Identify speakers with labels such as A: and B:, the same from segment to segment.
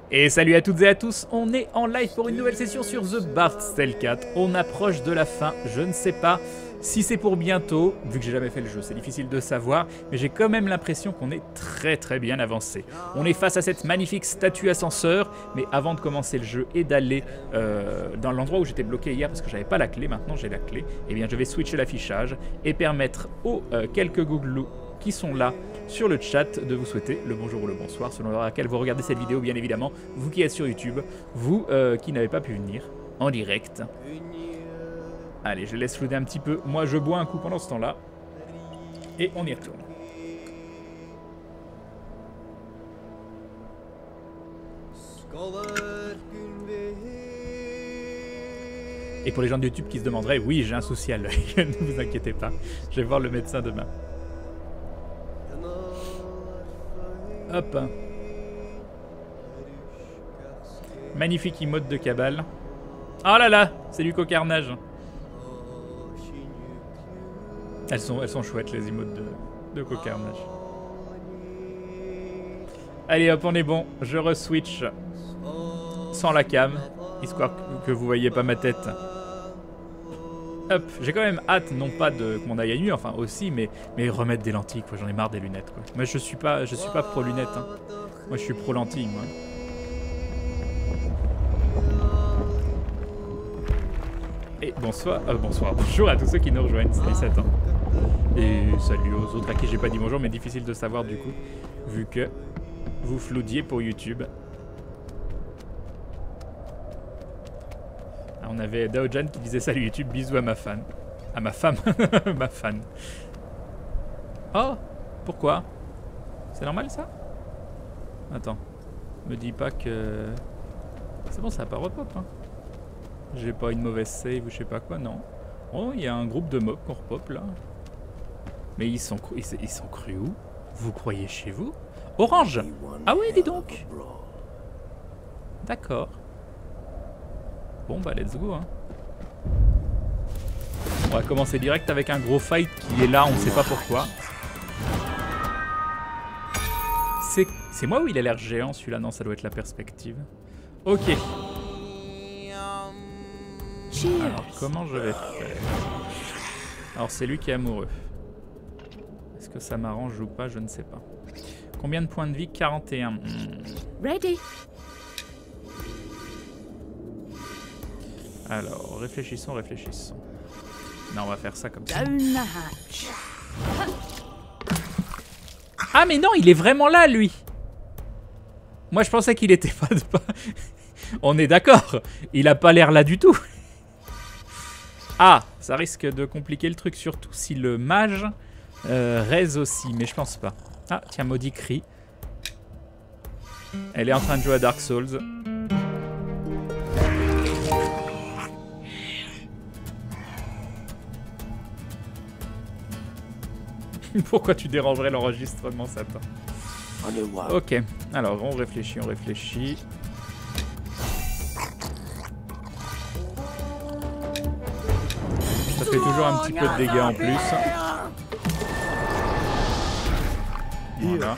A: Et salut à toutes et à tous, on est en live pour une nouvelle session sur The Bard's Tale 4. On approche de la fin, je ne sais pas si c'est pour bientôt, vu que j'ai jamais fait le jeu, c'est difficile de savoir, mais j'ai quand même l'impression qu'on est très bien avancé. On est face à cette magnifique statue ascenseur, mais avant de commencer le jeu et d'aller dans l'endroit où j'étais bloqué hier parce que j'avais pas la clé, maintenant j'ai la clé, eh bien je vais switcher l'affichage et permettre aux quelques googlous qui sont là sur le chat de vous souhaiter le bonjour ou le bonsoir selon l'heure à laquelle vous regardez cette vidéo, bien évidemment, vous qui êtes sur YouTube, vous qui n'avez pas pu venir en direct. Allez, je laisse flotter un petit peu, moi je bois un coup pendant ce temps-là et on y retourne. Et pour les gens de YouTube qui se demanderaient, oui, j'ai un souci à l'œil, ne vous inquiétez pas, je vais voir le médecin demain. Hop. Magnifique emote de cabale. Oh là là, c'est du cocarnage. Elles sont chouettes les emotes de cocarnage. Allez hop, on est bon. Je re-switch sans la cam, histoire que vous voyez pas ma tête. Hop, j'ai quand même hâte, non pas de que mon œil aille mieux, enfin aussi, mais remettre des lentilles, quoi. J'en ai marre des lunettes, quoi. Moi, je suis pas pro lunettes, hein. Moi, je suis pro lentilles, moi. Et bonsoir, bonjour à tous ceux qui nous rejoignent, salut Satan. Et salut aux autres à qui j'ai pas dit bonjour, mais difficile de savoir du coup, vu que vous floudiez pour YouTube. On avait Daojan qui disait salut YouTube, bisous à ma fan. À ma femme, ma fan. Oh, pourquoi? C'est normal ça? Attends, me dis pas que... C'est bon, ça va pas repop, hein. J'ai pas une mauvaise save ou je sais pas quoi, non. Oh, il y a un groupe de mobs qu'on repop là. Mais ils sont crus où? Vous croyez chez vous? Orange! Ah oui, dis donc! D'accord. Bon bah let's go, hein. On va commencer direct avec un gros fight qui est là, on sait pas pourquoi. C'est moi ou il a l'air géant celui-là? Non, ça doit être la perspective. Ok. Alors comment je vais faire? Alors c'est lui qui est amoureux. Est-ce que ça m'arrange ou pas? Je ne sais pas. Combien de points de vie? 41.
B: Ready.
A: Alors, réfléchissons. Non, on va faire ça comme ça. Ah mais non, il est vraiment là, lui. Moi, je pensais qu'il était pas... On est d'accord. Il a pas l'air là du tout. Ah, ça risque de compliquer le truc, surtout si le mage raise aussi, mais je pense pas. Ah, tiens, maudit cri. Elle est en train de jouer à Dark Souls. Pourquoi tu dérangerais l'enregistrement, Satan? Ok, alors on réfléchit. Ça fait toujours un petit peu de dégâts en plus. Voilà.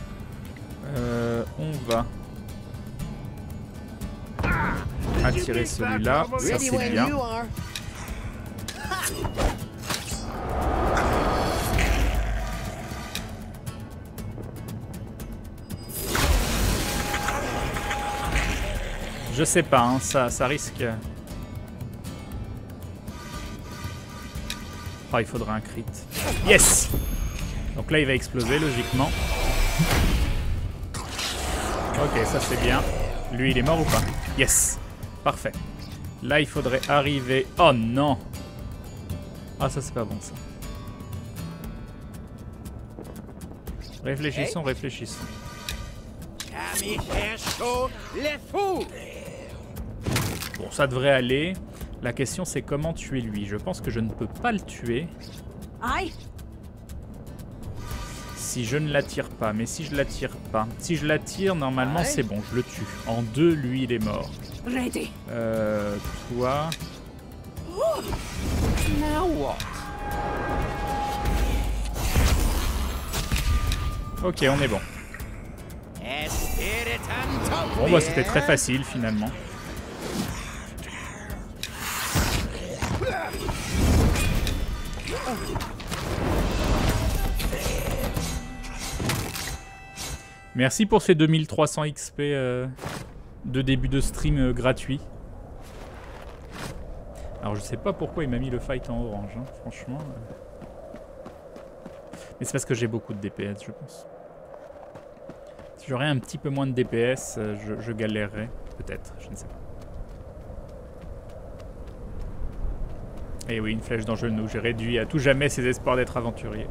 A: On va attirer celui-là, ça c'est bien. Je sais pas, hein, ça risque... Oh, il faudra un crit. Yes! Donc là, il va exploser, logiquement. Ok, ça c'est bien. Lui, il est mort ou pas? Yes! Parfait. Là, il faudrait arriver... Oh non! Ah, ça c'est pas bon, ça. Réfléchissons. Bon, ça devrait aller. La question, c'est comment tuer lui. Je pense que je ne peux pas le tuer. Si je ne l'attire pas. Mais si je l'attire pas. Si je l'attire, normalement, c'est bon. Je le tue. En 2, lui, il est mort. Toi... Ok, on est bon. Bon bah c'était très facile finalement. Merci pour ces 2300 XP de début de stream gratuit. Alors je sais pas pourquoi il m'a mis le fight en orange, hein, franchement. Mais c'est parce que j'ai beaucoup de DPS, je pense. Si j'aurais un petit peu moins de DPS, je galérerais, peut-être, je ne sais pas. Et oui, une flèche dans le genou, j'ai réduit à tout jamais ses espoirs d'être aventurier.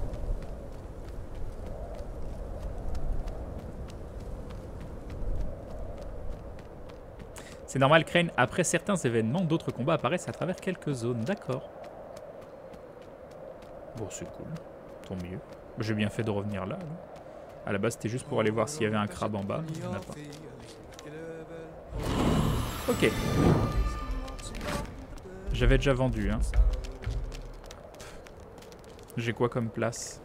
A: C'est normal, Crane. Après certains événements, d'autres combats apparaissent à travers quelques zones. D'accord. Bon, c'est cool. Tant mieux. J'ai bien fait de revenir là. À la base, c'était juste pour aller voir s'il y avait un crabe en bas. Il n'y en a pas. Ok. J'avais déjà vendu, hein. J'ai quoi comme place?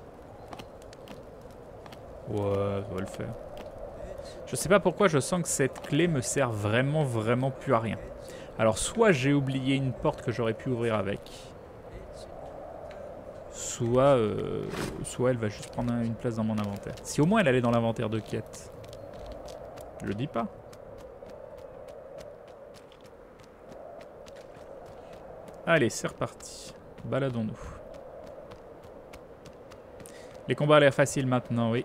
A: Ouais, ça va le faire. Je sais pas pourquoi je sens que cette clé me sert vraiment plus à rien. Alors soit j'ai oublié une porte que j'aurais pu ouvrir avec, soit elle va juste prendre une place dans mon inventaire. Si au moins elle allait dans l'inventaire de quête. Je le dis pas. Allez, c'est reparti. Baladons-nous. Les combats ont l'air faciles maintenant, oui.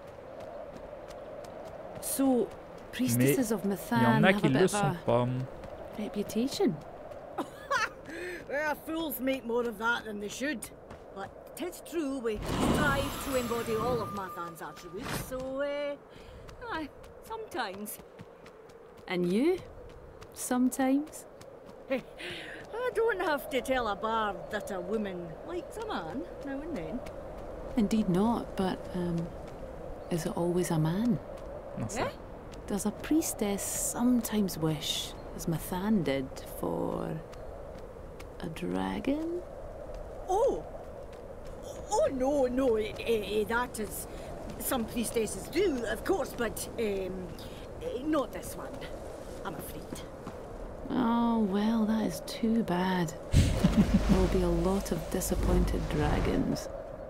B: So, priestesses of Mathan
A: il y en a
B: have
A: qui
B: a
A: le
B: bit
A: sont
B: of
A: pas.
B: a reputation.
C: Well, fools make more of that than they should. But 'tis true we strive to embody all of Mathan's attributes, so, aye, sometimes.
B: And you? Sometimes?
C: I don't have to tell a bard that a woman likes a man now and then.
B: Indeed not, but, is it always a man?
A: Non, ça.
B: Does a priestess sometimes wish, as Mathan did, for a dragon?
C: Oh! Oh, no, that is... Some priestesses do, of course, but, not this one, I'm afraid.
B: Oh, well, that is too bad. There will be a lot of disappointed dragons.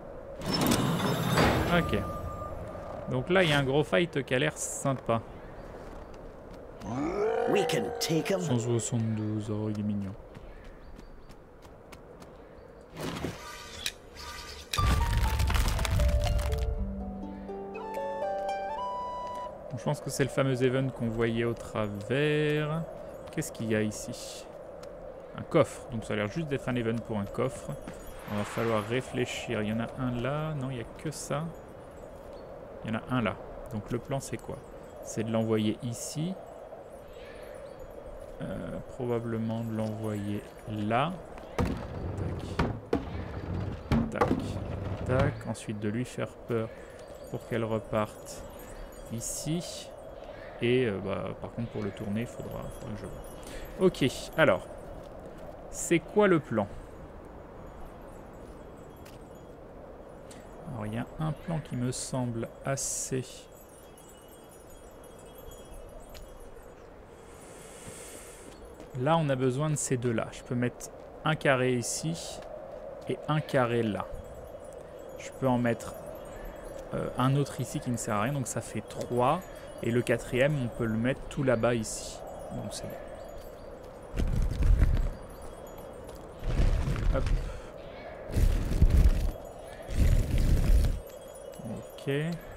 A: Ok. Donc là, il y a un gros fight qui a l'air sympa. 172, oh, il est mignon. Bon, je pense que c'est le fameux event qu'on voyait au travers. Qu'est-ce qu'il y a ici? Un coffre. Donc ça a l'air juste d'être un event pour un coffre. Il va falloir réfléchir. Il y en a un là. Non, il n'y a que ça. Il y en a un là. Donc le plan, c'est quoi? C'est de l'envoyer ici. Probablement de l'envoyer là. Tac. Tac. Tac. Ensuite de lui faire peur pour qu'elle reparte ici. Et par contre pour le tourner, il faudra que je vois. Ok, alors. C'est quoi le plan? Alors il y a un plan qui me semble assez... Là, on a besoin de ces deux-là. Je peux mettre un carré ici et un carré là. Je peux en mettre un autre ici qui ne sert à rien, donc ça fait 3. Et le quatrième, on peut le mettre tout là-bas ici. Donc c'est bon. Hop. Ok.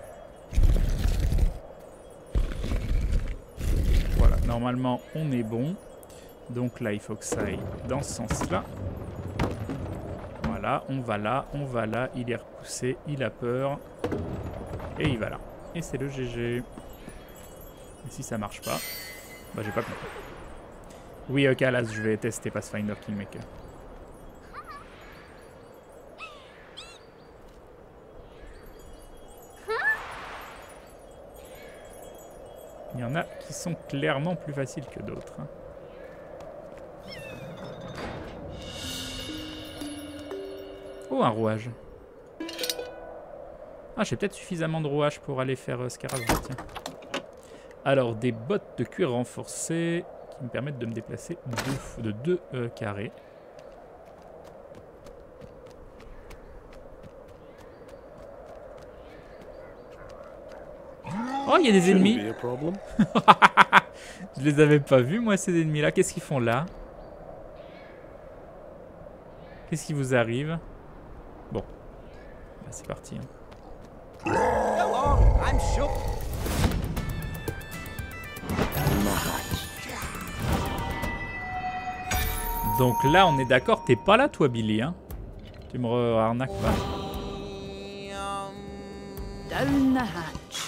A: Voilà, normalement, on est bon. Donc là, il faut que ça aille dans ce sens-là. Voilà, on va là, il est repoussé, il a peur. Et il va là. Et c'est le GG. Et si ça marche pas, bah j'ai pas compris. Oui, ok, là, je vais tester Pathfinder Kingmaker. Il y en a qui sont clairement plus faciles que d'autres. Hein. Oh, un rouage. Ah, j'ai peut-être suffisamment de rouage pour aller faire Scaravon, tiens. Alors, des bottes de cuir renforcées qui me permettent de me déplacer de 2 carrés. Oh, il y a des ennemis. Je les avais pas vus, moi, ces ennemis-là. Qu'est-ce qu'ils font là? Qu'est-ce qui vous arrive? Bon. Bah, c'est parti. Hein. Donc là, on est d'accord, t'es pas là, toi, Billy, hein? Tu me arnaques pas.
B: Down the hatch.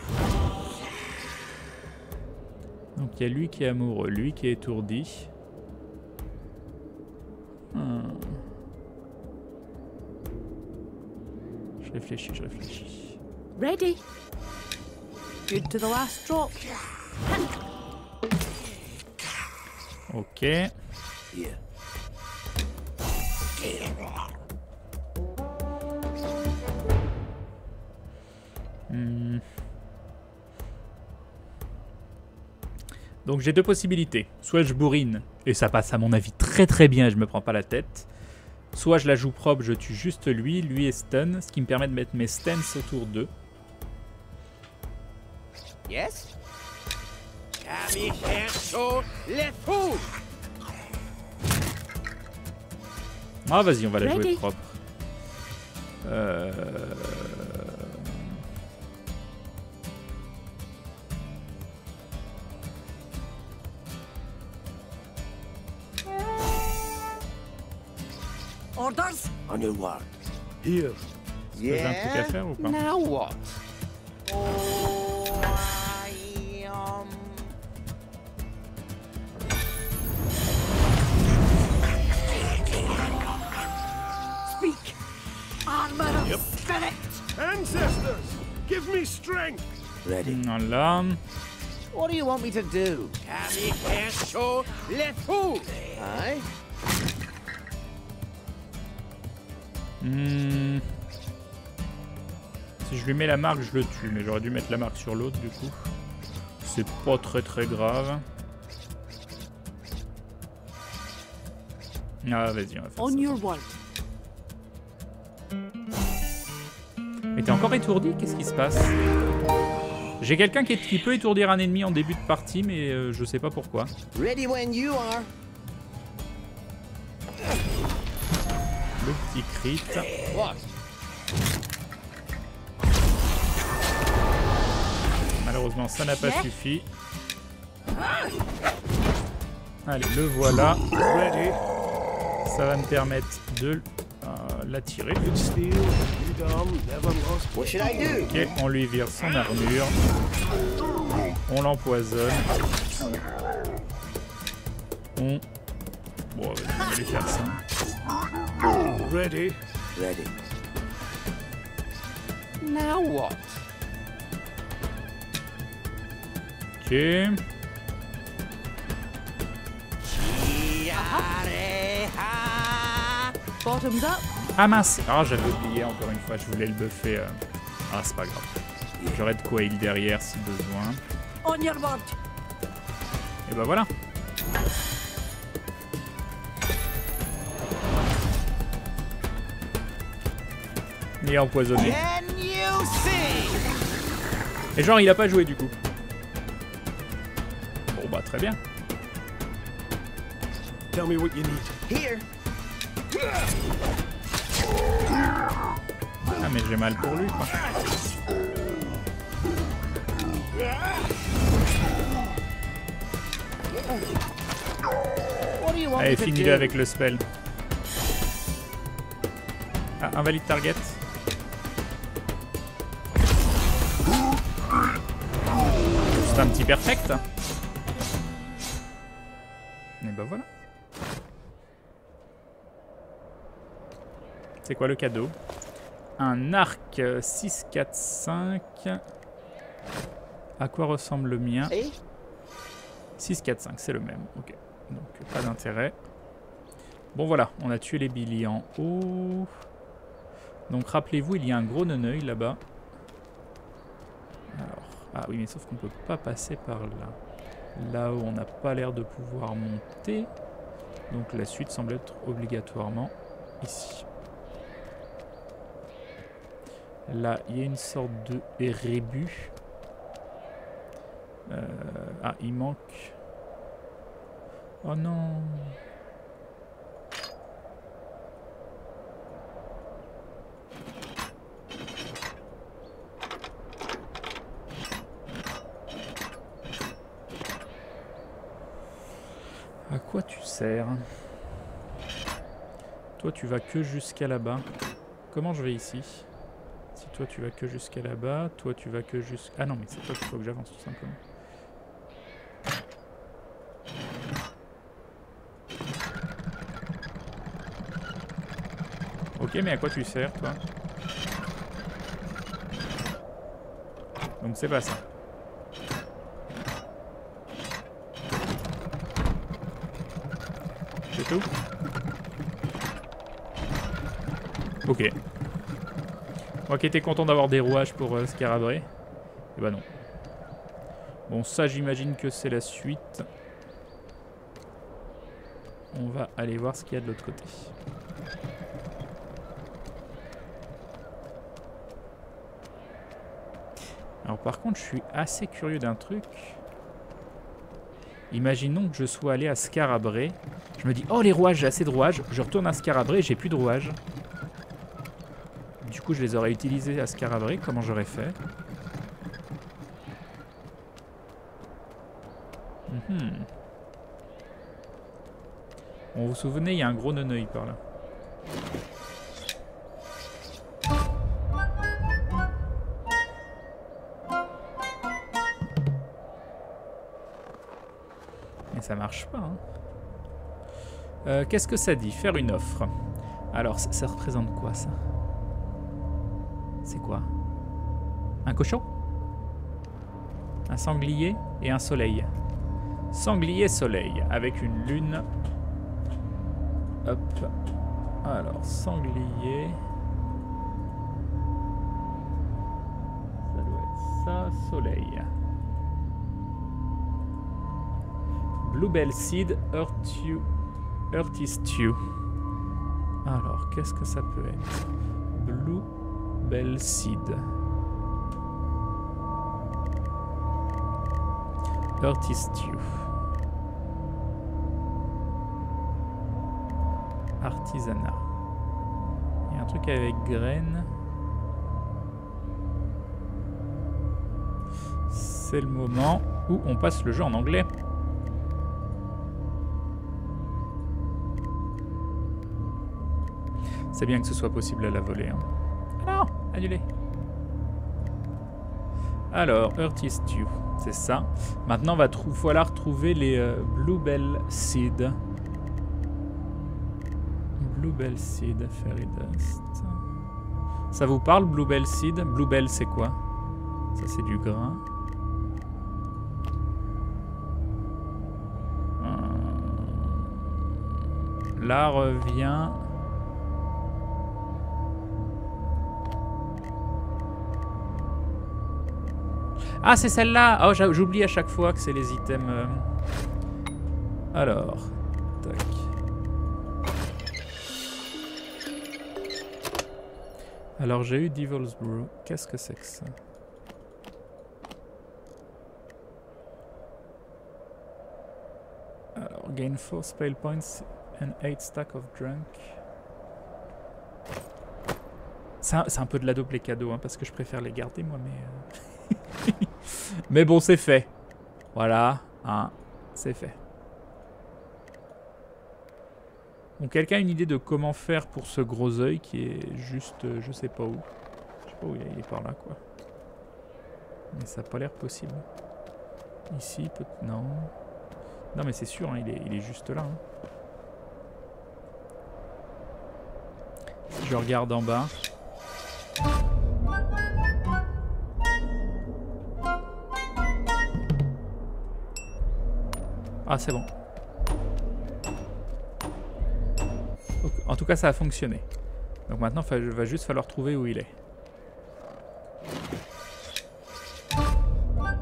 A: Donc il y a lui qui est amoureux, lui qui est étourdi. Je réfléchis.
B: Ready. Good to the last drop.
A: Ok. Donc j'ai 2 possibilités. Soit je bourrine, et ça passe à mon avis très très bien, je me prends pas la tête. Soit je la joue propre, je tue juste lui, lui est stun, ce qui me permet de mettre mes stuns autour d'eux.
D: Yes?
A: Ah vas-y, on va la jouer propre.
C: Orders?
D: On your word.
E: Here.
A: J'ai un truc à faire ou pas?
D: Now what?
C: Speak! Armor of spirit!
E: Ancestors, give me strength.
D: Ready.
A: Voilà.
D: What do you want me to do? Aye?
A: Si je lui mets la marque, je le tue, mais j'aurais dû mettre la marque sur l'autre du coup. C'est pas très grave. Ah vas-y, on va faire
B: On
A: ça.
B: your word.
A: Mais t'es encore étourdi? Qu'est-ce qui se passe? J'ai quelqu'un qui peut étourdir un ennemi en début de partie, mais je sais pas pourquoi.
D: Ready when you are.
A: Le petit crit.
D: What?
A: Malheureusement, ça n'a pas suffi. Allez, le voilà.
E: Ready.
A: Ça va me permettre de l'attirer.
E: Steel, Edom, never lost.
D: What should I do?
A: Ok, on lui vire son armure. On l'empoisonne. Bon, vas-y, on va lui faire ça.
E: Ready.
D: Ready. Now what?
A: Ok.
B: Bottoms up.
A: Ah mince! Ah, j'avais oublié encore une fois, je voulais le buffer. Ah, c'est pas grave. J'aurai de quoi heal derrière si besoin.
C: On your word!
A: Et bah voilà. Il est empoisonné.
D: Can you see?
A: Et genre, il a pas joué du coup. Bon bah très bien.
E: Tell me what you need.
D: Here.
A: Ah mais j'ai mal pour lui quoi.
D: What do you want
A: Allez,
D: me to
A: finis-le
D: do?
A: avec le spell. Ah, invalide target. C'est un petit perfect. Et bah voilà. C'est quoi le cadeau? Un arc 6, 4, 5. À quoi ressemble le mien?
D: Eh?
A: 6, 4, 5, c'est le même. Ok. Donc pas d'intérêt. Bon voilà, on a tué les Billy en haut. Donc rappelez-vous, il y a un gros neneuil là-bas. Ah oui, mais sauf qu'on peut pas passer par là. Là où on n'a pas l'air de pouvoir monter. Donc la suite semble être obligatoirement ici. Là, il y a une sorte de rébut. Ah, il manque... Oh non! À quoi tu sers? Toi, tu vas que jusqu'à là-bas. Comment je vais ici? Si toi, tu vas que jusqu'à là-bas, toi, tu vas que jusqu'à... Ah non, mais c'est toi qu'il faut que j'avance, tout simplement. Ok, mais à quoi tu sers, toi? Donc c'est pas ça. C'est tout? Ok. Moi qui étais content d'avoir des rouages pour Scarabée. Et bah non. Bon, ça j'imagine que c'est la suite. On va aller voir ce qu'il y a de l'autre côté. Alors par contre, je suis assez curieux d'un truc. Imaginons que je sois allé à Scarabée. Je me dis, oh les rouages, j'ai assez de rouages. Je retourne à Scarabée, j'ai plus de rouages. Du coup, je les aurais utilisés à Scarabée. Comment j'aurais fait? Bon, vous vous souvenez, il y a un gros neneuil par là. Mais ça marche pas, hein. Qu'est-ce que ça dit? Faire une offre. Alors, ça représente quoi, ça? C'est quoi? Un cochon? Un sanglier et un soleil. Sanglier, soleil, avec une lune. Hop. Alors, sanglier. Ça doit être ça, soleil. Bluebell Seed, Earthy Stew. Alors, qu'est-ce que ça peut être? Bluebell Seed. Earthy Stew. Artisanat. Il y a un truc avec graines. C'est le moment où on passe le jeu en anglais. C'est bien que ce soit possible à la volée. Hein. Ah non, annulé. Alors, Earthy Stew, c'est ça. Maintenant, va falloir trouver les Bluebell Seed. Bluebell Seed, Fairy Dust. Ça vous parle, Bluebell Seed? Bluebell, c'est quoi? Ça, c'est du grain. Là revient... Ah, c'est celle-là. Oh, j'oublie à chaque fois que c'est les items. Alors, tac. Alors, j'ai eu Devil's Brew. Qu'est-ce que c'est que ça? Alors, gain 4 spell points and 8 stack of drunk. C'est un peu de la double les cadeaux, hein, parce que je préfère les garder, moi, mais... Mais bon, c'est fait. Voilà, hein, c'est fait. Bon, quelqu'un a une idée de comment faire pour ce gros œil qui est juste, je sais pas où. Je sais pas où il est par là, quoi. Mais ça a pas l'air possible. Ici, peut-être... Non. Non, mais c'est sûr, hein, il est juste là. Hein. Si je regarde en bas... Ah, c'est bon. En tout cas, ça a fonctionné. Donc maintenant, il va juste falloir trouver où il est.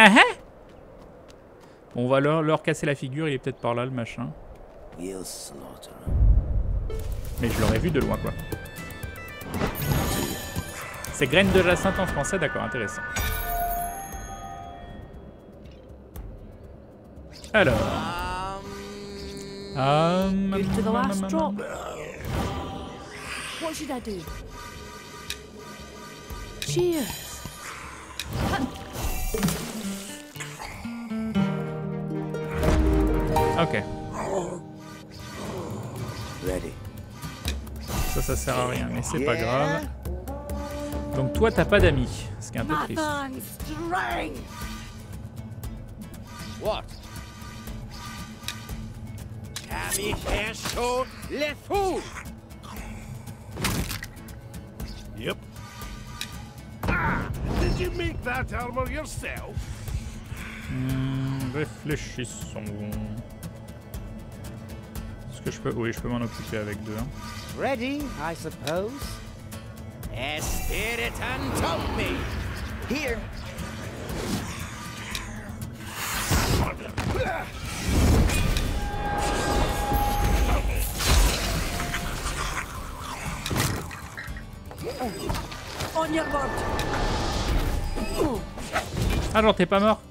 A: Bon, on va leur casser la figure, il est peut-être par là le machin.
D: We'll slaughter.
A: Mais je l'aurais vu de loin quoi. C'est graines de jacinthe en français, d'accord, intéressant. Alors.
B: Good to the last drop. What should I do? Cheers.
A: Ok.
D: Ready.
A: Ça sert à rien, mais c'est pas grave. Donc toi, t'as pas d'amis, ce qui est un peu triste.
C: Mathan's strength!
D: What? Show le fou.
E: Yep. Ah! Did you make that armor yourself?
A: Réfléchissons. Est-ce que je peux... Oui, je peux m'en occuper avec deux. Hein.
D: Ready, I suppose. A spirit untaught me. Here.
C: On your board!
A: Ah, genre, t'es pas mort?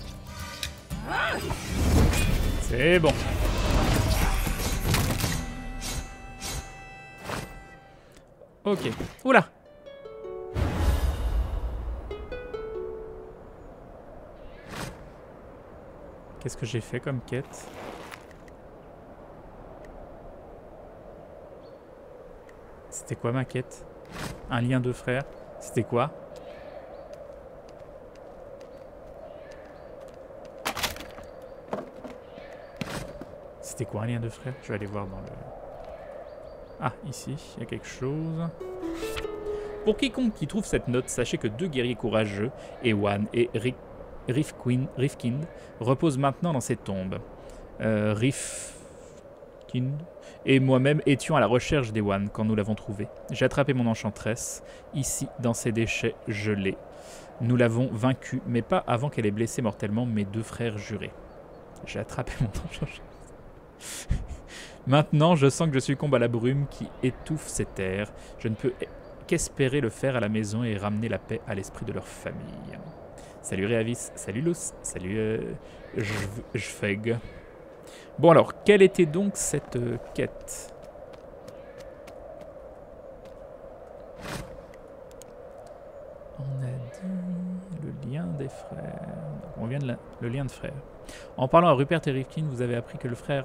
A: C'est bon. Ok. Oula! Qu'est-ce que j'ai fait comme quête? C'était quoi ma quête? Un lien de frère? C'était quoi? C'était quoi un lien de frère? Je vais aller voir dans le... Ah, ici, il y a quelque chose. Pour quiconque qui trouve cette note, sachez que deux guerriers courageux, Ewan et Rifkind, reposent maintenant dans ces tombes. Rifkind et moi-même étions à la recherche d'Ewan quand nous l'avons trouvé. J'ai attrapé mon enchanteresse, ici, dans ces déchets gelés. Nous l'avons vaincue, mais pas avant qu'elle ait blessé mortellement mes deux frères jurés. J'ai attrapé mon enchanteresse. Maintenant, je sens que je succombe à la brume qui étouffe ces terres. Je ne peux qu'espérer le faire à la maison et ramener la paix à l'esprit de leur famille. Salut Réavis, salut Luce, salut Jfeg. Bon alors, quelle était donc cette quête? On a dit le lien des frères. On vient de le lien de frères. En parlant à Rupert et Rifkin, vous avez appris que le frère...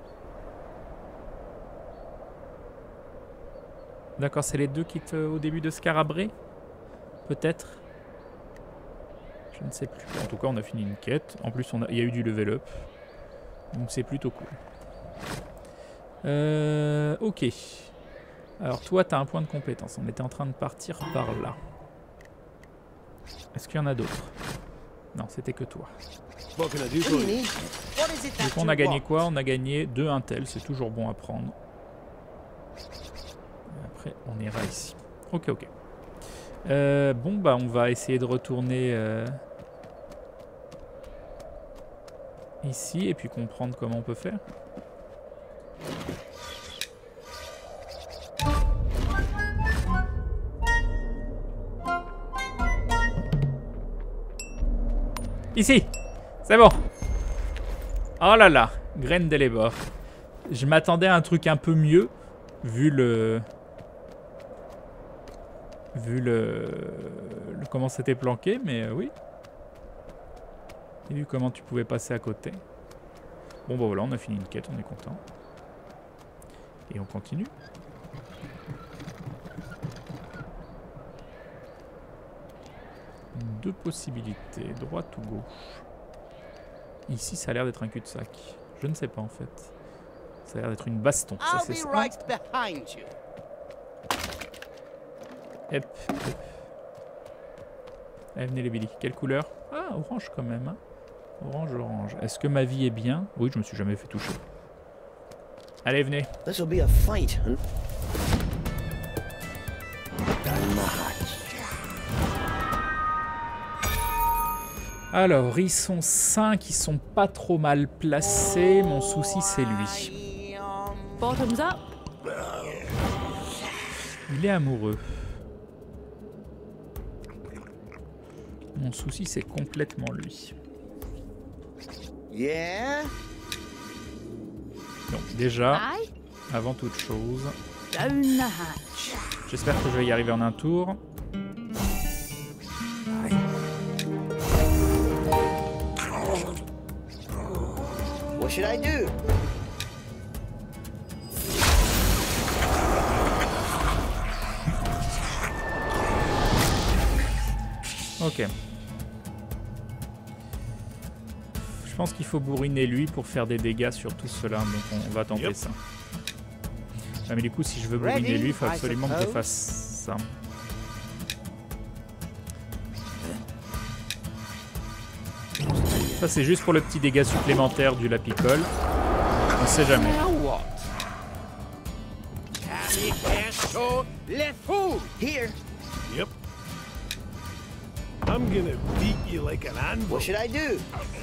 A: D'accord, c'est les deux qui étaient au début de Scarabré? Peut-être? Je ne sais plus. En tout cas, on a fini une quête. En plus, il y a eu du level up. Donc c'est plutôt cool. Ok. Alors toi, tu as un point de compétence. On était en train de partir par là. Est-ce qu'il y en a d'autres? Non, c'était que toi.
E: What can I do for you?
A: Donc on a gagné quoi? On a gagné 2 intel. C'est toujours bon à prendre. Après, on ira ici. Ok, ok. Bon, bah, on va essayer de retourner ici et puis comprendre comment on peut faire. Ici! C'est bon! Oh là là! Graine d'Elébor. Je m'attendais à un truc un peu mieux, vu le comment c'était planqué, mais oui. Et vu comment tu pouvais passer à côté. Bon bah voilà, on a fini une quête, on est content. Et on continue. Deux possibilités, droite ou gauche. Ici, ça a l'air d'être un cul-de-sac. Je ne sais pas en fait. Ça a l'air d'être une baston. Ça, c'est ça. Hep, hep. Allez, venez les Billy. Quelle couleur? Ah, orange quand même. Hein. Orange, orange. Est-ce que ma vie est bien? Oui, je me suis jamais fait toucher. Allez, venez.
D: This will be a fight.
A: Alors, ils sont 5, ils sont pas trop mal placés. Mon souci, c'est lui.
B: Bottoms up.
A: Il est amoureux. Mon souci, c'est complètement lui.
D: Yeah?
A: Donc, déjà,
B: Aye.
A: avant toute chose,
B: Down the hatch.
A: j'espère que je vais y arriver en un tour.
D: What should I do?
A: Ok. Je pense qu'il faut bourriner lui pour faire des dégâts sur tout cela, donc on va tenter ça. Ah, mais du coup, si je veux bourriner lui, il faut absolument que je fasse ça. Ça, c'est juste pour le petit dégât supplémentaire du lapicole. On sait jamais.
D: Here.
E: Yep. I'm gonna beat you like an anvil.
D: What should I do?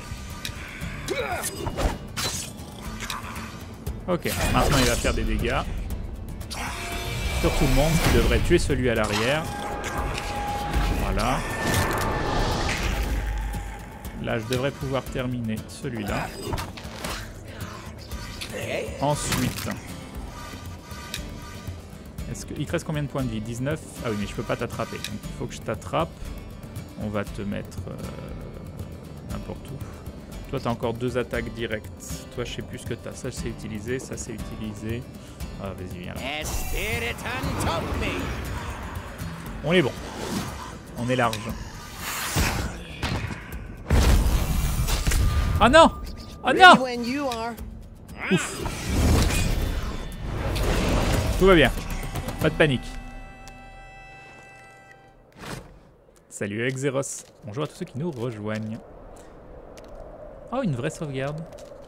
A: Ok, maintenant il va faire des dégâts. Sur tout le monde, qui devrait tuer celui à l'arrière. Voilà. Là, je devrais pouvoir terminer celui-là. Ensuite... Il te reste combien de points de vie? 19? Ah oui, mais je peux pas t'attraper. Donc il faut que je t'attrape. On va te mettre n'importe où. Toi, t'as encore 2 attaques directes. Toi, je sais plus ce que t'as. Ça, c'est utilisé. Ça, c'est utilisé. Ah, vas-y, viens là. On est bon. On est large. Ah non! Ah non! Ouf. Tout va bien. Pas de panique. Salut Exeros. Bonjour à tous ceux qui nous rejoignent. Oh, une vraie sauvegarde.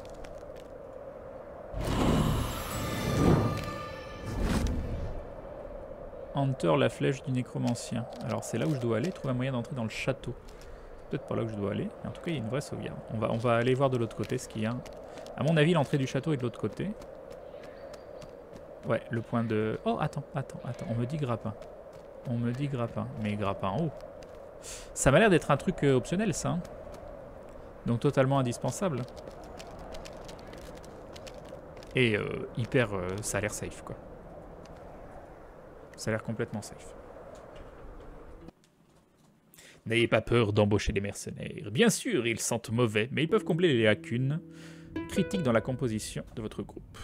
A: Hunter, la flèche du nécromancien. Alors c'est là où je dois aller, trouver un moyen d'entrer dans le château. Peut-être pas là où je dois aller, mais en tout cas il y a une vraie sauvegarde. On va aller voir de l'autre côté ce qu'il y a. À mon avis, l'entrée du château est de l'autre côté. Ouais, le point de... Oh, attends. On me dit grappin. Mais grappin en haut. Ça m'a l'air d'être un truc optionnel, ça. Hein. Donc totalement indispensable. Et hyper... ça a l'air safe, quoi. Ça a l'air complètement safe. N'ayez pas peur d'embaucher des mercenaires. Bien sûr, ils sentent mauvais, mais ils peuvent combler les lacunes critiques dans la composition de votre groupe.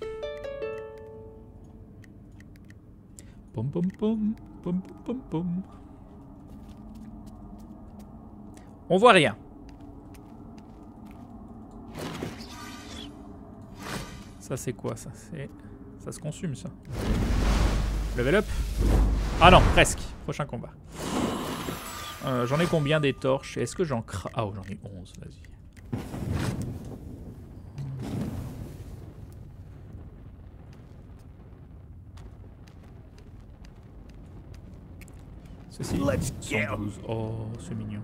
A: Pom pom pom, pom pom pom. On voit rien. Ça c'est quoi ça? Ça se consume ça. Level up. Ah non, presque. Prochain combat. J'en ai combien des torches? Est-ce que j'en crains? Ah, oh, j'en ai 11, vas-y. Ceci, 112. Oh, c'est mignon.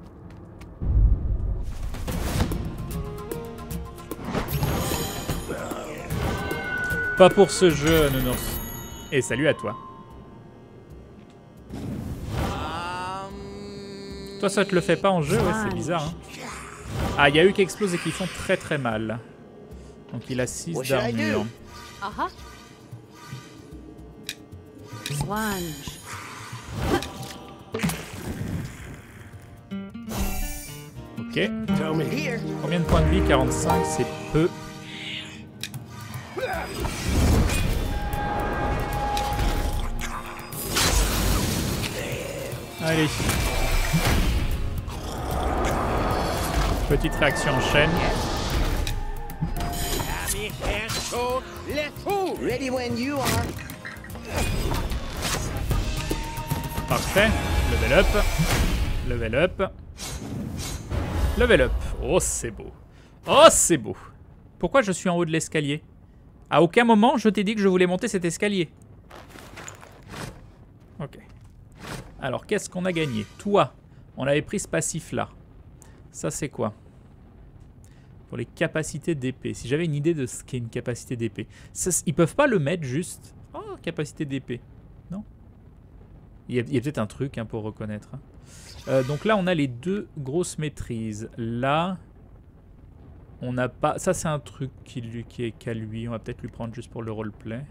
A: Pas pour ce jeu, Nounours. Et salut à toi. Toi, ça te le fait pas en jeu? Ouais, c'est bizarre. Hein. Ah, il y a eu qui explosent et qui font très très mal. Donc il a 6 d'armure.
B: Swange.
A: Ok. Combien de points de vie? 45, c'est peu. Allez. Petite réaction en chaîne. Parfait. Level up. Level up. Level up. Oh, c'est beau. Oh, c'est beau. Pourquoi je suis en haut de l'escalier? À aucun moment, je t'ai dit que je voulais monter cet escalier. Ok. Alors, qu'est-ce qu'on a gagné? Toi, on avait pris ce passif-là. Ça, c'est quoi? Pour les capacités d'épée. Si j'avais une idée de ce qu'est une capacité d'épée. Ils peuvent pas le mettre juste... Oh, capacité d'épée. Non? Il y a peut-être un truc hein, pour reconnaître. Hein. Donc là, on a les deux grosses maîtrises. Là, on n'a pas... Ça, c'est un truc qui est qu'à lui. On va peut-être lui prendre juste pour le roleplay.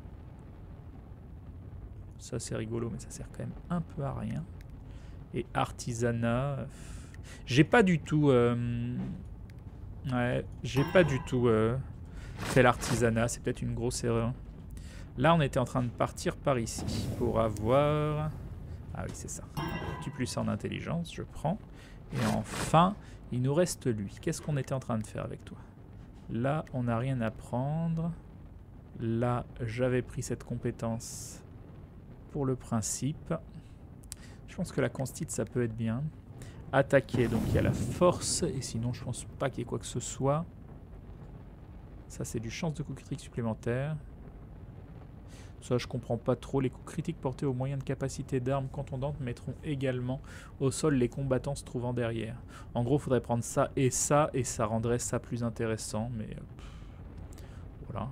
A: Ça, c'est rigolo, mais ça sert quand même un peu à rien. Et artisanat... J'ai pas du tout... Ouais, j'ai pas du tout fait l'artisanat. C'est peut-être une grosse erreur. Là, on était en train de partir par ici pour avoir... Ah oui, c'est ça. Un petit plus en intelligence, je prends. Et enfin, il nous reste lui. Qu'est-ce qu'on était en train de faire avec toi? Là, on n'a rien à prendre. Là, j'avais pris cette compétence pour le principe. Je pense que la constite, ça peut être bien. Attaquer, donc il y a la force. Et sinon, je pense pas qu'il y ait quoi que ce soit. Ça, c'est du chance de coup critique supplémentaire. Ça, je comprends pas trop. Les coups critiques portés au moyen de capacité d'armes contondantes mettront également au sol les combattants se trouvant derrière. En gros, il faudrait prendre ça, et ça rendrait ça plus intéressant. Mais voilà.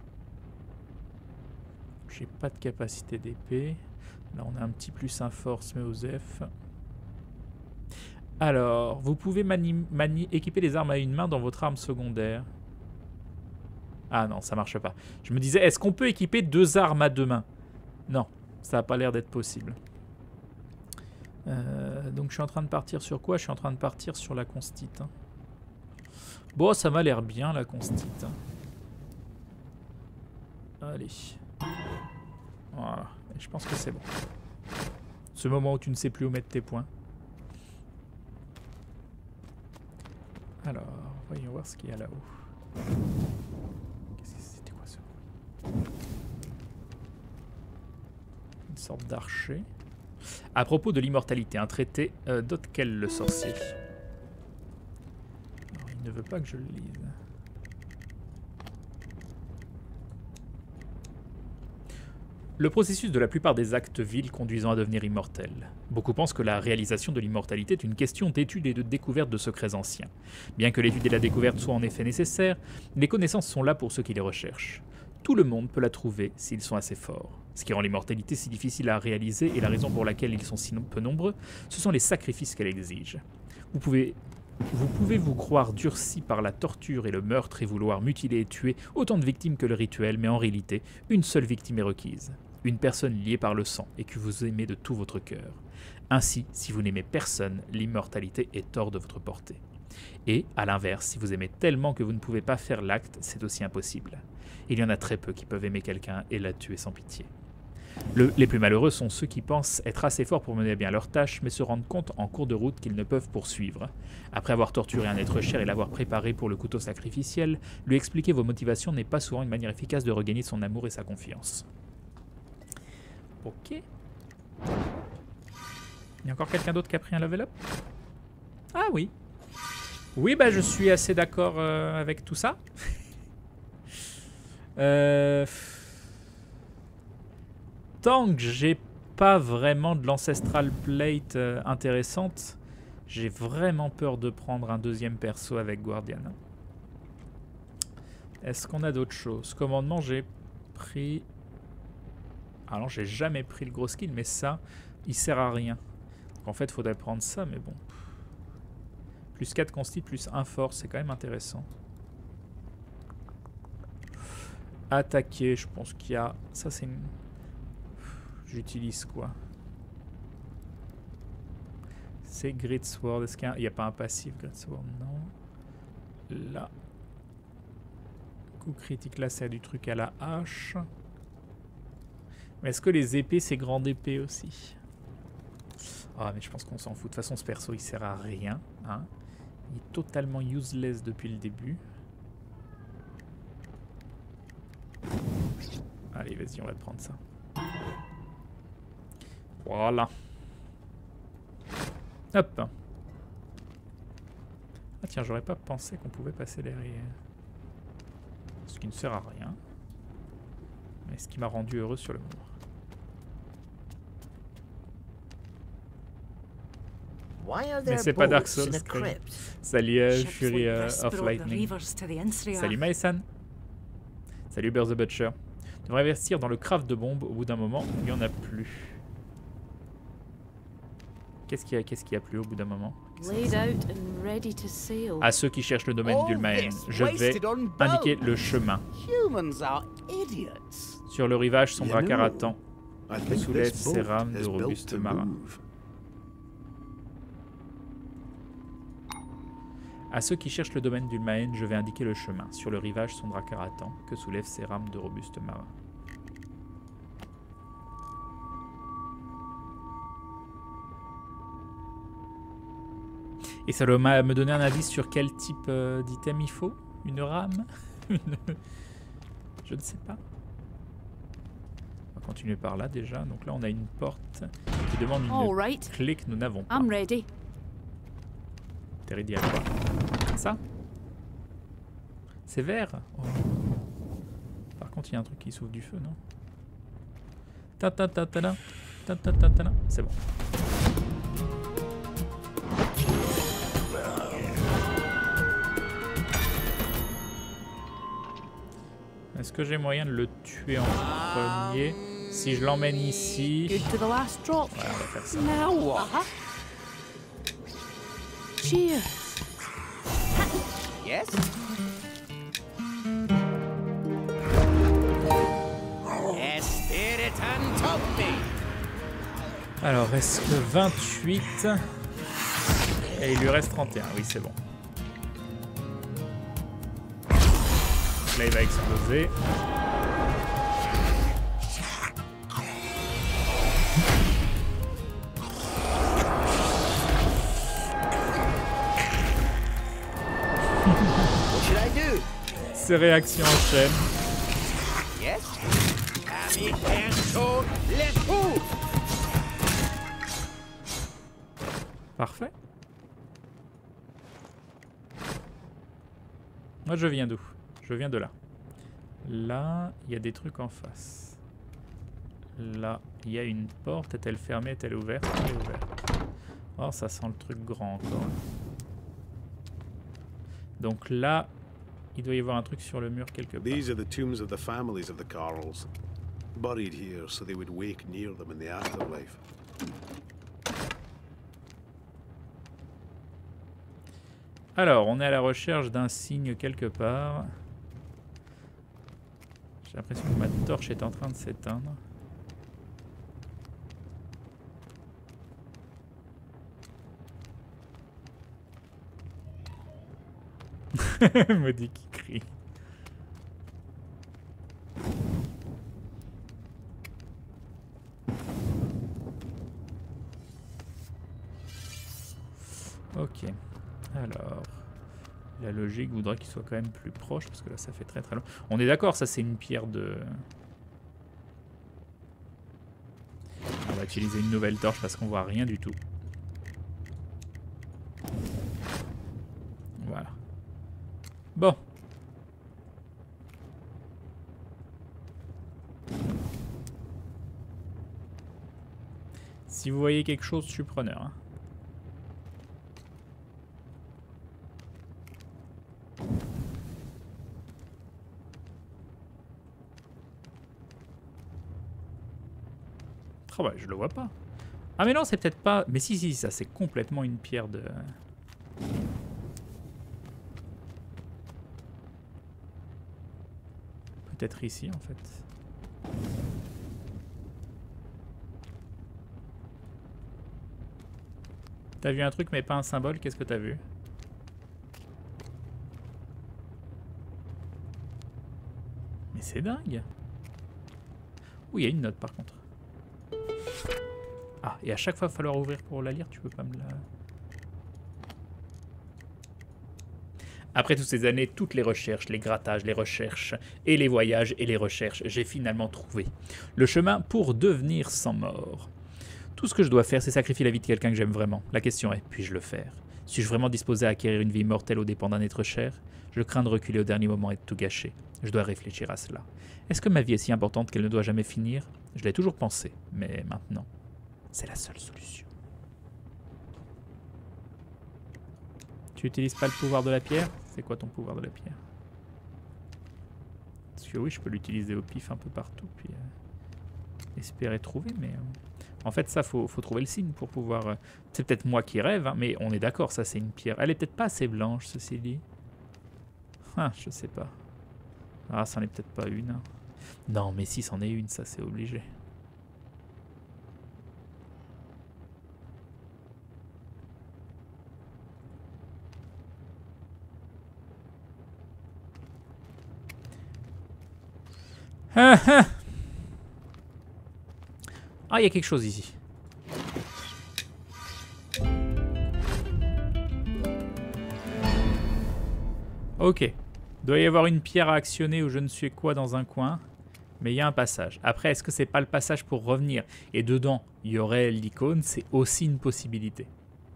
A: J'ai pas de capacité d'épée. Là, on a un petit plus un force, mais aux F. Alors, vous pouvez équiper les armes à une main dans votre arme secondaire. Ah non, ça marche pas. Je me disais, est-ce qu'on peut équiper deux armes à deux mains? Non, ça n'a pas l'air d'être possible. Donc je suis en train de partir sur quoi? Je suis en train de partir sur la constite. Hein. Bon, ça m'a l'air bien la constite. Hein. Allez. Voilà, et je pense que c'est bon. Ce moment où tu ne sais plus où mettre tes points. Alors, voyons voir ce qu'il y a là-haut. C'était quoi ça? Une sorte d'archer. À propos de l'immortalité, un traité d'Otkel le sorcier. Alors, il ne veut pas que je le lise. Le processus de la plupart des actes vils conduisant à devenir immortel. Beaucoup pensent que la réalisation de l'immortalité est une question d'étude et de découverte de secrets anciens. Bien que l'étude et la découverte soient en effet nécessaires, les connaissances sont là pour ceux qui les recherchent. Tout le monde peut la trouver s'ils sont assez forts. Ce qui rend l'immortalité si difficile à réaliser et la raison pour laquelle ils sont si peu nombreux, ce sont les sacrifices qu'elle exige. Vous pouvez vous croire durci par la torture et le meurtre et vouloir mutiler et tuer autant de victimes que le rituel, mais en réalité, une seule victime est requise. Une personne liée par le sang et que vous aimez de tout votre cœur. Ainsi, si vous n'aimez personne, l'immortalité est hors de votre portée. Et, à l'inverse, si vous aimez tellement que vous ne pouvez pas faire l'acte, c'est aussi impossible. Il y en a très peu qui peuvent aimer quelqu'un et la tuer sans pitié. Les plus malheureux sont ceux qui pensent être assez forts pour mener à bien leur tâche, mais se rendent compte en cours de route qu'ils ne peuvent poursuivre. Après avoir torturé un être cher et l'avoir préparé pour le couteau sacrificiel, lui expliquer vos motivations n'est pas souvent une manière efficace de regagner son amour et sa confiance. Ok. Il y a encore quelqu'un d'autre qui a pris un level up? Ah oui. Oui, bah je suis assez d'accord avec tout ça. Tant que j'ai pas vraiment de l'ancestral plate intéressante, j'ai vraiment peur de prendre un deuxième perso avec Guardian. Est-ce qu'on a d'autres choses? Commandement, j'ai pris... Ah non, j'ai jamais pris le gros skill, mais ça, il sert à rien. Donc en fait, il faudrait prendre ça, mais bon. Plus 4 consti, plus 1 force, c'est quand même intéressant. Attaquer, je pense qu'il y a... Ça, c'est une... J'utilise quoi? C'est Great Sword. Est-ce qu'il n'y a pas un passif Great Sword? Non. Là. Coup critique, là, c'est du truc à la hache. Mais est-ce que les épées, c'est grande épée aussi? Ah, mais je pense qu'on s'en fout. De toute façon, ce perso, il sert à rien. Hein. Il est totalement useless depuis le début. Allez, vas-y, on va prendre ça. Voilà. Hop. Ah tiens, j'aurais pas pensé qu'on pouvait passer derrière. Ce qui ne sert à rien. Mais ce qui m'a rendu heureux sur le moment.
D: Why are
A: Mais
D: there
A: c'est pas Dark
D: bolts in
A: Souls.
D: a
A: Skyrim.
D: crypt?
A: Salut
C: Ships
A: Fury
C: like this
A: of
C: brought the
A: Lightning.
C: reavers to the Insria.
A: Salut Maesan. Salut Bear the Butcher. Tu devrais investir dans le craft de bombes. Au bout d'un moment, il n'y en a plus. Qu'est-ce qu'il y a plus au bout d'un moment?
B: Laid out and ready to sail.
A: À ceux qui cherchent le domaine
D: All
A: d'Ulmaen,
D: this
A: je vais
D: wasted on
A: indiquer
D: bones.
A: le chemin.
D: Humans are idiots.
A: Sur le rivage, son
E: You
A: braquard
E: know,
A: attend.
E: I
A: Que
E: think
A: soulève
E: this
A: ses
E: boat
A: rames
E: is
A: de
E: built
A: robustes
E: to
A: marins.
E: move.
A: À ceux qui cherchent le domaine d'Ulmaen, je vais indiquer le chemin. Sur le rivage, son braquard attend. Que soulève ses rames de robustes marins. Et ça doit me donner un avis sur quel type d'item il faut? Une rame? Je ne sais pas. On va continuer par là déjà. Donc là, on a une porte qui demande une
B: All right.
A: clé que nous n'avons pas.
B: I'm ready.
A: T'es ready à quoi? Ça? C'est vert? Oh. Par contre, il y a un truc qui souffle du feu, non? Ta ta ta ta ta ta ta ta ta. C'est bon. Est-ce que j'ai moyen de le tuer en premier? Si je l'emmène ici...
B: Good to the last drop.
A: Ouais, on va faire ça.
D: Now what?
B: Cheers.
D: Yes? Espiritan Topi.
A: Alors, est-ce que 28... Et il lui reste 31, oui c'est bon. Là il va exploser.
D: What should I do?
A: Ses réactions enchaînent.
D: Yes? Amiento, let's move.
A: Parfait. Moi je viens d'où? Je viens de là. Là, il y a des trucs en face. Là, il y a une porte. Est-elle fermée? Est-elle ouverte? Elle est ouverte. Oh, ça sent le truc grand encore. Donc là, il doit y avoir un truc sur le mur quelque part.
E: These are the tombs of the families of the Carls, buried here so they would wake near them in the afterlife.
A: Alors, on est à la recherche d'un signe quelque part. J'ai l'impression que ma torche est en train de s'éteindre. Maudit qui crie. Ok. Alors, la logique voudrait qu'il soit quand même plus proche parce que là ça fait très très long. On est d'accord, ça c'est une pierre de... On va utiliser une nouvelle torche parce qu'on voit rien du tout. Voilà. Bon. Si vous voyez quelque chose, je suis preneur. Hein. Oh bah, je le vois pas. Ah mais non, c'est peut-être pas... Mais si, ça c'est complètement une pierre de... Peut-être ici en fait. T'as vu un truc mais pas un symbole, qu'est-ce que t'as vu? Mais c'est dingue. Ouh, il y a une note par contre. Ah, et à chaque fois, il va falloir ouvrir pour la lire, tu peux pas me la... Après toutes ces années, toutes les recherches, les grattages, les recherches, et les voyages et les recherches, j'ai finalement trouvé le chemin pour devenir sans mort. Tout ce que je dois faire, c'est sacrifier la vie de quelqu'un que j'aime vraiment. La question est, puis-je le faire? Suis-je vraiment disposé à acquérir une vie immortelle aux dépens d'un être cher? Je crains de reculer au dernier moment et de tout gâcher. Je dois réfléchir à cela. Est-ce que ma vie est si importante qu'elle ne doit jamais finir? Je l'ai toujours pensé, mais maintenant, c'est la seule solution. Tu utilises pas le pouvoir de la pierre? C'est quoi ton pouvoir de la pierre? Parce que oui, je peux l'utiliser au pif un peu partout, puis espérer trouver, mais... En fait, ça, faut trouver le signe pour pouvoir... C'est peut-être moi qui rêve, hein, mais on est d'accord, ça c'est une pierre. Elle est peut-être pas assez blanche, ceci dit. Ah, je sais pas. Ah, ça en est peut-être pas une. Hein. Non, mais si, c'en est une, ça c'est obligé. Ah, il y a quelque chose ici. Ok. Il doit y avoir une pierre à actionner ou je ne sais quoi dans un coin. Mais il y a un passage. Après, est-ce que c'est pas le passage pour revenir? Et dedans, il y aurait l'icône. C'est aussi une possibilité.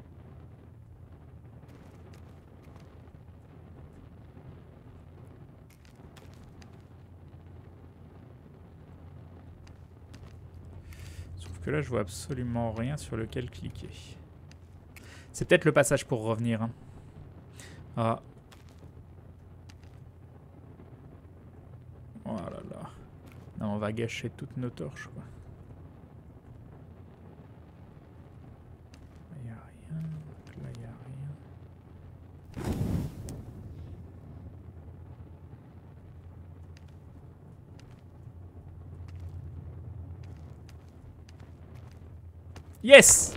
A: Que là je vois absolument rien sur lequel cliquer. C'est peut-être le passage pour revenir. Hein. Ah. Oh là là. Non, on va gâcher toutes nos torches quoi. Là y a rien. Là y a rien. Yes!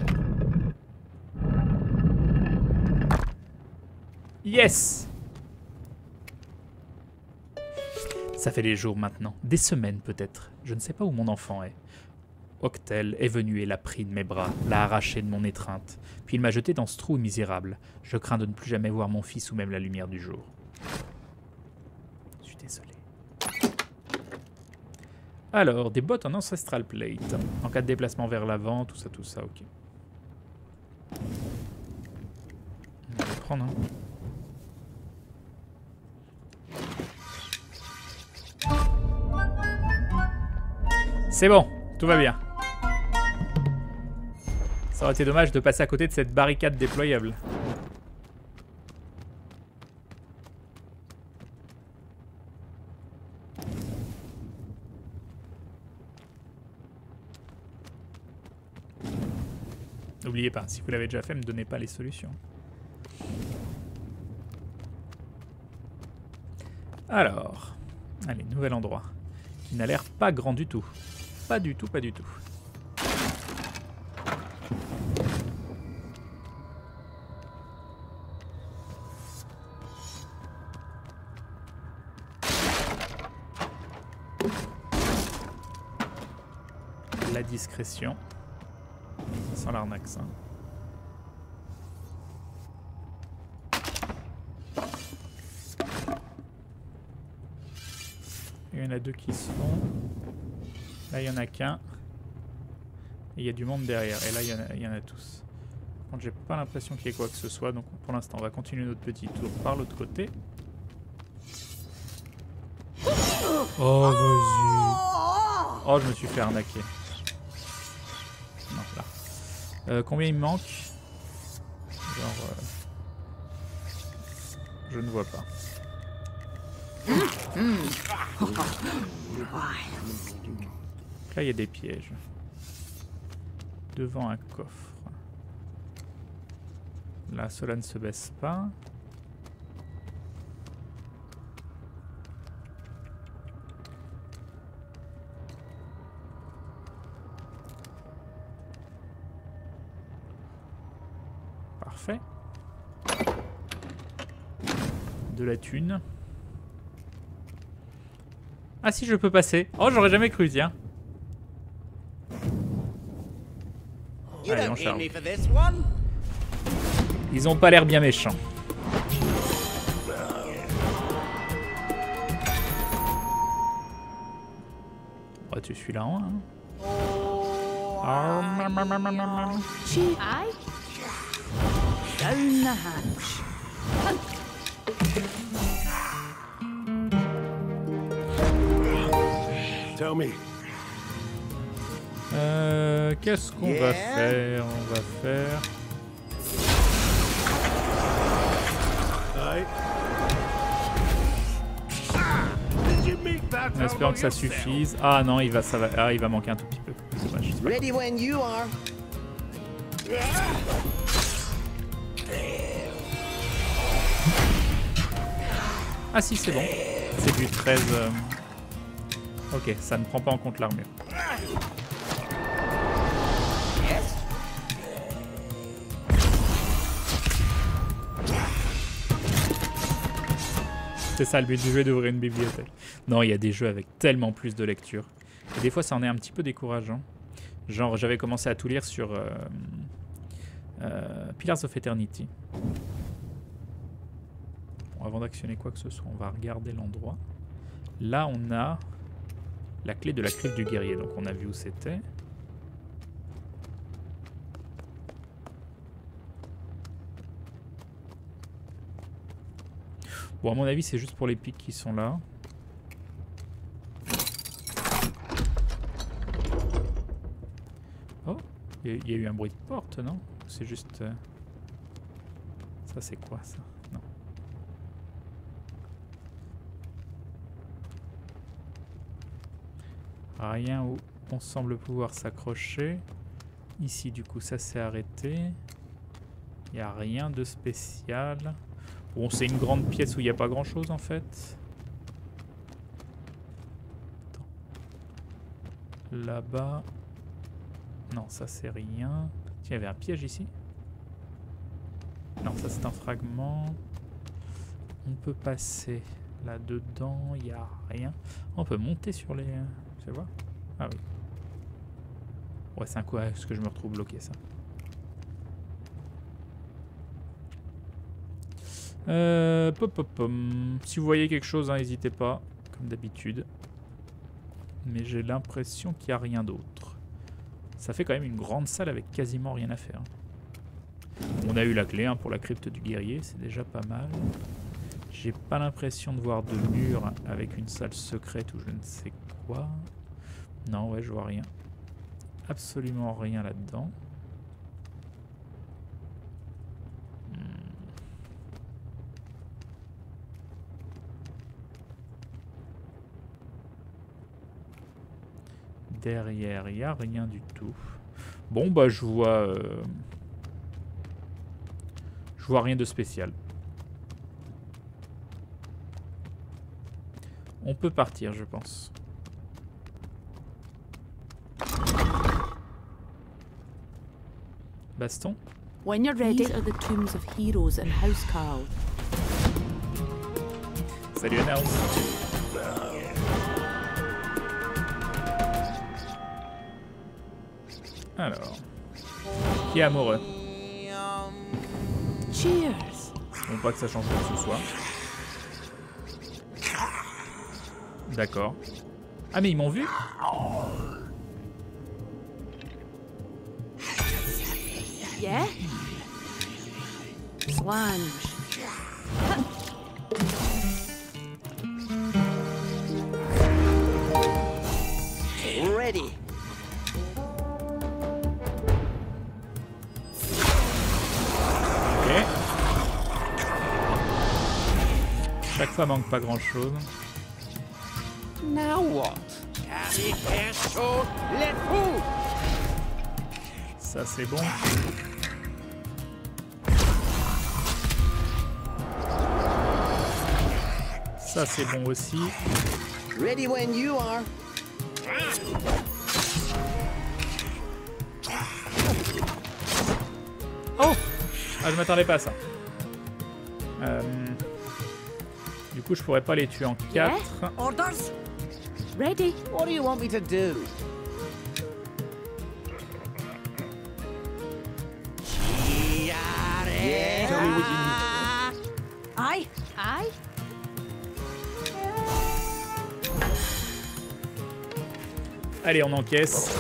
A: Yes! Ça fait des jours maintenant, des semaines peut-être. Je ne sais pas où mon enfant est. Octel est venu et l'a pris de mes bras, l'a arraché de mon étreinte. Puis il m'a jeté dans ce trou misérable. Je crains de ne plus jamais voir mon fils ou même la lumière du jour. Je suis désolé. Alors, des bottes en Ancestral Plate. En cas de déplacement vers l'avant, tout ça, ok. On va les prendre, hein. C'est bon, tout va bien. Ça aurait été dommage de passer à côté de cette barricade déployable. N'oubliez pas, si vous l'avez déjà fait, ne me donnez pas les solutions. Alors, allez, nouvel endroit. Qui n'a l'air pas grand du tout. Pas du tout, pas du tout. La discrétion. Sans l'arnaque, ça. Il y en a deux qui se font. Là, il n'y en a qu'un. Et il y a du monde derrière. Et là, il y en a tous. Par contre, j'ai pas l'impression qu'il y ait quoi que ce soit. Donc, pour l'instant, on va continuer notre petit tour par l'autre côté. Oh, vas-y. Oh, je me suis fait arnaquer. Non, là. Combien il me manque? Genre... je ne vois pas. Là, il y a des pièges. Devant un coffre. Là, cela ne se baisse pas. Parfait. De la thune. Ah si, je peux passer. Oh, j'aurais jamais cru, tiens. Allez, on charge. Ils ont pas l'air bien méchants. Oh, tu suis là en hein.
B: Down the hatch.
E: Tell me.
A: Qu'est-ce qu'on va faire? On va faire... espérant que ça suffise. Ah non, il va manquer un tout petit peu. C'est dommage. C'est pas grave.
D: Ready when you are.
A: Ah si, c'est bon. C'est du 13. Ok, ça ne prend pas en compte l'armure.
D: Yes.
A: C'est ça le but du jeu, d'ouvrir une bibliothèque. Non, il y a des jeux avec tellement plus de lecture. Et des fois, ça en est un petit peu décourageant. Genre, j'avais commencé à tout lire sur Pillars of Eternity. Bon, avant d'actionner quoi que ce soit, on va regarder l'endroit. Là, on a la clé de la crypte du guerrier. Donc, on a vu où c'était. Bon, à mon avis, c'est juste pour les pics qui sont là. Oh, il y a eu un bruit de porte, non? C'est juste... Ça, c'est quoi, ça? Non. Rien où on semble pouvoir s'accrocher. Ici, du coup, ça s'est arrêté. Il n'y a rien de spécial. Bon, c'est une grande pièce où il n'y a pas grand-chose, en fait. Là-bas... Non, ça, c'est rien. Tiens, il y avait un piège ici. Non, ça, c'est un fragment. On peut passer là-dedans. Il n'y a rien. On peut monter sur les... Tu vois? Ah oui. Ouais, c'est un coup. Est-ce que je me retrouve bloqué, ça? Si vous voyez quelque chose, n'hésitez pas, comme d'habitude. Mais j'ai l'impression qu'il n'y a rien d'autre. Ça fait quand même une grande salle avec quasiment rien à faire. On a eu la clé pour la crypte du guerrier, c'est déjà pas mal. J'ai pas l'impression de voir de mur avec une salle secrète ou je ne sais quoi. Non, ouais, je vois rien. Absolument rien là-dedans. Derrière, il n'y a rien du tout. Bon, bah, je vois rien de spécial. On peut partir, je pense. Baston?
B: When you're ready. These are the tombs of heroes in Housecarl.
A: Salut Anaus. Alors, qui est amoureux?
B: Cheers.
A: Bon, pas que ça change quoi que ce soit. D'accord. Ah mais ils m'ont vu?
B: Yeah. Slange.
D: Ready.
A: Ok. Chaque fois manque pas grand chose.
D: Now what? Carry cash show. Let's move.
A: Ça c'est bon. Ça c'est bon aussi.
D: Ready when you are.
A: Oh! Ah, je m'attendais pas à ça. Du coup, je pourrais pas les tuer en 4.
C: Orders?
B: Ready.
D: What do you want me to do?
C: Yeah.
A: Tell me what you need.
C: Aye.
B: Aye.
A: Allez, on encaisse.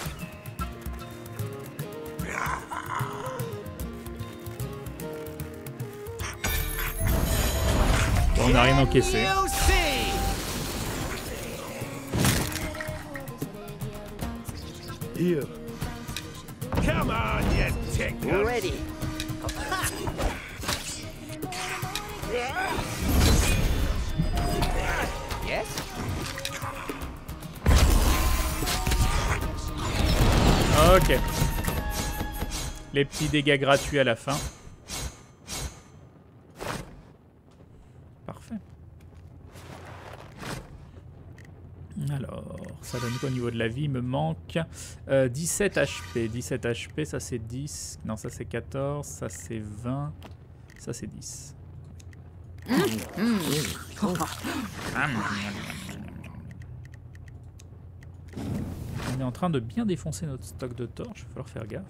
A: Bon, on n'a rien encaissé.
D: You see.
E: Here.
D: Come on, you tickler. Ready. Yes.
A: Ok. Les petits dégâts gratuits à la fin. Parfait. Alors, ça donne quoi au niveau de la vie? Il me manque 17 HP. 17 HP, ça c'est 10. Non, ça c'est 14. Ça c'est 20. Ça c'est 10. On est en train de bien défoncer notre stock de torches. Il va falloir faire gaffe.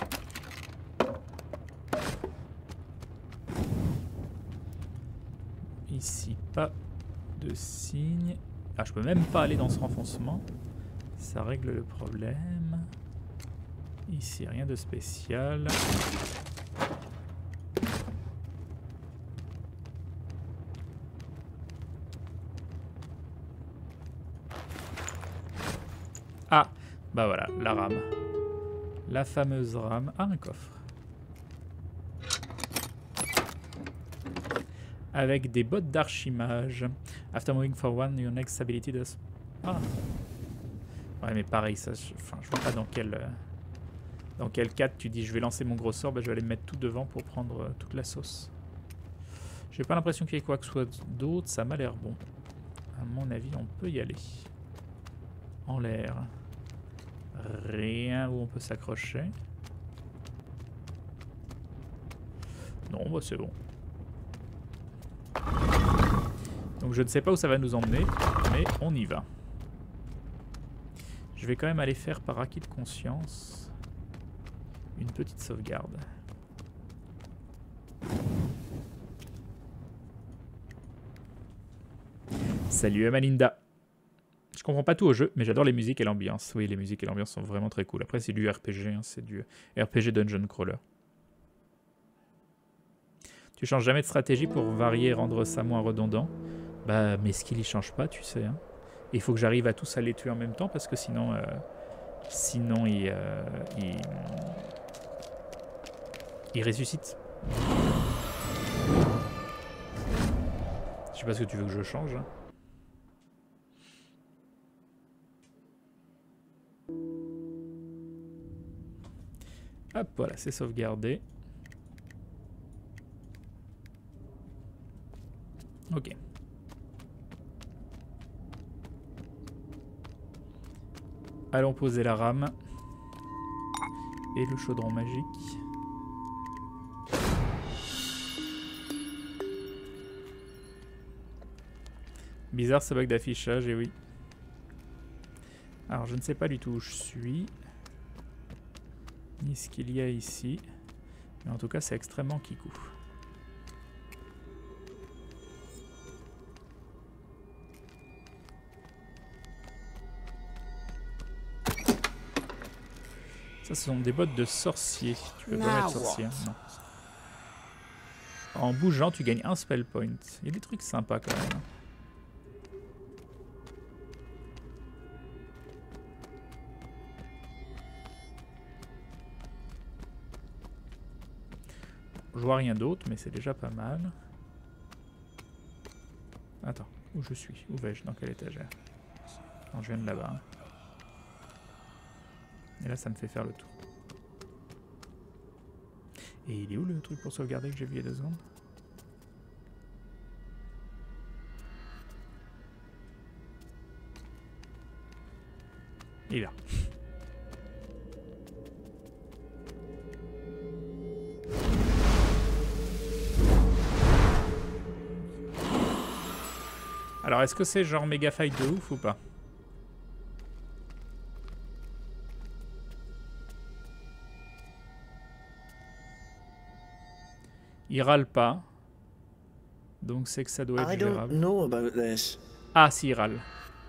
A: Ici, pas de signe. Ah, je peux même pas aller dans ce renfoncement. Ça règle le problème. Ici, rien de spécial. Ah, bah voilà, la rame. La fameuse rame. Ah, un coffre. Avec des bottes d'archimage. After moving forward, your next ability does... Ah. Ouais, mais pareil, ça, je vois pas dans quel cadre tu dis je vais lancer mon gros sort, bah, je vais aller me mettre tout devant pour prendre toute la sauce. J'ai pas l'impression qu'il y ait quoi que ce soit d'autre, ça m'a l'air bon. À mon avis, on peut y aller. En l'air. Rien où on peut s'accrocher. Non, bah c'est bon. Donc je ne sais pas où ça va nous emmener, mais on y va. Je vais quand même aller faire par acquis de conscience une petite sauvegarde. Salut Amalinda. Je comprends pas tout au jeu, mais j'adore les musiques et l'ambiance. Oui, les musiques et l'ambiance sont vraiment très cool. Après, c'est du RPG, hein, c'est du RPG Dungeon Crawler. Tu changes jamais de stratégie pour varier et rendre ça moins redondant. Bah, mes skills, ils changent pas, tu sais. Hein. Il faut que j'arrive à tous à les tuer en même temps, parce que sinon ils ressuscitent. Je sais pas ce que tu veux que je change. Hein. Hop, voilà, c'est sauvegardé. Ok. Allons poser la rame. Et le chaudron magique. Bizarre ce bug d'affichage, et oui. Alors je ne sais pas du tout où je suis. Ni ce qu'il y a ici. Mais en tout cas c'est extrêmement kikou. Ça, ce sont des bottes de sorcier. Tu peux pas mettre sorcier, hein? Non. En bougeant, tu gagnes un spell point. Il y a des trucs sympas quand même. Je vois rien d'autre, mais c'est déjà pas mal. Attends, où je suis? Où vais-je? Dans quelle étagère? Non, je viens de là-bas. Hein. Et là, ça me fait faire le tour. Et il est où le truc pour sauvegarder que j'ai vu il y a 2 secondes? Il est là. Alors, est-ce que c'est genre méga fight de ouf ou pas? Il râle pas. Donc c'est que ça doit être gérable. Ah, si, il râle.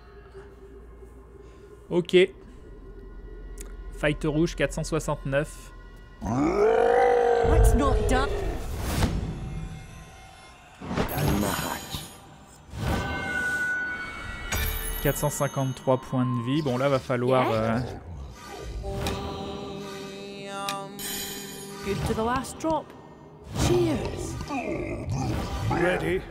A: Ok. Fight rouge 469.
C: What's not done?
A: 453 points de vie. Bon, là, va falloir...
B: Good to the last drop. Cheers.
E: Ready?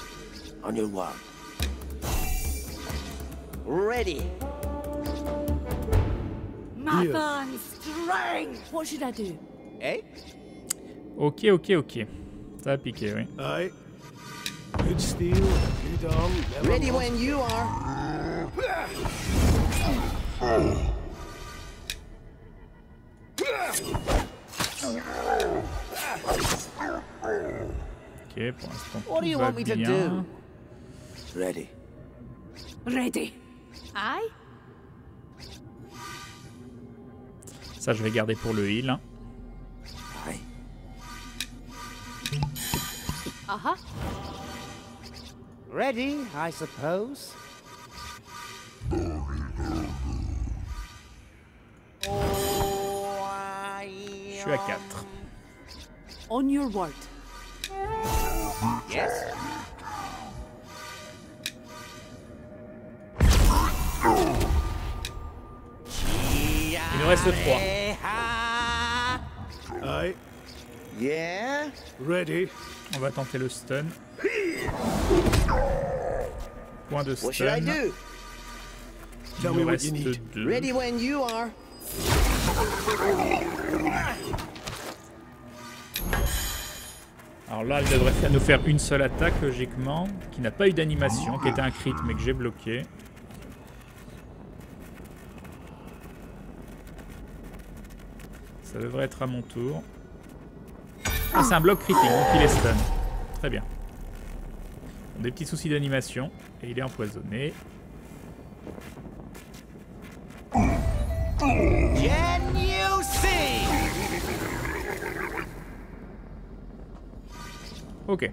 D: On your walk. Ready.
C: Mathan's strength!
B: What should I do?
D: Eh?
A: Ok. Ça a piqué, oui.
E: Aye. Good steel, good arm. Never
D: Ready
E: lost.
D: when you are.
A: Ok, pour l'instant,
D: What do
A: tout
D: you
A: va
D: want me to
A: bien.
D: do? Ready.
C: Ready.
B: Aye?
A: Ça, je vais garder pour le heal. Hein.
D: Aye.
B: Uh-huh.
D: Ready, I suppose.
A: Je suis à 4.
B: On your word.
D: Yes.
A: Il nous reste 3.
E: Aye.
D: Yeah.
E: Ready.
A: On va tenter le stun. Point de
D: What should I
A: stun.
D: do?
A: Il
E: Tell
A: nous
E: me what
A: reste
E: you need.
A: 2.
D: Ready when you are.
A: Alors là, il devrait nous faire une seule attaque, logiquement, qui n'a pas eu d'animation, qui était un crit, mais que j'ai bloqué. Ça devrait être à mon tour. Ah, c'est un bloc critique, donc il est stun. Très bien. Des petits soucis d'animation, et il est empoisonné.
D: Can you see?
A: Ok.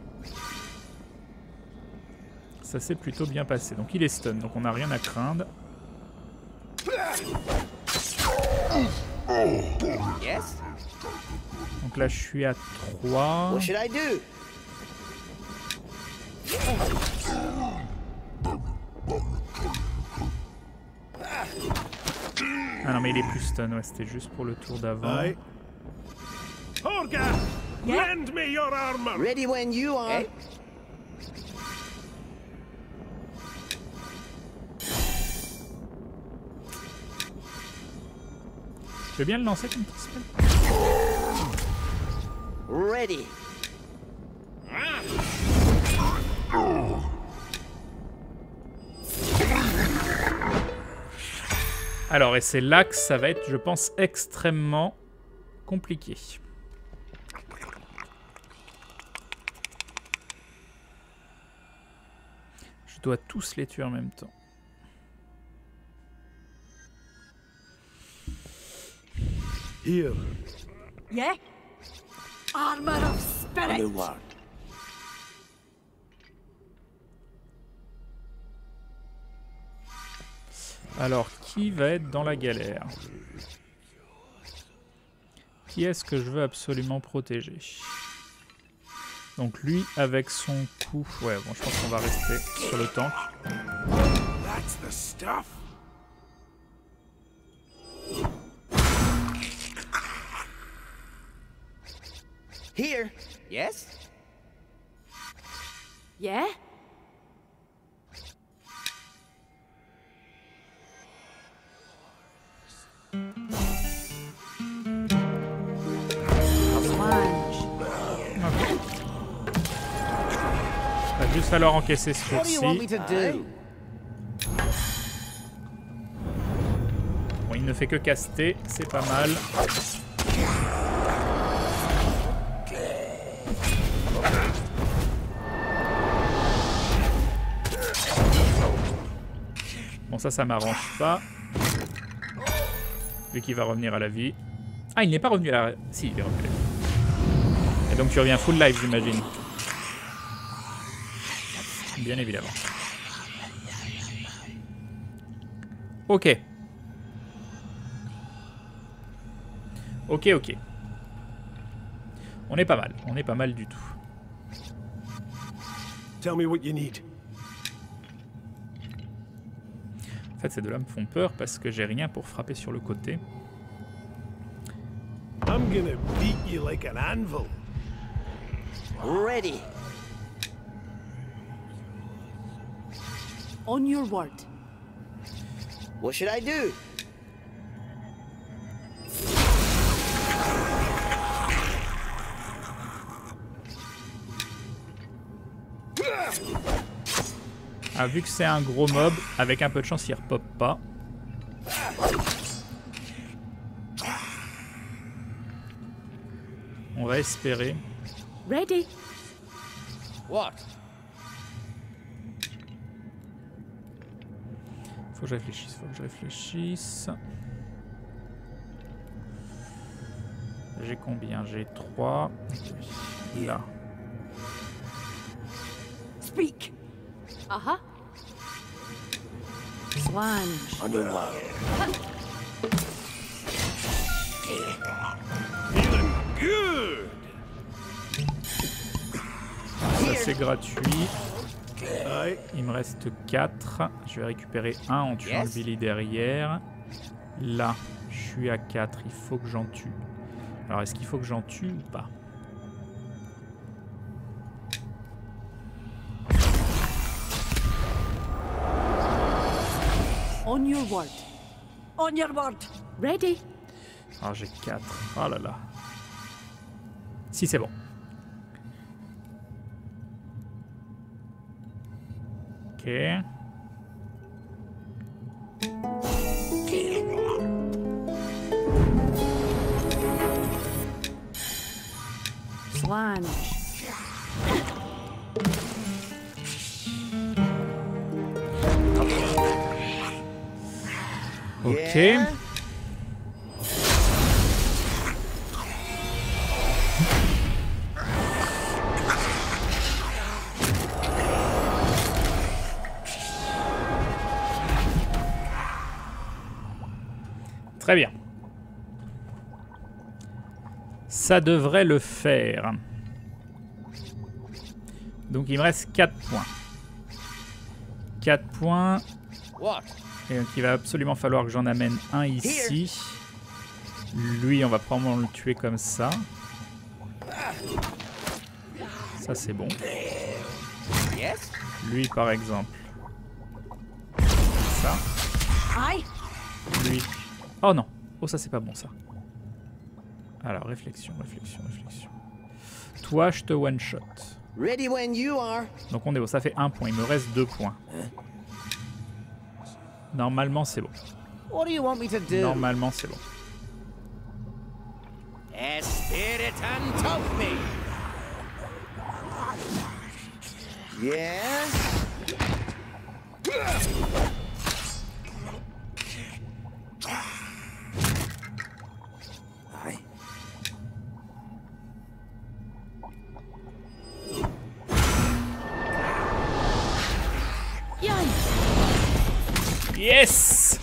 A: Ça s'est plutôt bien passé. Donc il est stun, donc on n'a rien à craindre.
D: Yes.
A: Donc là je suis à 3.
D: What should I do?
A: Ah non mais il est plus stun, ouais, c'était juste pour le tour d'avant.
E: Aye. Horga! Lend me your armor!
D: Ready when you are. Eh?
A: Je vais bien le lancer comme petit spell.
D: Ready.
A: Alors et c'est là que ça va être, je pense, extrêmement compliqué. Je dois tous les tuer en même temps.
E: Here.
C: Yeah? Armor of spirit!
D: Underworld.
A: Alors, qui va être dans la galère? Qui est-ce que je veux absolument protéger? Donc lui, avec son coup... Ouais, bon, je pense qu'on va rester sur le tank.
E: That's the stuff.
D: Here. Yes.
B: Yeah? Flange.
A: Va juste falloir encaisser ce
D: What do you want me
A: coup-ci.
D: to do?
A: Bon, il ne fait que caster, c'est pas mal. Bon, ça m'arrange pas. Vu qu'il va revenir à la vie. Ah, il n'est pas revenu à la... Si, il est revenu à la vie. Et donc tu reviens full life, j'imagine. Bien évidemment. Ok. Ok. On est pas mal du tout.
E: Tell me what you need.
A: En fait, ces deux-là me font peur parce que j'ai rien pour frapper sur le côté.
E: I'm gonna beat you like an anvil.
D: Ready.
B: On your word.
D: What should I do?
A: Ah, vu que c'est un gros mob, avec un peu de chance, il repop pas. On va espérer.
B: Ready.
D: What?
A: Faut que je réfléchisse, faut que je réfléchisse. J'ai combien? J'ai 3. Là.
C: Speak.
B: Uh-huh. Swan.
D: Good.
A: Ça c'est gratuit. Il me reste 4. Je vais récupérer un en tuant le Billy derrière. Là, je suis à 4. Il faut que j'en tue. Alors, est-ce qu'il faut que j'en tue ou pas?
B: On your word.
C: On your word.
B: Ready.
A: Alors, j'ai 4. Oh là là. Si, c'est bon. Ok.
B: Swan.
A: Ok.
D: Yeah.
A: Très bien. Ça devrait le faire. Donc il me reste 4 points. 4 points.
D: What?
A: Et donc il va absolument falloir que j'en amène un ici. Lui, on va probablement le tuer comme ça. Ça, c'est bon.
D: Yes?
A: Lui, par exemple. Ça.
C: Aye.
A: Lui. Oh non. Oh, ça, c'est pas bon, ça. Alors, réflexion, réflexion, réflexion. Toi, je te one-shot.
D: Ready when you are.
A: Donc, on est bon. Ça fait 1 point. Il me reste 2 points. Normalement, c'est bon.
D: What do you want me to do?
A: Normalement, c'est bon.
D: Spirit and top me. Yeah. Aye.
A: Yes!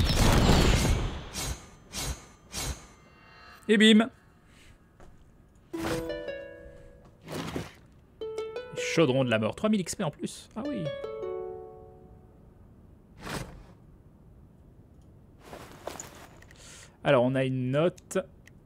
A: Et bim! Chaudron de la mort. 3000 XP en plus. Ah oui. Alors, on a une note.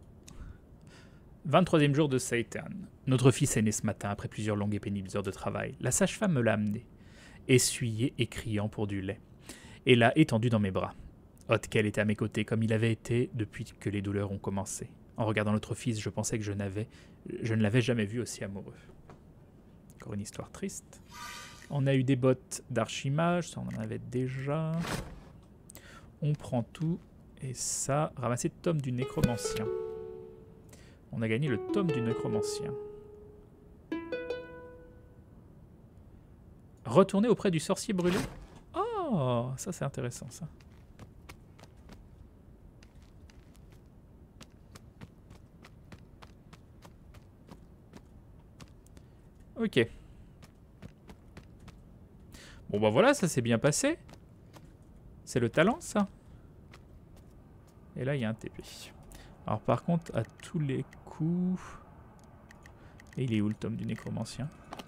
A: 23e jour de Satan. Notre fils est né ce matin après plusieurs longues et pénibles heures de travail. La sage-femme me l'a amené, essuyé et criant pour du lait, et l'a étendu dans mes bras. Otkel était à mes côtés comme il avait été depuis que les douleurs ont commencé. En regardant notre fils, je pensais que je ne l'avais jamais vu aussi amoureux. Encore une histoire triste. On a eu des bottes d'archimage, ça on en avait déjà. On prend tout. Et ça, ramasser le tome du nécromancien. On a gagné le tome du nécromancien. Retourner auprès du sorcier brûlé. Oh, ça c'est intéressant ça. Ok. Bon bah voilà, ça s'est bien passé. C'est le talent ça. Et là il y a un TP. Alors par contre à tous les coups... Et il est où le tome du nécromancien?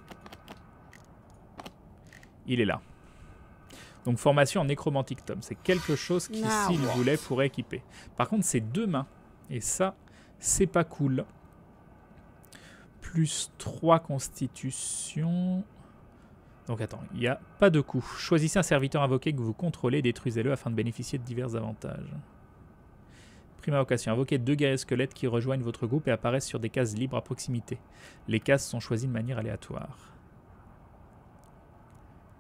A: Il est là. Donc formation en nécromantique tome. C'est quelque chose qui, s'il voulait, pourrait équiper. Par contre c'est 2 mains. Et ça, c'est pas cool. Plus 3 constitution. Donc attends, il n'y a pas de coup. Choisissez un serviteur invoqué que vous contrôlez et détruisez-le afin de bénéficier de divers avantages. Prime invocation. Invoquez 2 guerriers squelettes qui rejoignent votre groupe et apparaissent sur des cases libres à proximité. Les cases sont choisies de manière aléatoire.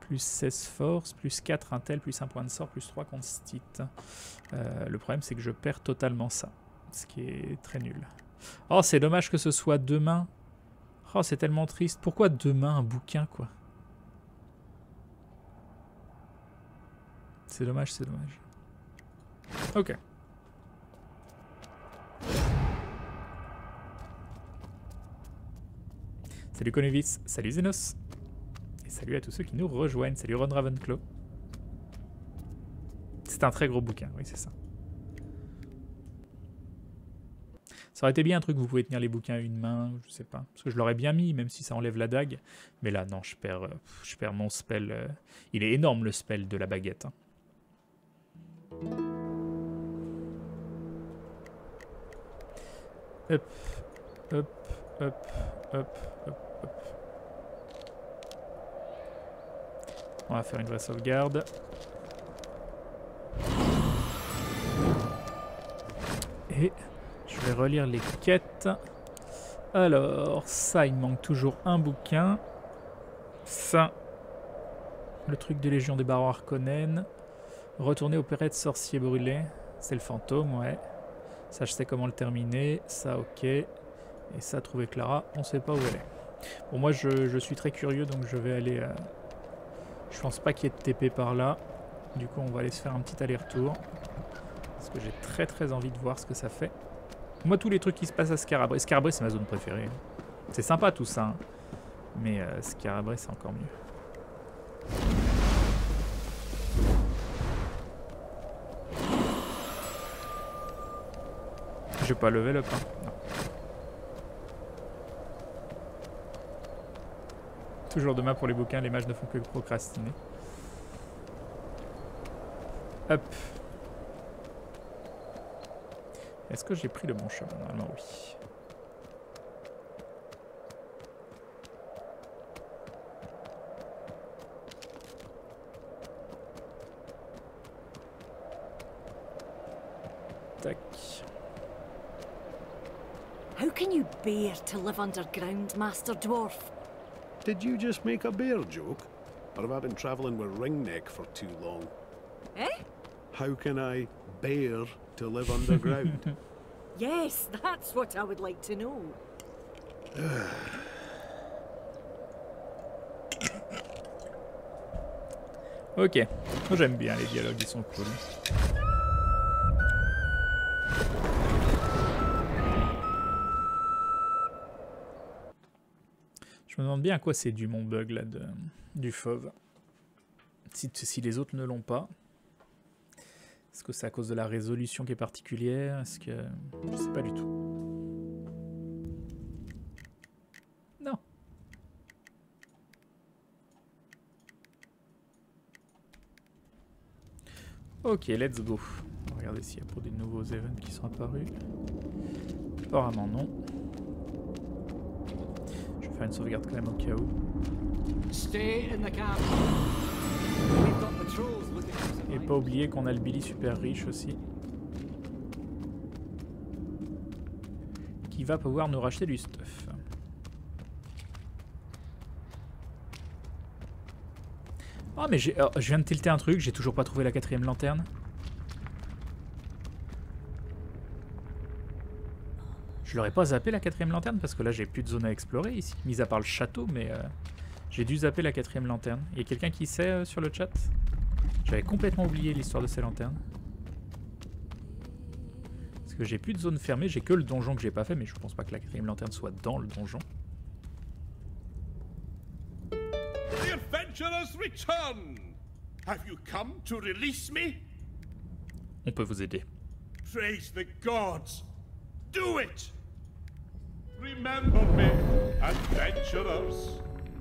A: Plus 16 force, plus 4 intel, plus 1 point de sort, plus 3 constite. Le problème c'est que je perds totalement ça. Ce qui est très nul. Oh, c'est dommage que ce soit demain. Oh, c'est tellement triste. Pourquoi demain un bouquin, quoi? C'est dommage, c'est dommage. Ok. Salut Konovis, salut Zenos. Et salut à tous ceux qui nous rejoignent. Salut Ron Ravenclaw. C'est un très gros bouquin, oui c'est ça. Ça aurait été bien un truc, vous pouvez tenir les bouquins à une main, je sais pas. Parce que je l'aurais bien mis, même si ça enlève la dague. Mais là, non, je perds mon spell. Il est énorme le spell de la baguette. Hein. Hop, hop, hop, hop, hop, hop. On va faire une vraie sauvegarde. Et je vais relire les quêtes. Alors, ça, il me manque toujours un bouquin. Ça, le truc de Légion des Barons Harkonnen. Retourner opérette sorcier brûlé. C'est le fantôme, ouais. Ça, je sais comment le terminer. Ça, ok. Et ça, trouver Clara, on sait pas où elle est. Bon, moi, je suis très curieux, donc je vais aller... Je pense pas qu'il y ait de TP par là. Du coup, on va aller se faire un petit aller-retour. Parce que j'ai très très envie de voir ce que ça fait. Moi, tous les trucs qui se passent à Scarabée... Scarabée, c'est ma zone préférée. C'est sympa tout ça. Hein. Mais Scarabée, c'est encore mieux. Je vais pas level up. Hein. Non. Toujours demain pour les bouquins, les mages ne font que procrastiner. Hop. Est-ce que j'ai pris le bon chemin? Normalement, oui. Tac.
C: How can you bear to live underground, Master Dwarf?
E: Did you just make a bear joke? Or have I been travelling with Ringneck for too long?
C: Eh?
E: How can I bear to live underground?
C: Yes, that's what I would like to know.
A: Ok. Moi, j'aime bien les dialogues, ils sont cool. Je me demande bien à quoi c'est dû mon bug là du fauve. Si les autres ne l'ont pas. Est-ce que c'est à cause de la résolution qui est particulière? Est-ce que... Je sais pas du tout. Non. Ok, let's go. On va regarder s'il y a pour des nouveaux events qui sont apparus. Apparemment non. Je vais faire une sauvegarde quand même au cas où. Et pas oublier qu'on a le Billy super riche aussi. Qui va pouvoir nous racheter du stuff. Oh mais je viens de tilter un truc, j'ai toujours pas trouvé la 4ème lanterne. Je l'aurais pas zappé la 4ème lanterne parce que là j'ai plus de zone à explorer ici, mis à part le château, mais j'ai dû zapper la 4ème lanterne. Il y a quelqu'un qui sait sur le chat? J'avais complètement oublié l'histoire de ces lanternes. Parce que j'ai plus de zone fermée, j'ai que le donjon que j'ai pas fait, mais je pense pas que la 4ème lanterne soit dans le donjon.
D: The adventurers return! Have you come to release me?
A: On peut vous aider.
D: Praise the gods! Do it! Remember me, adventurers!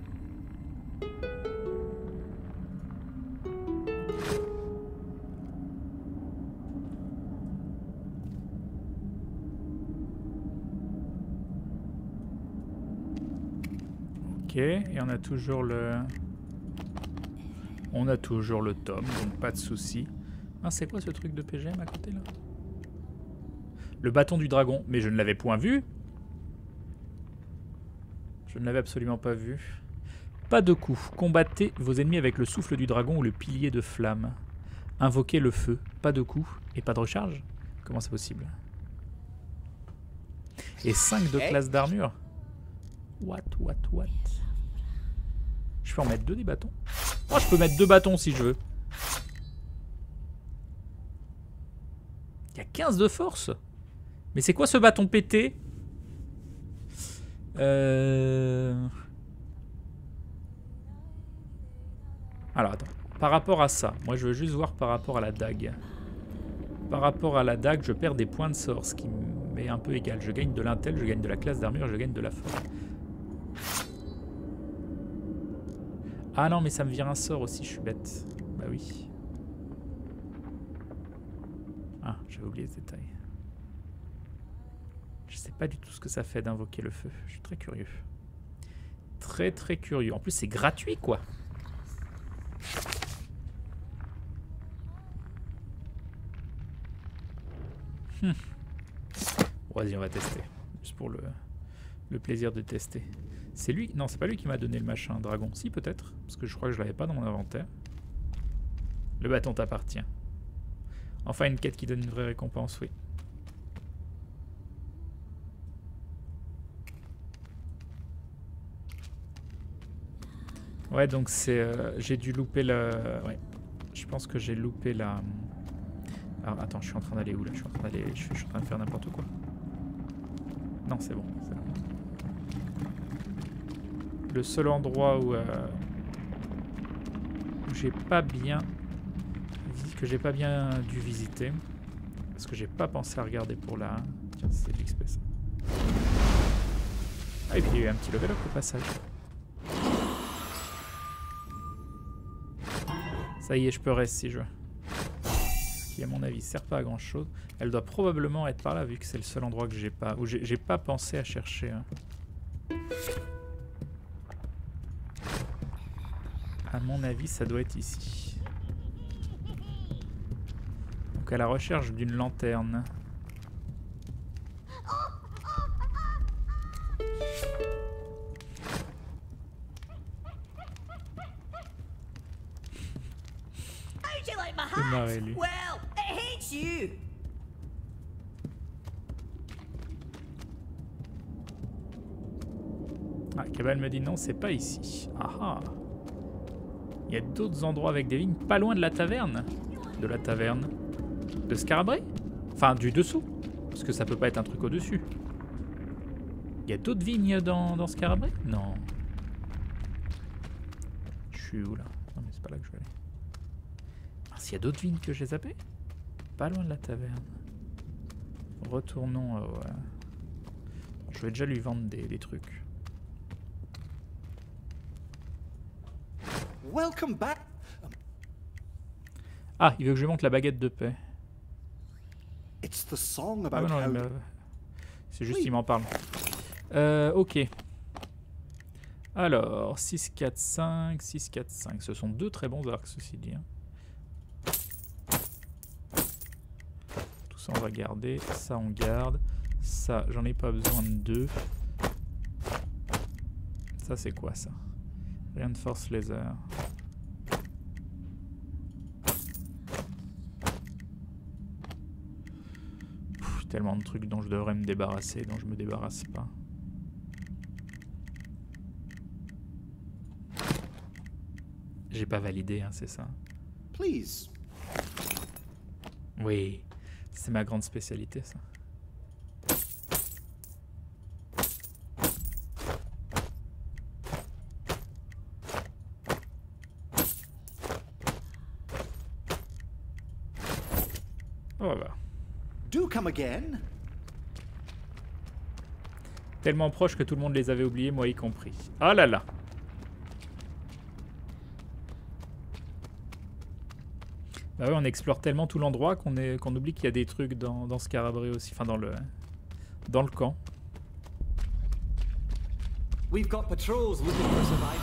A: Ok, et on a toujours le... On a toujours le tome, donc pas de souci. Ah, c'est quoi ce truc de PGM à côté là? Le bâton du dragon, mais je ne l'avais point vu. Je ne l'avais absolument pas vu. Pas de coup. Combattez vos ennemis avec le souffle du dragon ou le pilier de flamme. Invoquez le feu. Pas de coup et pas de recharge. Comment c'est possible? Et 5 de classe d'armure. What? Je peux en mettre 2 des bâtons? Oh, je peux mettre 2 bâtons si je veux. Il y a 15 de force. Mais c'est quoi ce bâton pété? Alors attends. Par rapport à ça, moi je veux juste voir par rapport à la dague. Par rapport à la dague, je perds des points de sort, ce qui m'est un peu égal. Je gagne de l'intel, je gagne de la classe d'armure, je gagne de la force. Ah non, mais ça me vire un sort aussi, je suis bête. Bah oui. Ah, j'avais oublié ce détail. Je sais pas du tout ce que ça fait d'invoquer le feu. Je suis très curieux. Très très curieux. En plus, c'est gratuit, quoi. Vas-y, on va tester. Juste pour le plaisir de tester. C'est lui? Non, c'est pas lui qui m'a donné le machin dragon. Si, peut-être. Parce que je crois que je l'avais pas dans mon inventaire. Le bâton t'appartient. Enfin, une quête qui donne une vraie récompense, oui. Ouais, donc c'est... j'ai dû louper le... Ouais. Je pense que j'ai loupé la... Alors, attends, je suis en train d'aller où, là? Je suis en train d'aller... Je suis en train de faire n'importe quoi. Non, c'est bon. Le seul endroit où j'ai pas bien... que j'ai pas bien dû visiter. Parce que j'ai pas pensé à regarder pour la... Tiens, c'est de l'XP, ça. Ah, et puis il y a eu un petit level up au passage. Ça y est, je peux rester si je veux. Ce qui, à mon avis, sert pas à grand chose. Elle doit probablement être par là, vu que c'est le seul endroit que j'ai pas... où j'ai pas pensé à chercher. Hein. À mon avis, ça doit être ici. Donc à la recherche d'une lanterne. Marrer, lui.
F: Well, it hates you.
A: Ah, Cabal me dit non, c'est pas ici. Ah ah. Il y a d'autres endroits avec des vignes pas loin de la taverne. De la taverne. De Scarabée. Enfin, du dessous. Parce que ça peut pas être un truc au-dessus. Il y a d'autres vignes dans Scarabée? Non. Je suis où là? Non, mais c'est pas là que je vais aller. S'il y a d'autres vignes que j'ai zappées? Pas loin de la taverne. Retournons. Ouais. Je vais déjà lui vendre des trucs.
G: Welcome back.
A: Ah, il veut que je lui montre la baguette de paix.
G: It's the song
A: Ah
G: about
A: non,
G: how...
A: c'est juste qu'il m'en parle. Ok. Alors, 6, 4, 5, 6, 4, 5. Ce sont deux très bons arcs, ceci dit. Tout ça, on va garder. Ça, on garde. Ça, j'en ai pas besoin de deux. Ça, c'est quoi, ça? Reinforce laser. Tellement de trucs dont je devrais me débarrasser, dont je me débarrasse pas. J'ai pas validé, hein, c'est ça?
G: Please.
A: Oui, c'est ma grande spécialité, ça. Voilà.
G: Do come again.
A: Tellement proche que tout le monde les avait oubliés, moi y compris. Ah là là. Bah ouais, on explore tellement tout l'endroit qu'on oublie qu'il y a des trucs dans Scarabée aussi, enfin dans le camp.
F: We've got patrols looking for survivors.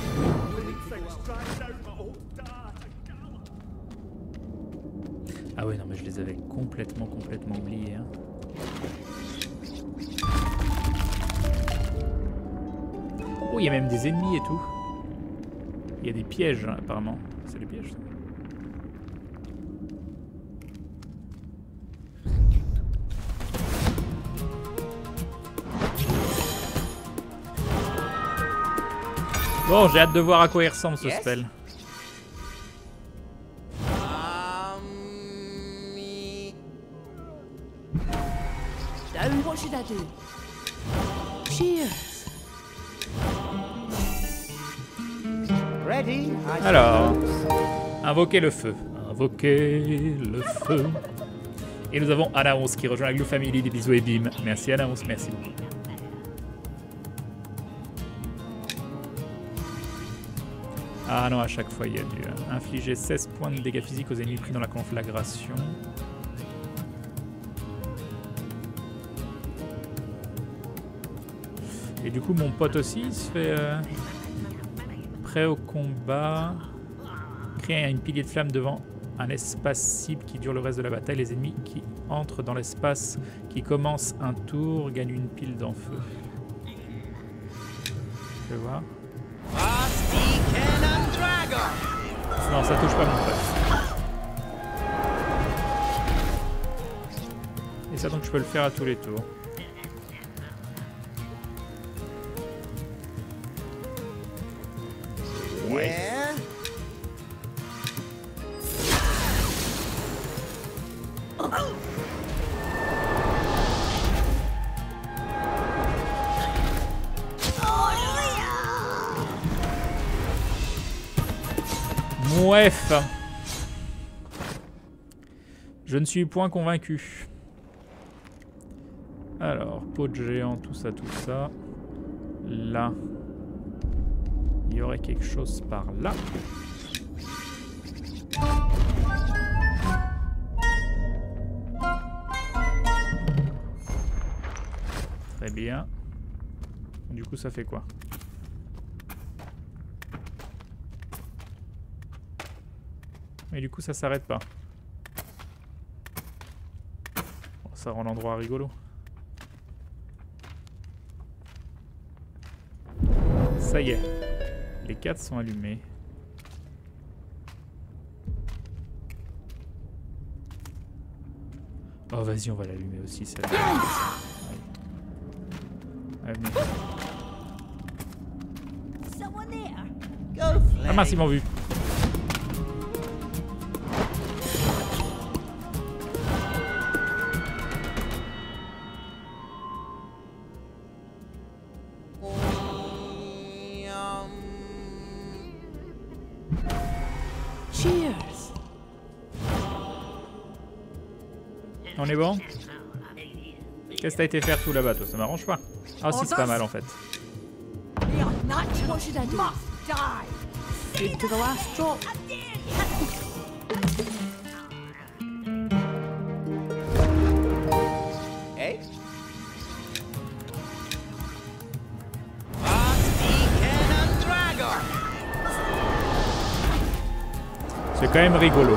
A: Ah ouais, non mais je les avais complètement oubliés. Hein. Oh, il y a même des ennemis et tout. Il y a des pièges, hein, apparemment. C'est des pièges, ça. Bon, j'ai hâte de voir à quoi il ressemble ce spell.
B: Down, what should I do? Cheers.
G: Ready?
A: Alors, invoquer le feu. Invoquer le feu. Et nous avons Anaons qui rejoint la Glue Family. Des bisous et bim. Merci Anaons, merci beaucoup. Ah non, à chaque fois il y a du infliger 16 points de dégâts physiques aux ennemis pris dans la conflagration. Et du coup mon pote aussi il se fait prêt au combat. Créer une pilier de flammes devant un espace cible qui dure le reste de la bataille. Les ennemis qui entrent dans l'espace qui commence un tour gagnent une pile d'enfeu. Je vais voir. Non, ça touche pas mon pote. Et ça donc je peux le faire à tous les tours. Ouais. Bref. Je ne suis point convaincu. Alors, peau de géant, tout ça, tout ça. Là. Il y aurait quelque chose par là. Très bien. Du coup, ça fait quoi? Et du coup, ça s'arrête pas. Bon, ça rend l'endroit rigolo. Ça y est. Les 4 sont allumés. Oh, vas-y, on va l'allumer aussi, celle-là. Allez, venez. Ah mince, ils m'ont vu.
B: Cheers.
A: On est bon? Qu'est-ce que t'as été faire tout là-bas, toi? Ça m'arrange pas. Ah si, c'est pas mal en fait.
B: What should I do? Good to the last drop.
F: Eh?
A: C'est quand même rigolo.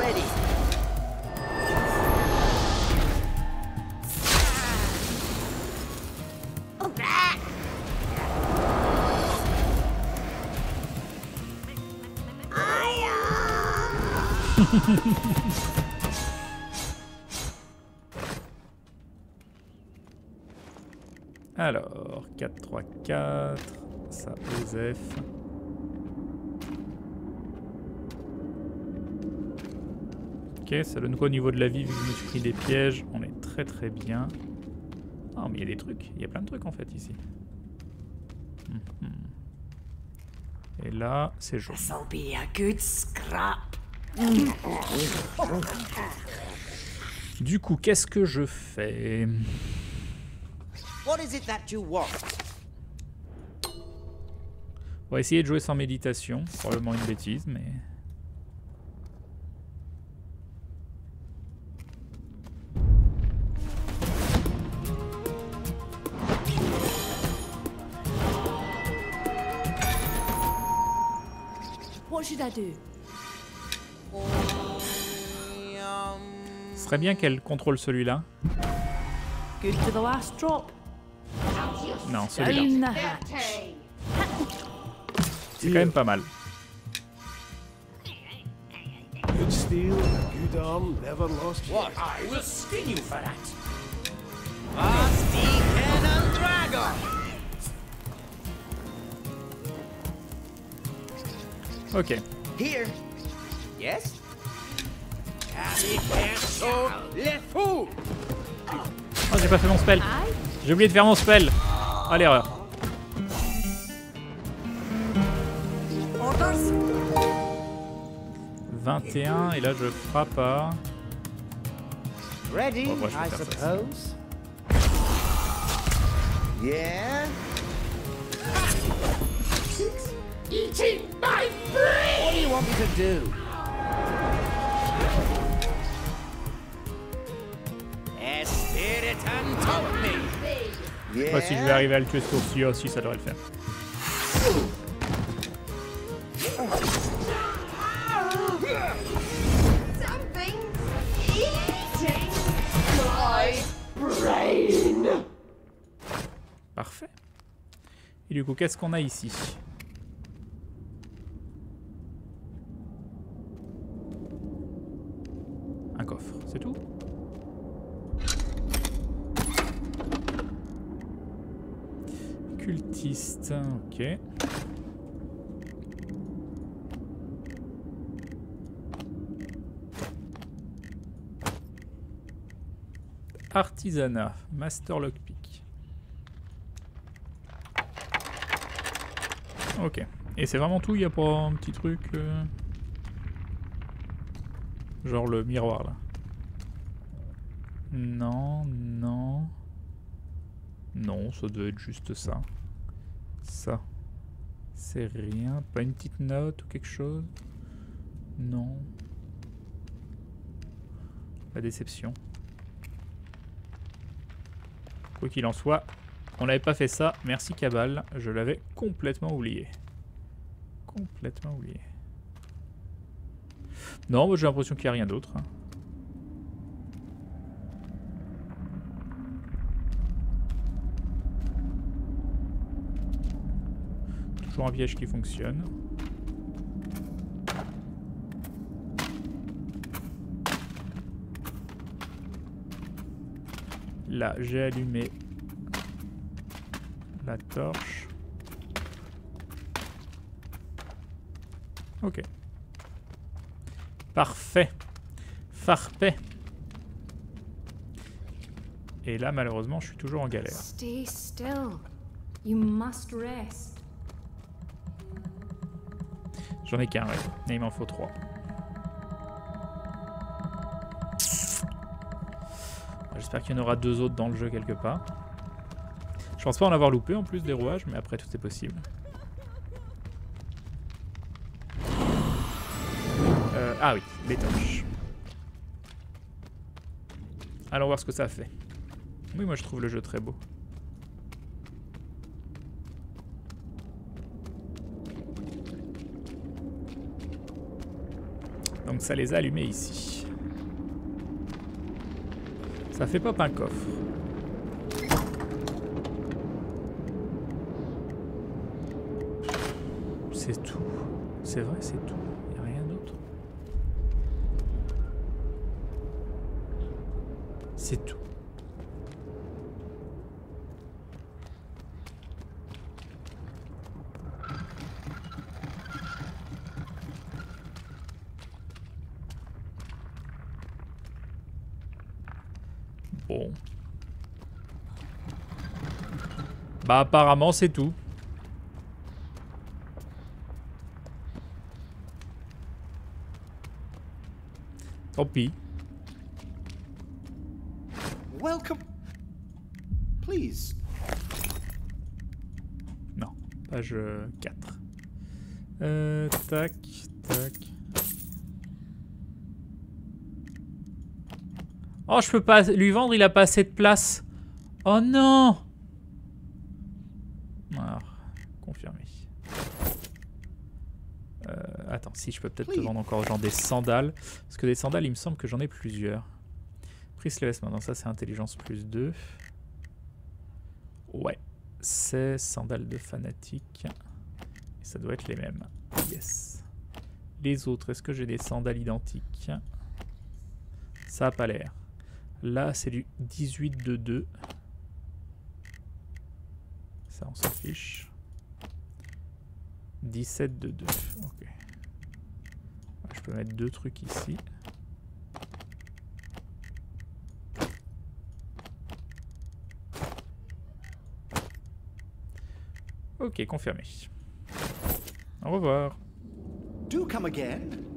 A: Alors, 4, 3, 4, ça, Osef. Ok, ça donne quoi au niveau de la vie vu que je me suis pris des pièges? On est très très bien. Ah, mais il y a des trucs, il y a plein de trucs en fait ici. Et là, c'est jaune.
C: This'll be a good scrap.
A: Du coup, qu'est-ce que je fais?
F: What is it that you want?
A: On va essayer de jouer sans méditation. Probablement une bêtise, mais...
B: What should I do?
A: Ce serait bien qu'elle contrôle celui-là.
B: Good to the last drop.
A: Non, celui-là.
B: Down the hatch.
A: C'est quand même pas mal.
E: steel, a good arm never lost you.
F: What?
H: I will skin you for that.
F: Asti Cannon Dragon!
A: Ok.
F: Here. Yes? Amicato les fous!
A: Oh, j'ai pas fait mon spell. J'ai oublié de faire mon spell. Ah, l'erreur.
C: Orders?
A: 21 et là je frappe à...
F: Ready,
A: Bon, moi, je vais
F: I
A: faire ça.
F: suppose. Yeah?
H: Eating my
F: What do you want me to do? Espiritan told me.
A: Je sais pas si je vais arriver à le tuer ce tour-ci. Oh, si, ça devrait le faire.
I: Something eating my brain.
A: Parfait. Et du coup, qu'est-ce qu'on a ici? Un coffre, c'est tout? Cultiste, ok. Artisanat, Master Lockpick. Ok. Et c'est vraiment tout, il n'y a pas un petit truc... Genre le miroir là. Non, non. Non, ça doit être juste ça. Ça. C'est rien. Pas une petite note ou quelque chose? Non. La déception. Quoi qu'il en soit, on n'avait pas fait ça. Merci Cabal. Je l'avais complètement oublié. Complètement oublié. Non, moi j'ai l'impression qu'il n'y a rien d'autre. Toujours un piège qui fonctionne. Là, j'ai allumé la torche. Ok. Parfait. Parfait. Et là, malheureusement, je suis toujours en galère.
I: Stay still. You must rest.
A: J'en ai qu'un, ouais. Et il m'en faut 3. J'espère qu'il y en aura 2 autres dans le jeu quelque part. Je pense pas en avoir loupé en plus des rouages, mais après tout est possible. Ah oui, les torches. Allons voir ce que ça fait. Oui, moi je trouve le jeu très beau. Donc ça les a allumés ici. Ça fait pop un coffre. C'est tout. C'est vrai, c'est tout. Il n'y a rien d'autre. C'est tout. Bon. Bah apparemment c'est tout. Tant pis.
G: Welcome. Please.
A: Non, page 4. Tac, tac. Oh, je peux pas lui vendre, il a pas assez de place. Oh non! Alors, confirmé. Attends, si je peux peut-être te vendre encore genre des sandales. Parce que des sandales, il me semble que j'en ai plusieurs. Priceless maintenant, ça c'est intelligence plus 2. Ouais, c'est sandales de fanatique. Et ça doit être les mêmes. Yes. Les autres, est-ce que j'ai des sandales identiques? Ça a pas l'air. Là, c'est du 18 de 2. Ça, on s'en fiche. 17 de 2. Ok. Je peux mettre 2 trucs ici. Ok, confirmé. Au revoir.
G: Do come again.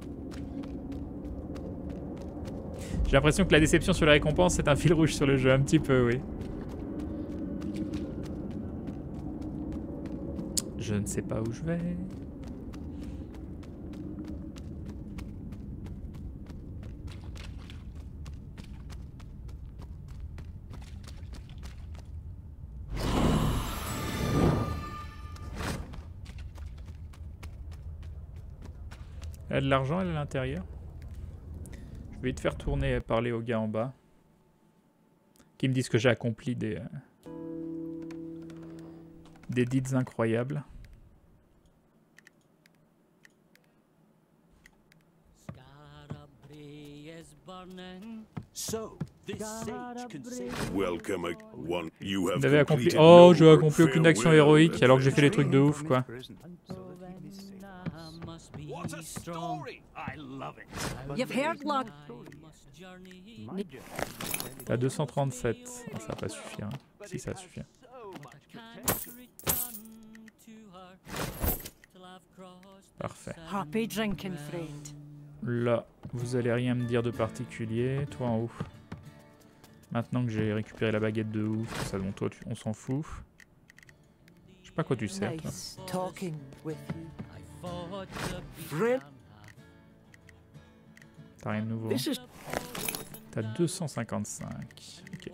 A: J'ai l'impression que la déception sur la récompense, c'est un fil rouge sur le jeu, un petit peu, oui. Je ne sais pas où je vais. Elle a de l'argent, elle est à l'intérieur. Je vais te faire tourner et parler aux gars en bas. Qui me disent que j'ai accompli des deeds incroyables.
H: So, this sage can say
E: Welcome, one. You have
A: Vous avez accompli.
E: completed
A: Oh,
E: no
A: je n'ai accompli
E: but
A: aucune action
E: farewell,
A: héroïque alors que j'ai fait les
E: adventurer.
A: trucs de ouf, quoi.
D: What a story! I love it.
C: You've heard, lad.
A: T'as 237. Oh, ça va pas suffire. Hein. Si, ça va suffire. Parfait.
C: Happy drinking, friend.
A: Là, vous allez rien me dire de particulier. Toi en haut. Maintenant que j'ai récupéré la baguette de ouf, tout ça, bon, toi, on s'en fout. Je sais pas quoi tu sers, toi.
F: Nice talking with you.
A: T'as rien de nouveau.
F: This is
A: T'as 255. Ok.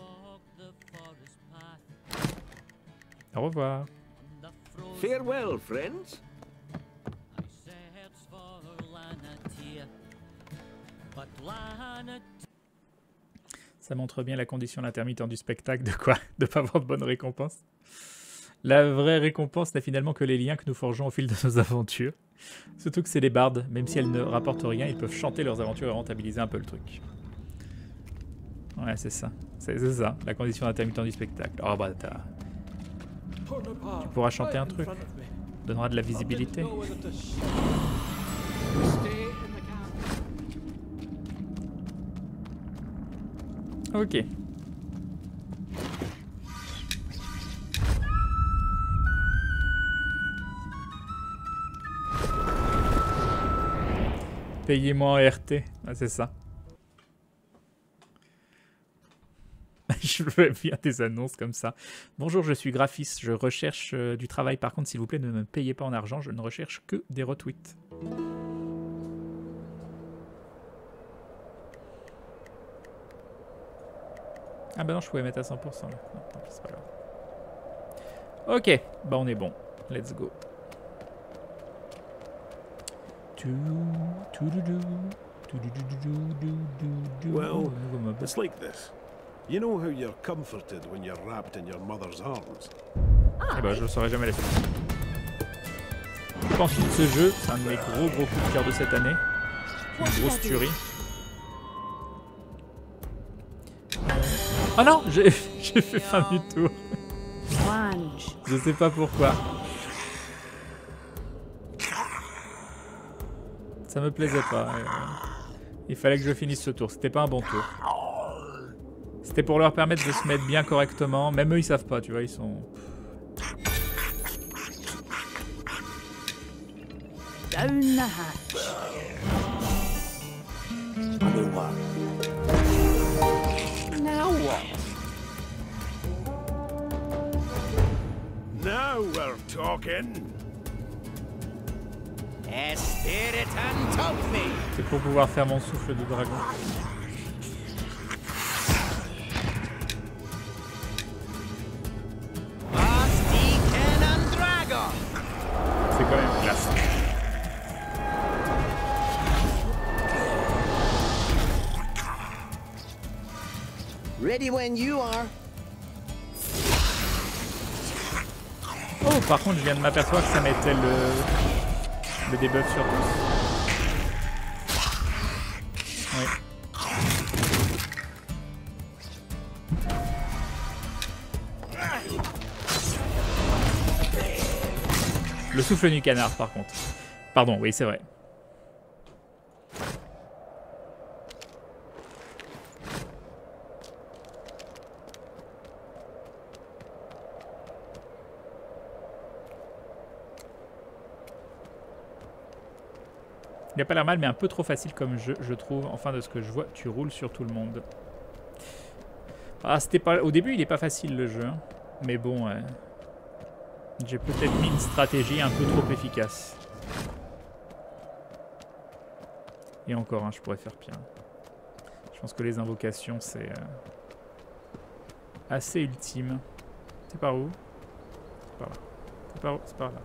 A: Au revoir.
F: farewell, friends.
A: Ça montre bien la condition de l'intermittent du spectacle, de quoi? De pas avoir de bonnes récompenses. La vraie récompense n'a finalement que les liens que nous forgeons au fil de nos aventures. Surtout que c'est des bardes, même si elles ne rapportent rien, ils peuvent chanter leurs aventures et rentabiliser un peu le truc. Ouais, c'est ça. C'est ça, la condition d'intermittent du spectacle. Oh bah t'as... Tu pourras chanter un truc. Donnera de la visibilité. Ok. Payez-moi en RT. Ah, c'est ça. Je veux bien des annonces comme ça. Bonjour, je suis graphiste. Je recherche du travail. Par contre, s'il vous plaît, ne me payez pas en argent. Je ne recherche que des retweets. Ah bah non, je pouvais mettre à 100% là. Non, tant pis, c'est pas grave. Ok, bah on est bon. Let's go.
E: Well, it's like this. You know how you're comforted when you're wrapped in your mother's arms?
A: Eh ben, je ne saurais jamais la solution. Je pense que ce jeu, c'est un de mes gros coups de cœur de cette année. Une grosse tuerie. Oh non, j'ai fait fin du tour. Je sais pas pourquoi. Ça me plaisait pas. Il fallait que je finisse ce tour. C'était pas un bon tour. C'était pour leur permettre de se mettre bien correctement. Même eux, ils savent pas, tu vois, ils sont...
B: Down the hatch.
F: Now what?
E: Now we're talking.
F: Spirit and told me.
A: C'est pour pouvoir faire mon souffle de dragon. C'est quand même classe.
F: Ready when you are.
A: Oh, par contre, je viens de m'apercevoir que ça mettait le debuff sur tous. Le souffle du canard, par contre. Pardon, oui, c'est vrai. Il a pas l'air mal, mais un peu trop facile comme jeu, je trouve. Enfin, de ce que je vois, tu roules sur tout le monde. Ah, c'était pas... Au début, il est pas facile, le jeu. Hein. Mais bon, j'ai peut-être mis une stratégie un peu trop efficace. Et encore, hein, je pourrais faire pire. Je pense que les invocations, c'est assez ultime. C'est par où? C'est par là. C'est par où? C'est par là.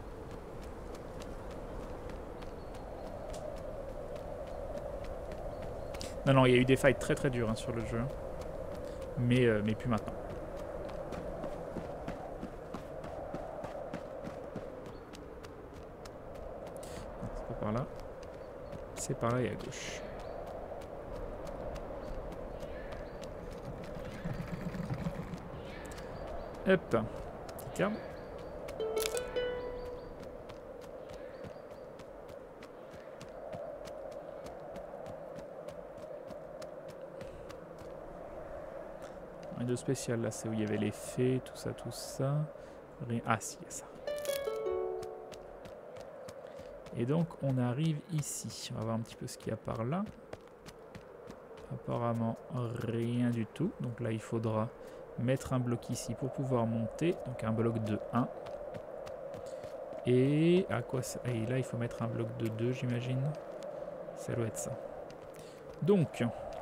A: Non, non, il y a eu des fights très très durs hein, sur le jeu. Mais plus maintenant. C'est pas par là. C'est par là et à gauche. Hop. Tiens. Rien de spécial là, c'est où il y avait les fées, tout ça, tout ça. Rien... Ah si, il y a ça. Et donc on arrive ici. On va voir un petit peu ce qu'il y a par là. Apparemment rien du tout. Donc là il faudra mettre un bloc ici pour pouvoir monter. Donc un bloc de 1. Et à quoi ça... Et là il faut mettre un bloc de 2 j'imagine. Ça doit être ça. Donc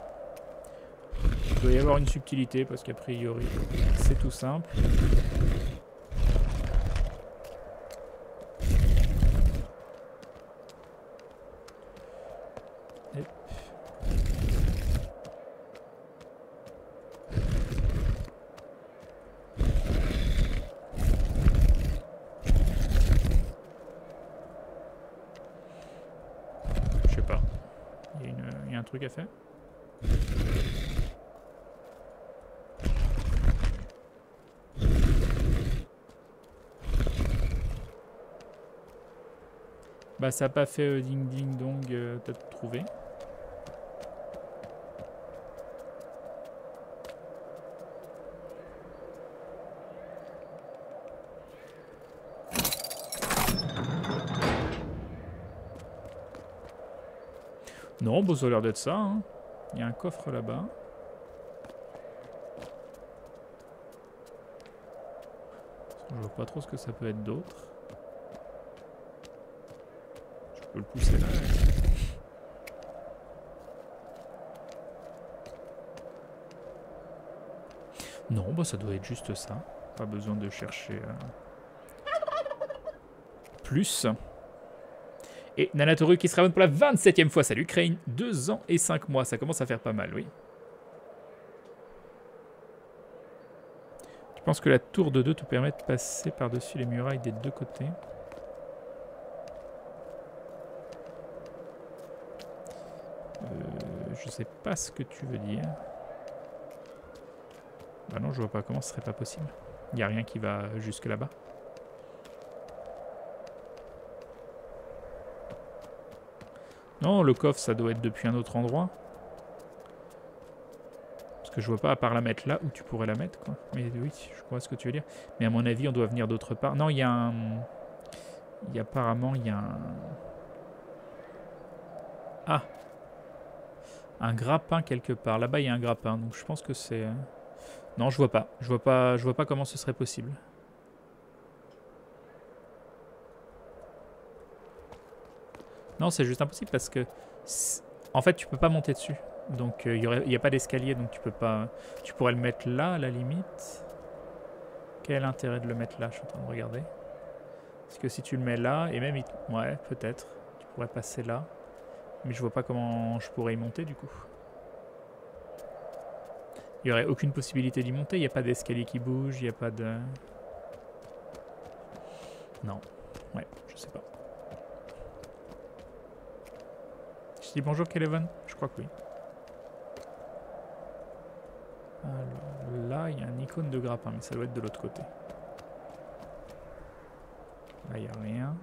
A: il doit y avoir une subtilité parce qu'a priori c'est tout simple. Hop. Je sais pas. Il y a un truc à faire. Bah ça n'a pas fait ding ding dong, t'as tout trouvé. Non, bon ça a l'air d'être ça. Hein. Il y a un coffre là-bas. Je vois pas trop ce que ça peut être d'autre. Je peux le pousser là. Non, bah ça doit être juste ça. Pas besoin de chercher plus. Et Nanatoru qui se rabonne pour la 27e fois. Salut Crane, 2 ans et 5 mois. Ça commence à faire pas mal, oui. Tu penses que la tour de 2 te permet de passer par-dessus les murailles des deux côtés? Je sais pas ce que tu veux dire. Bah non, je vois pas comment ce serait pas possible. Il n'y a rien qui va jusque là-bas. Non, le coffre, ça doit être depuis un autre endroit. Parce que je vois pas, à part la mettre là, où tu pourrais la mettre, quoi. Mais oui, je crois ce que tu veux dire. Mais à mon avis, on doit venir d'autre part. Non, il y a un... Apparemment, il y a un... Ah! Un grappin quelque part. Là-bas, il y a un grappin. Donc je pense que c'est... Non, je vois pas. Je vois pas comment ce serait possible. Non, c'est juste impossible parce que... En fait, tu peux pas monter dessus. Donc, il n'y a pas d'escalier, donc tu peux pas... Tu pourrais le mettre là, à la limite. Quel est l'intérêt de le mettre là? Je suis en train de regarder. Parce que si tu le mets là, et même... Ouais, peut-être. Tu pourrais passer là. Mais je vois pas comment je pourrais y monter, du coup. Il n'y aurait aucune possibilité d'y monter. Il n'y a pas d'escalier qui bouge, il n'y a pas de... Non. Ouais, je sais pas. Je dis bonjour Kelevan? Je crois que oui. Alors là, il y a un icône de grappin, mais ça doit être de l'autre côté. Là, il n'y a rien.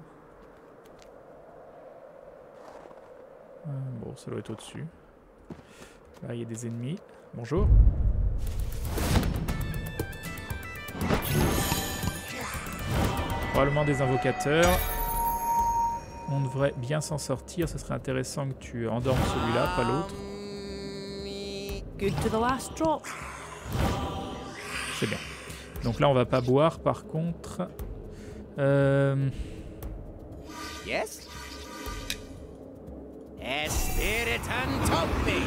A: Bon, ça doit être au-dessus. Là, il y a des ennemis. Bonjour. Probablement des invocateurs. On devrait bien s'en sortir. Ce serait intéressant que tu endormes celui-là, pas l'autre.
B: Good to the last drop.
A: C'est bien. Donc là, on va pas boire, par contre.
F: Yes? Spirit untold me.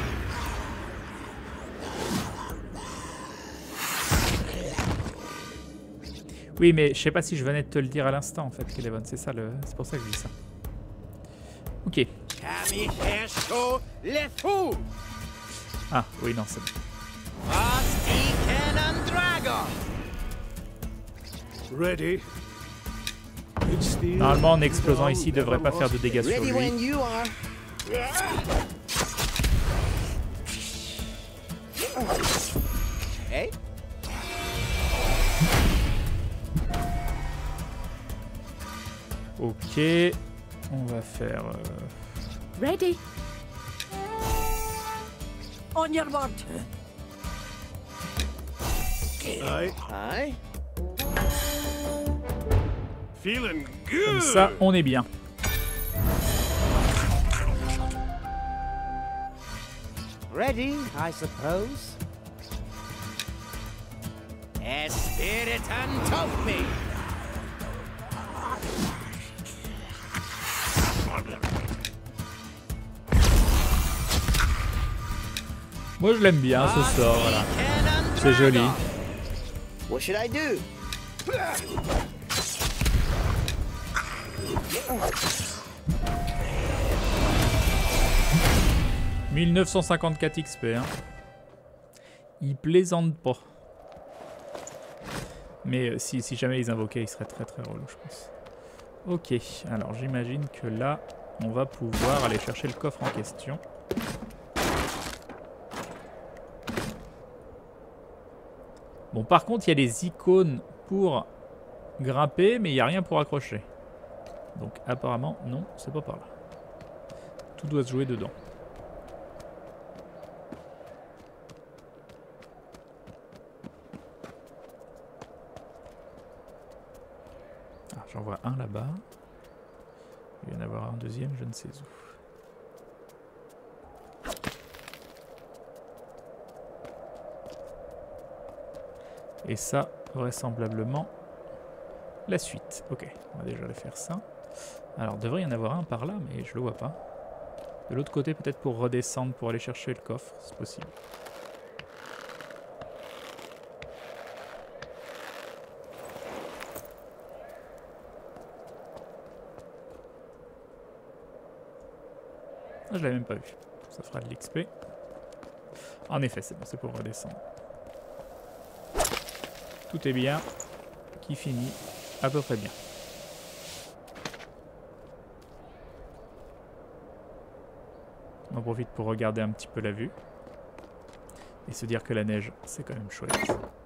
A: Oui, mais je sais pas si je venais de te le dire à l'instant, en fait, Kelevan. C'est ça, c'est pour ça que je dis ça. Ok. Ah, oui, non, c'est bon.
E: Ready. Good steer.
A: Normalement, en explosant ici, il devrait pas faire de dégâts sur
F: Ready when
A: lui.
F: you are. Hey?
A: Ok. On va faire...
B: Ready.
C: On your word.
E: Aye.
F: Aye.
E: Feeling
A: Comme
E: good.
A: ça, on est bien.
F: Ready, I suppose. Spirit untold me.
A: Moi, je l'aime bien, ce sort, voilà. C'est joli.
F: What should I do?
A: 1954 XP, hein. Il plaisante pas. Mais si jamais ils invoquaient, il serait très très relou, je pense. Ok, alors j'imagine que là, on va pouvoir aller chercher le coffre en question. Bon, par contre, il y a des icônes pour grimper, mais il n'y a rien pour accrocher. Donc apparemment, non, c'est pas par là. Tout doit se jouer dedans. Ah, j'en vois un là-bas. Il va y en avoir un deuxième, je ne sais où. Et ça, vraisemblablement, la suite. Ok, on va déjà aller faire ça. Alors, devrait y en avoir un par là, mais je le vois pas. De l'autre côté, peut-être pour redescendre, pour aller chercher le coffre, c'est possible. Ah, je l'avais même pas vu. Ça fera de l'XP. En effet, c'est bon, c'est pour redescendre. Tout est bien, qui finit à peu près bien. On en profite pour regarder un petit peu la vue. Et se dire que la neige, c'est quand même chouette.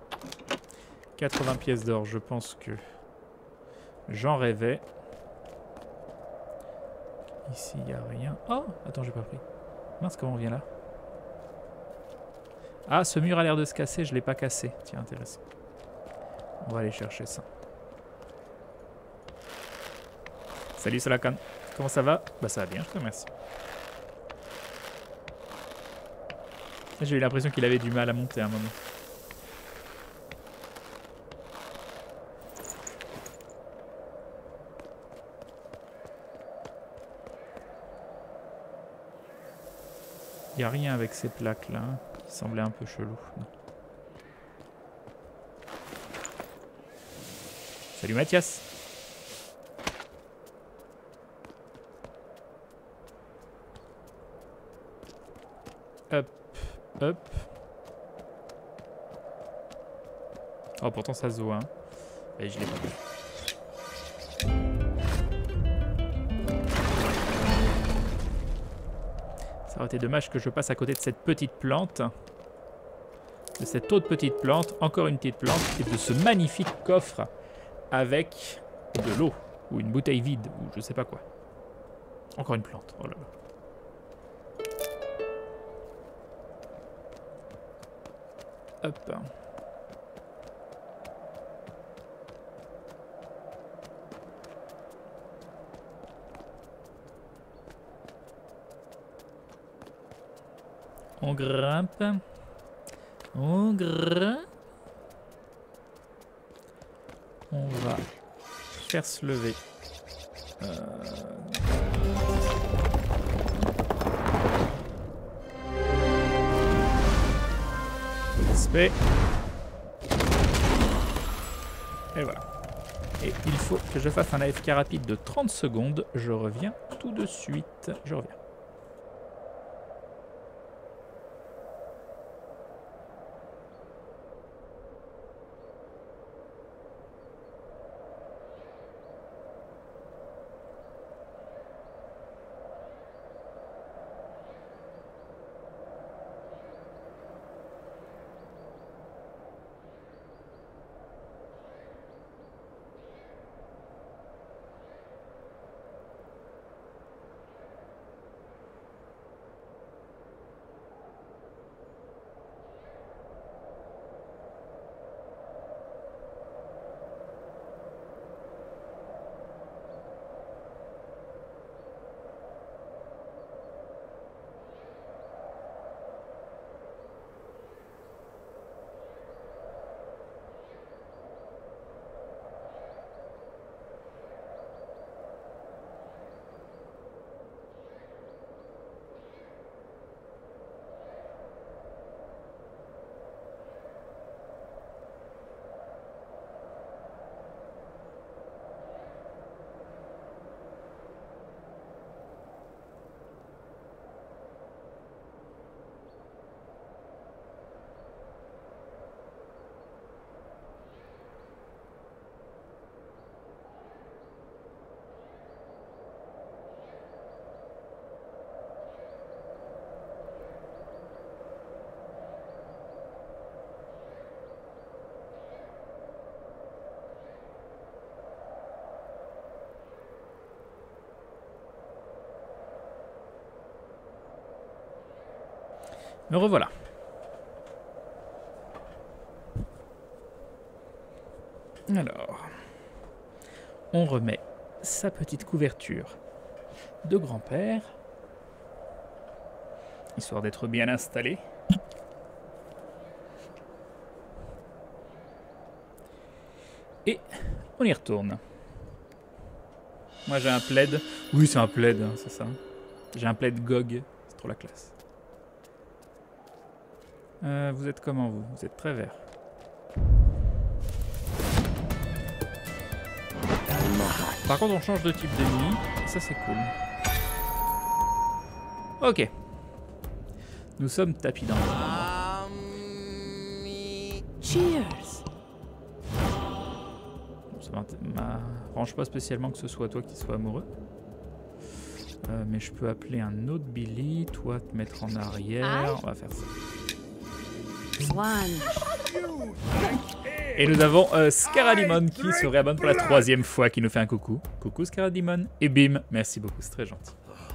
A: 80 pièces d'or, je pense que j'en rêvais. Ici, il n'y a rien. Oh, attends, j'ai pas pris. Mince, comment on vient là? Ah, ce mur a l'air de se casser, je l'ai pas cassé. Tiens, intéressant. On va aller chercher ça. Salut Solakan, comment ça va? Bah ça va bien, je te remercie. J'ai eu l'impression qu'il avait du mal à monter à un moment. Il n'y a rien avec ces plaques là, hein, qui semblaient un peu chelou. Non. Salut Mathias. Hop, hop. Oh, pourtant ça se voit. Hein. Et je l'ai pas vu. Ça aurait été dommage que je passe à côté de cette petite plante. de cette autre petite plante, encore une petite plante, et de ce magnifique coffre avec de l'eau, ou une bouteille vide, ou je sais pas quoi. Encore une plante, oh là là. Hop. On grimpe. On grimpe. On va faire se lever. Respect. Et voilà. Et il faut que je fasse un AFK rapide de 30 secondes. Je reviens tout de suite. Je reviens. Me revoilà. Alors, on remet sa petite couverture de grand-père, histoire d'être bien installé. Et on y retourne. Moi j'ai un plaid. Oui, c'est un plaid, hein, c'est ça. J'ai un plaid GOG, c'est trop la classe. Vous êtes comment vous? Vous êtes très vert. Par contre on change de type d'ennemi, ça c'est cool. Ok. Nous sommes tapis dans le...
B: Cheers.
A: Bon, ça m'arrange pas spécialement que ce soit toi qui sois amoureux. Mais je peux appeler un autre Billy, toi te mettre en arrière, on va faire ça. Et nous avons Scaradimon qui se réabonne pour la 3e fois, qui nous fait un coucou. Coucou Scaradimon. Et bim, merci beaucoup, c'est très gentil.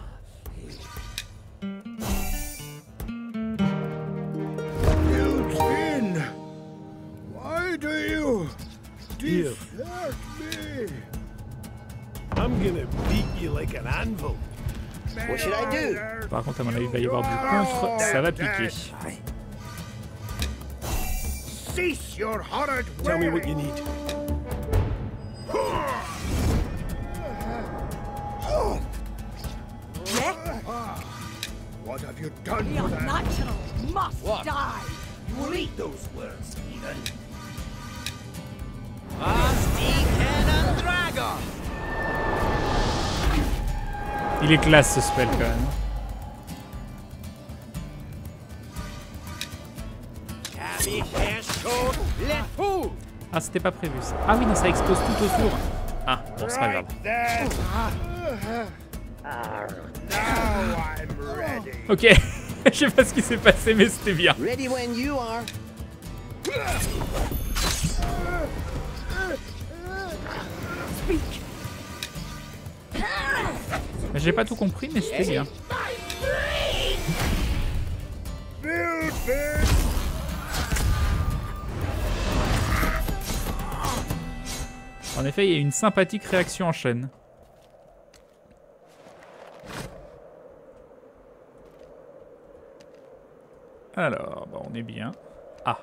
E: Why do you desert me? I'm gonna beat you like an anvil.
F: What should I do?
A: Par contre, à mon avis, il va y avoir du contre, ça va piquer.
E: Cease your horrid ways. Tell me what you need. What have you done
C: The
E: to them?
C: unnatural must die.
E: You will eat those words, heathen.
A: Il est classe ce spell quand même. Ah, c'était pas prévu ça. Ah oui, non, ça explose tout autour. Ah, bon, c'est pas grave. Ok, je sais pas ce qui s'est passé, mais c'était bien.
F: Ready when you are.
A: J'ai pas tout compris, mais c'était bien. En effet, il y a une sympathique réaction en chaîne. Alors, bah on est bien. Ah.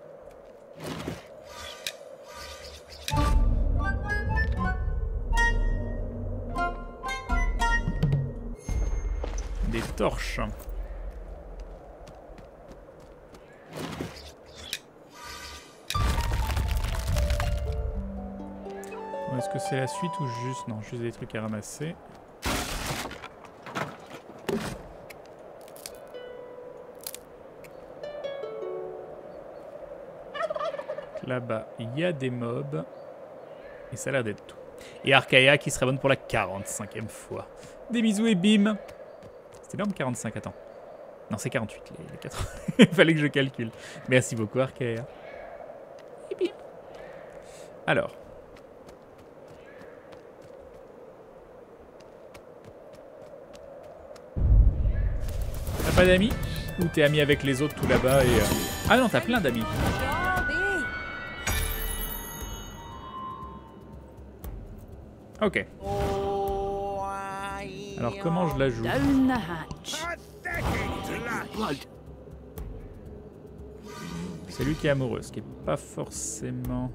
A: Des torches. Est-ce que c'est la suite ou juste... Non, juste des trucs à ramasser. Là-bas, il y a des mobs. Et ça a l'air d'être tout. Et Archaea qui serait bonne pour la 45e fois. Des bisous et bim. C'était énorme 45, attends. Non, c'est 48 les 4. Il fallait que je calcule. Merci beaucoup Archaea. Et bim. Alors. T'as pas d'amis? Ou t'es ami avec les autres tout là-bas et... Ah non, t'as plein d'amis. Ok. Alors comment je la joue?
B: Down the hatch.
A: C'est lui qui est amoureux, ce qui est pas forcément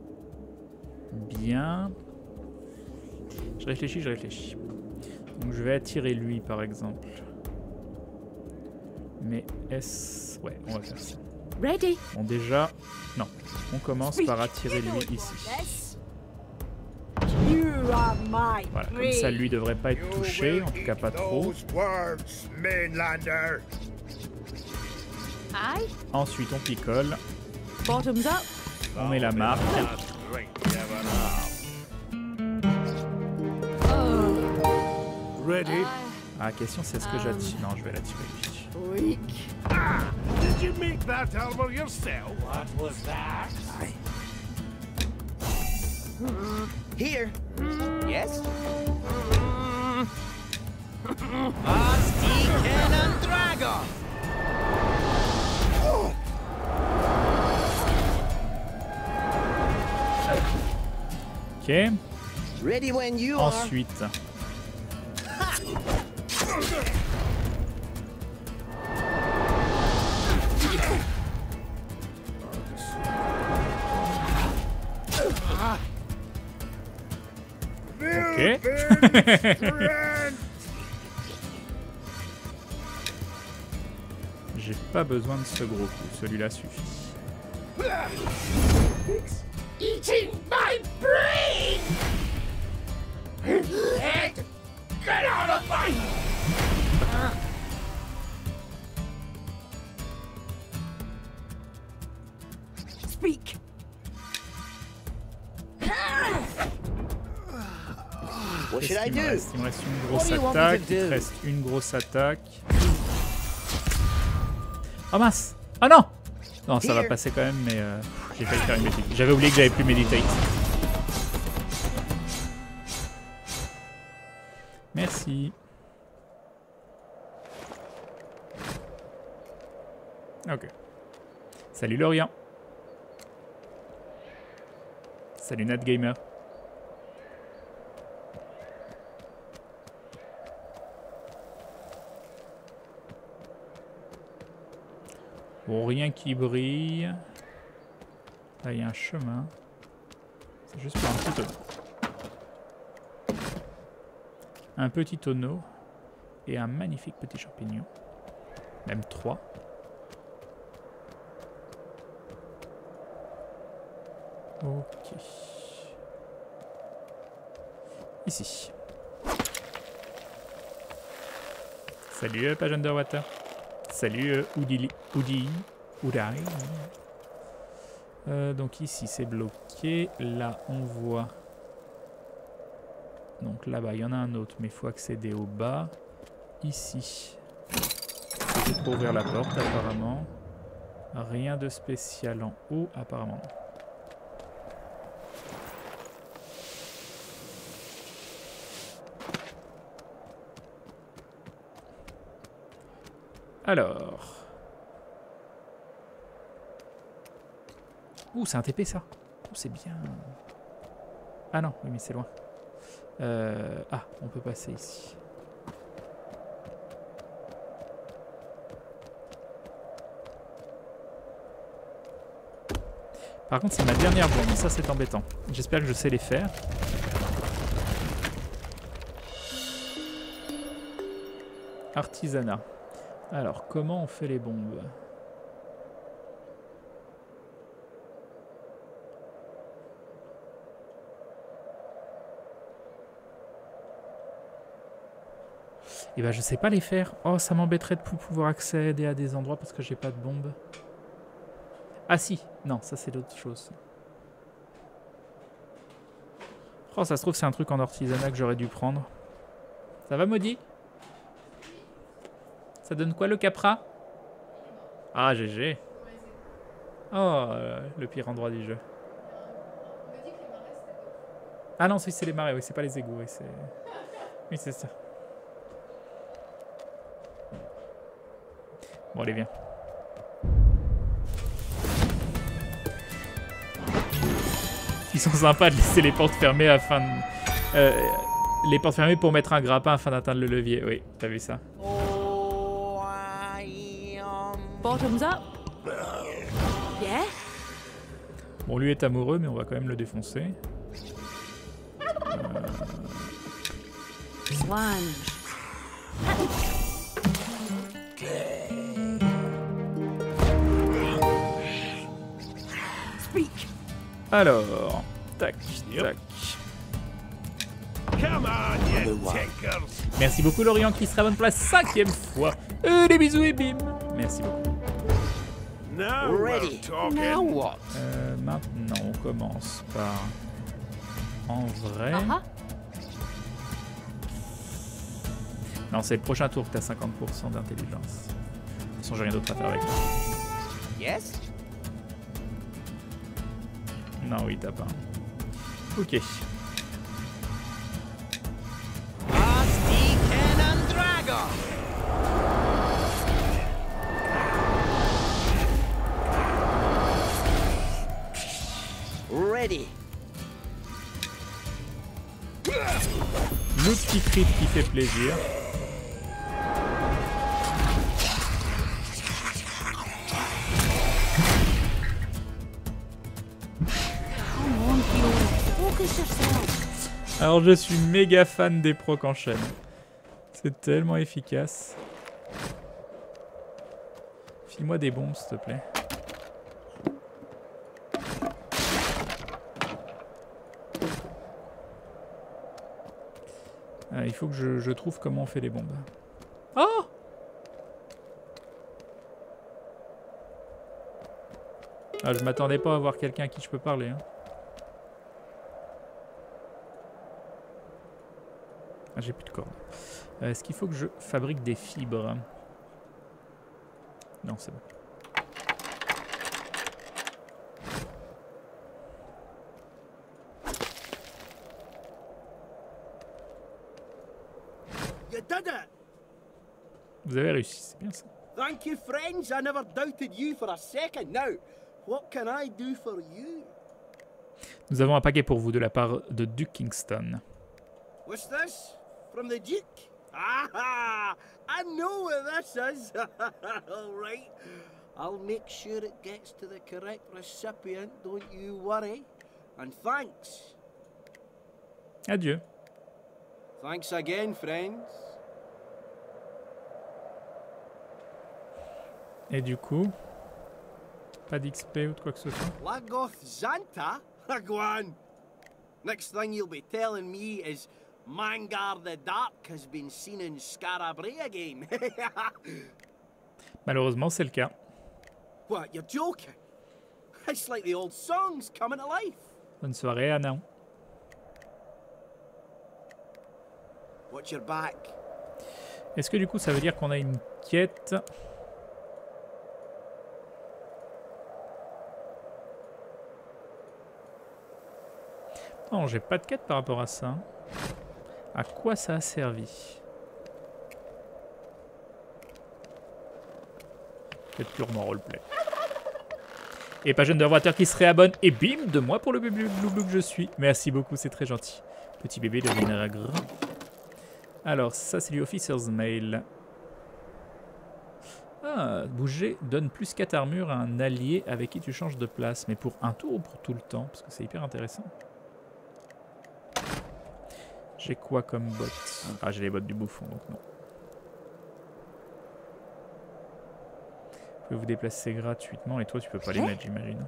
A: bien. Je réfléchis. Donc je vais attirer lui par exemple. Mais est-ce... Ouais, on va faire ça.
B: Ready.
A: Bon déjà... Non. On commence par attirer lui ici. Voilà, comme ça lui devrait pas être touché, en tout cas pas trop. Ensuite on picole.
B: Bottoms up.
A: On met la marque.
E: Ready?
A: Ah, la question c'est est-ce que j'attire... Non, je vais l'attirer lui.
C: Weak.
E: Did you make that armor yourself? What was that?
F: Here. Yes?
G: Cannon Dragon!
A: Ok.
F: Ready when you are.
A: Ensuite... Ok. J'ai pas besoin de ce gros coup, celui-là suffit.
D: Eating my brain! Get out of my...
C: Speak.
F: What should I
A: Il me
F: do?
A: reste une grosse
F: What do you want me
A: attaque.
F: to
A: Il
F: do?
A: te reste une grosse attaque. Oh mince! Oh non! Non, ça va
F: Here.
A: passer quand même, mais j'ai failli faire une bêtise. J'avais oublié que j'avais plus Meditate. Merci. Ok. Salut Lorient. Salut NatGamer. Bon, rien qui brille. Là, il y a un chemin. C'est juste pour un petit tonneau. Un petit tonneau. Et un magnifique petit champignon. Même 3. Ok. Ici. Salut Page Underwater. Salut Oudi. Donc ici c'est bloqué. Là on voit. Donc là-bas il y en a un autre, mais il faut accéder au bas. Ici. C'est juste pour ouvrir la porte apparemment. Rien de spécial en haut, apparemment. Alors... Ouh, c'est un TP ça. Oh, c'est bien. Ah non, oui mais c'est loin. Ah, on peut passer ici. Par contre, c'est ma dernière bombe, ça c'est embêtant. J'espère que je sais les faire. Artisanat. Alors, comment on fait les bombes ? Et ben je sais pas les faire. Oh, ça m'embêterait de plus pouvoir accéder à des endroits parce que j'ai pas de bombes. Ah si, non, ça c'est d'autres choses. Oh, ça se trouve c'est un truc en artisanat que j'aurais dû prendre. Ça va, Maudit? Ça donne quoi le capra? Ah, GG. Oh, le pire endroit du jeu. Ah non, c'est les marais, oui, c'est pas les égouts. Oui, c'est ça. Bon, allez, viens. Ils sont sympas de laisser les portes fermées afin de... les portes fermées pour mettre un grappin afin d'atteindre le levier. Oui, t'as vu ça.
B: Bottoms up. Yeah.
A: Bon, lui est amoureux, mais on va quand même le défoncer.
B: Slange.
C: Speak.
A: Alors, tac, tac. Merci beaucoup Lorient qui sera bonne pour la 5e fois. Des bisous et bim. Merci beaucoup.
F: Ready. Now what?
A: Maintenant, on commence par... En vrai... Non, c'est le prochain tour que t'as 50% d'intelligence. De toute façon, j'ai rien d'autre à faire avec toi.
F: Yes?
A: Non, oui, t'as pas. Ok.
F: Ready.
A: Le petit crit qui fait plaisir. Alors je suis méga fan des procs en chaîne. C'est tellement efficace. File-moi des bombes s'il te plaît. Il faut que je trouve comment on fait les bombes. Oh! Ah, je m'attendais pas à voir quelqu'un à qui je peux parler. Hein. Ah, j'ai plus de cordes. Est-ce qu'il faut que je fabrique des fibres? Non, c'est bon.
G: You did it!
A: Vous avez réussi, c'est bien ça.
G: Thank you, friends. I never doubted you for a second. Now, what can I do for you?
A: Nous avons un paquet pour vous de la part de Duke Kingston.
G: What's this? From the Duke? Ah, I know what this is. All right. I'll make sure it gets to the correct recipient, don't you worry. And thanks.
A: Adieu.
G: Thanks again, friends.
A: Et du coup, pas d'XP ou de quoi que ce soit.
G: Lagoth Zanta? Go on. Next thing you'll be telling me is Mangar the Dark has been seen in Scarabray again.
A: Malheureusement, c'est le cas.
G: What, you're joking? It's like the old songs coming to life.
A: Bonne soirée, Anna.
G: Watch your back.
A: Est-ce que du coup, ça veut dire qu'on a une quête? Non, j'ai pas de quête par rapport à ça. À quoi ça a servi? Peut-être purement roleplay. Et pas jeune de water qui se réabonne. Et bim, de moi pour le bébé blou que je suis. Merci beaucoup, c'est très gentil. Petit bébé deviendra grand. Alors, ça c'est du Officer's Mail. Ah, bouger donne plus 4 armures à un allié avec qui tu changes de place. Mais pour un tour ou pour tout le temps? Parce que c'est hyper intéressant. J'ai quoi comme bottes? Ah, j'ai les bottes du bouffon, donc non. Vous pouvez vous déplacer gratuitement et toi tu peux pas les mettre, j'imagine.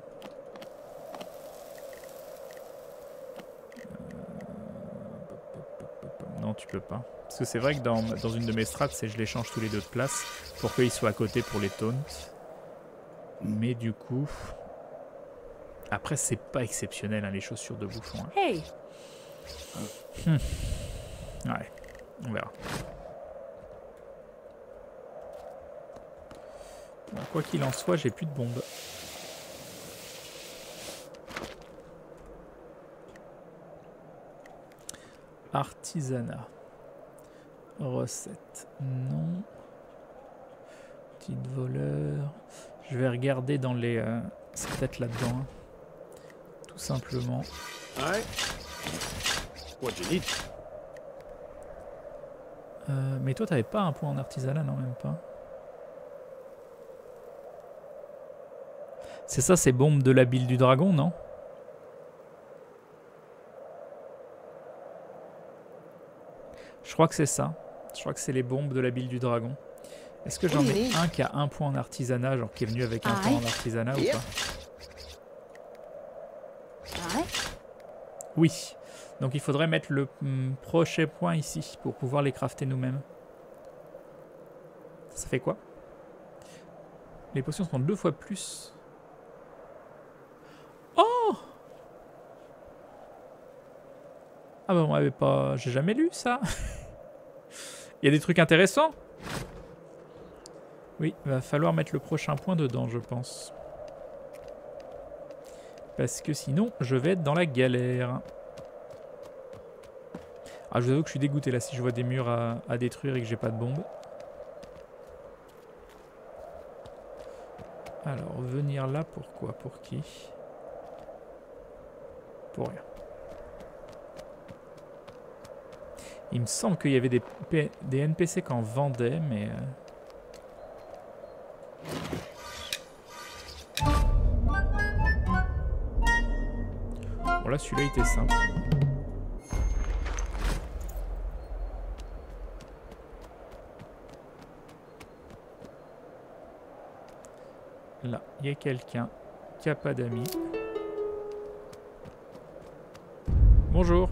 A: Non, tu peux pas. Parce que c'est vrai que dans une de mes strats, c'est je les change tous les deux de place pour qu'ils soient à côté pour les taunts. Mais du coup... Après, c'est pas exceptionnel, hein, les chaussures de bouffon. Hein.
B: Hey.
A: Ouais, on verra. Bon, quoi qu'il en soit, j'ai plus de bombes. Artisanat. Recette. Non. Petite voleur. Je vais regarder dans les... c'est peut-être là-dedans. Hein. Tout simplement.
E: Aye. What do you need?
A: Mais toi, t'avais pas un point en artisanat, non, même pas. C'est ça, ces bombes de la bile du dragon, non? Je crois que c'est ça. Je crois que c'est les bombes de la bile du dragon. Est-ce que j'en ai un qui a un point en artisanat, genre qui est venu avec un point en artisanat ou pas? Oui. Donc il faudrait mettre le prochain point ici pour pouvoir les crafter nous-mêmes. Ça fait quoi? Les potions sont 2 fois plus. Oh! Ah bah on m'avait pas... J'ai jamais lu ça. Il y a des trucs intéressants. Oui, il va falloir mettre le prochain point dedans, je pense. Parce que sinon, je vais être dans la galère. Ah, je vous avoue que je suis dégoûté là si je vois des murs à détruire et que j'ai pas de bombe. Alors, venir là, pourquoi? Pour qui? Pour rien. Il me semble qu'il y avait des NPC qui en vendaient, mais... Bon là, celui-là, il était simple. Là, il y a quelqu'un qui a pas d'amis. Bonjour.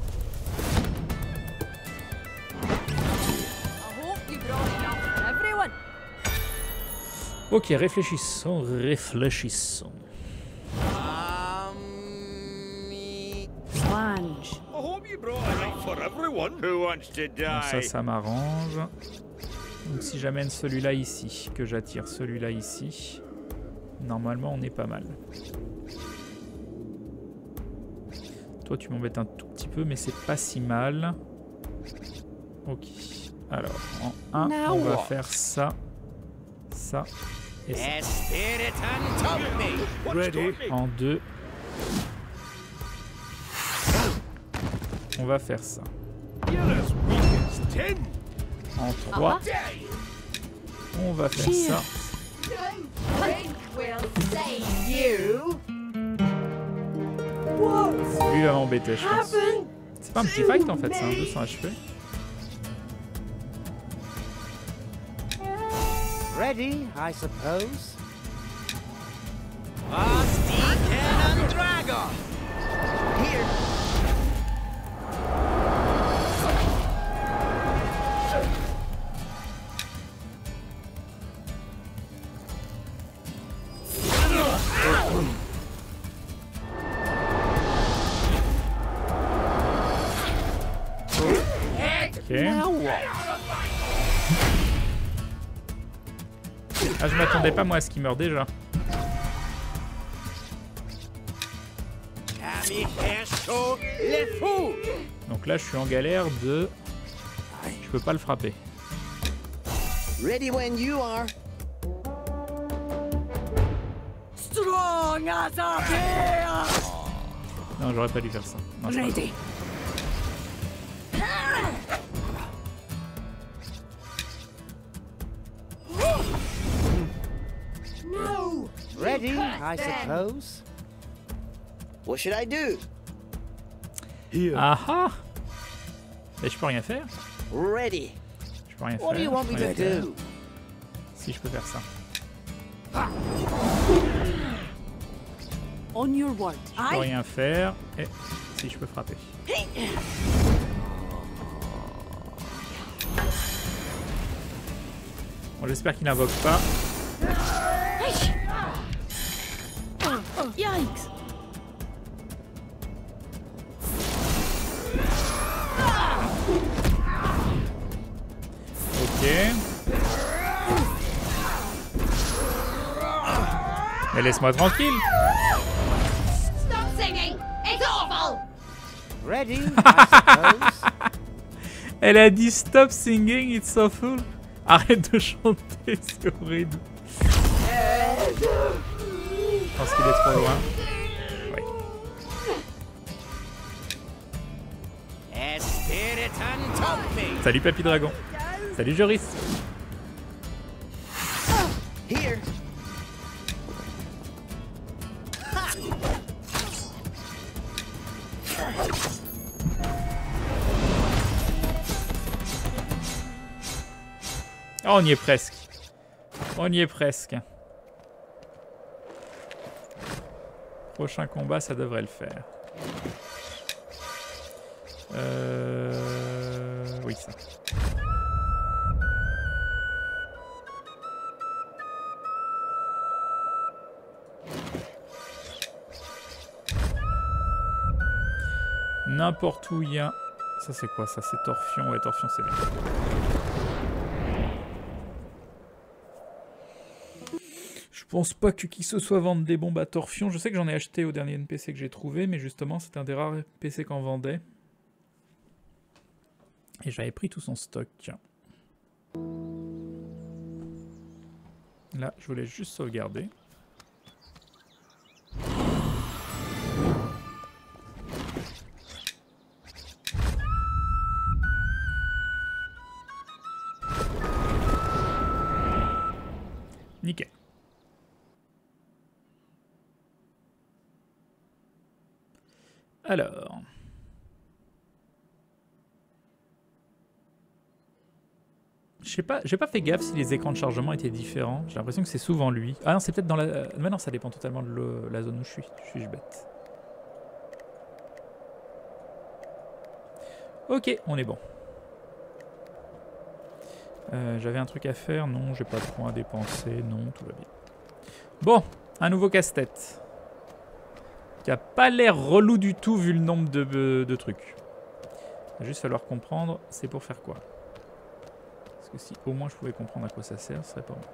A: Ok, réfléchissons, réfléchissons.
B: Flange.
A: Bon, ça m'arrange. Donc si j'amène celui-là ici, que j'attire celui-là ici, normalement on est pas mal. Toi tu m'embêtes un tout petit peu, mais c'est pas si mal. Ok. Alors, en 1, on va faire ça, ça et ça. En 2, on va faire ça. En 3, on va faire ça. Lui va m'embêter, je pense. C'est pas un petit fight en fait, c'est un 200 HP.
F: Ready, I suppose. Steam Cannon Dragon! Here.
A: Ah, je m'attendais pas moi à ce qu'il meure déjà. Donc là, je suis en galère de... Je peux pas le frapper.
F: Ready when you are.
C: Strong as a bear!
A: Non, j'aurais pas dû faire ça. Non, c'est pas
C: Ready.
F: No. Ready, I suppose. What should I do?
E: Here.
A: Ah ah! Mais je peux rien faire.
F: Ready.
A: Je peux rien
F: What do you
A: faire.
F: want
A: je
F: me
A: peux rien
F: to
A: faire.
F: do?
A: Si je peux faire ça.
B: On your word.
A: Je peux rien faire. Et si je peux frapper. Bon, j'espère qu'il n'invoque pas.
B: Yikes!
A: Ok. Mais laisse-moi tranquille.
J: Stop singing! It's awful!
F: Ready, I suppose.
A: Elle a dit stop singing, it's awful. Arrête de chanter, c'est horrible. Je pense qu'il est trop loin. Oui. Salut Papy Dragon. Salut Joris.
F: Here.
A: Oh, on y est presque. On y est presque. Prochain combat, ça devrait le faire. Oui, ça. N'importe où il y a... Ça c'est quoi ça? C'est Torfion. Ouais, Torfion c'est bien. Je pense pas que qui que ce soit vende des bombes à Torfion. Je sais que j'en ai acheté au dernier NPC que j'ai trouvé, mais justement c'était un des rares PC qu'en vendait. Et j'avais pris tout son stock. Là, je voulais juste sauvegarder. Nickel. Alors... j'ai pas fait gaffe si les écrans de chargement étaient différents. J'ai l'impression que c'est souvent lui. Ah non, c'est peut-être dans la... mais non, ça dépend totalement de la zone où je suis. Suis-je bête? Ok, on est bon. J'avais un truc à faire. Non, j'ai pas de points à dépenser. Non, tout va bien. Bon, un nouveau casse-tête. Qui a pas l'air relou du tout vu le nombre de trucs. Il va juste falloir comprendre c'est pour faire quoi. Parce que si au moins je pouvais comprendre à quoi ça sert, ce serait pas bon.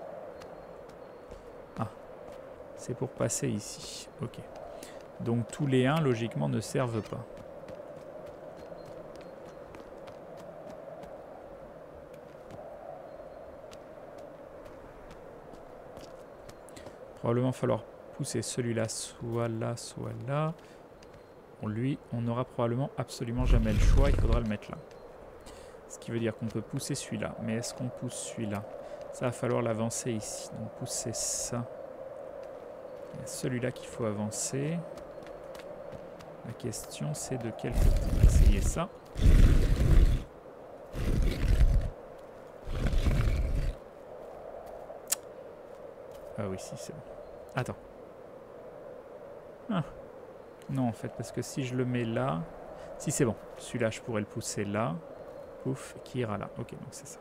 A: Ah, c'est pour passer ici. Ok. Donc tous les 1 logiquement ne servent pas. Probablement falloir pousser celui-là soit là, soit là. Bon, lui, on n'aura probablement absolument jamais le choix, il faudra le mettre là. Ce qui veut dire qu'on peut pousser celui-là. Mais est-ce qu'on pousse celui-là? Ça va falloir l'avancer ici. Donc pousser ça. Il y a celui-là qu'il faut avancer. La question c'est de quel côté. On va essayer ça. Ah oui, si, c'est bon. Attends. Ah. Non, en fait, parce que si je le mets là... Si, c'est bon. Celui-là, je pourrais le pousser là. Pouf, qui ira là. Ok, donc c'est ça.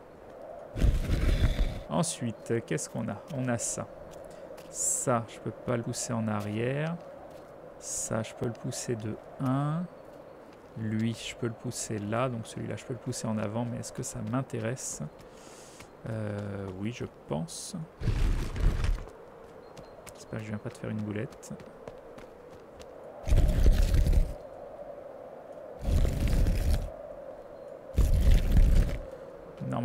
A: Ensuite, qu'est-ce qu'on a? On a ça. Ça, je peux pas le pousser en arrière. Ça, je peux le pousser de 1. Lui, je peux le pousser là. Donc celui-là, je peux le pousser en avant. Mais est-ce que ça m'intéresse? Oui, je pense. J'espère que je viens pas de faire une boulette.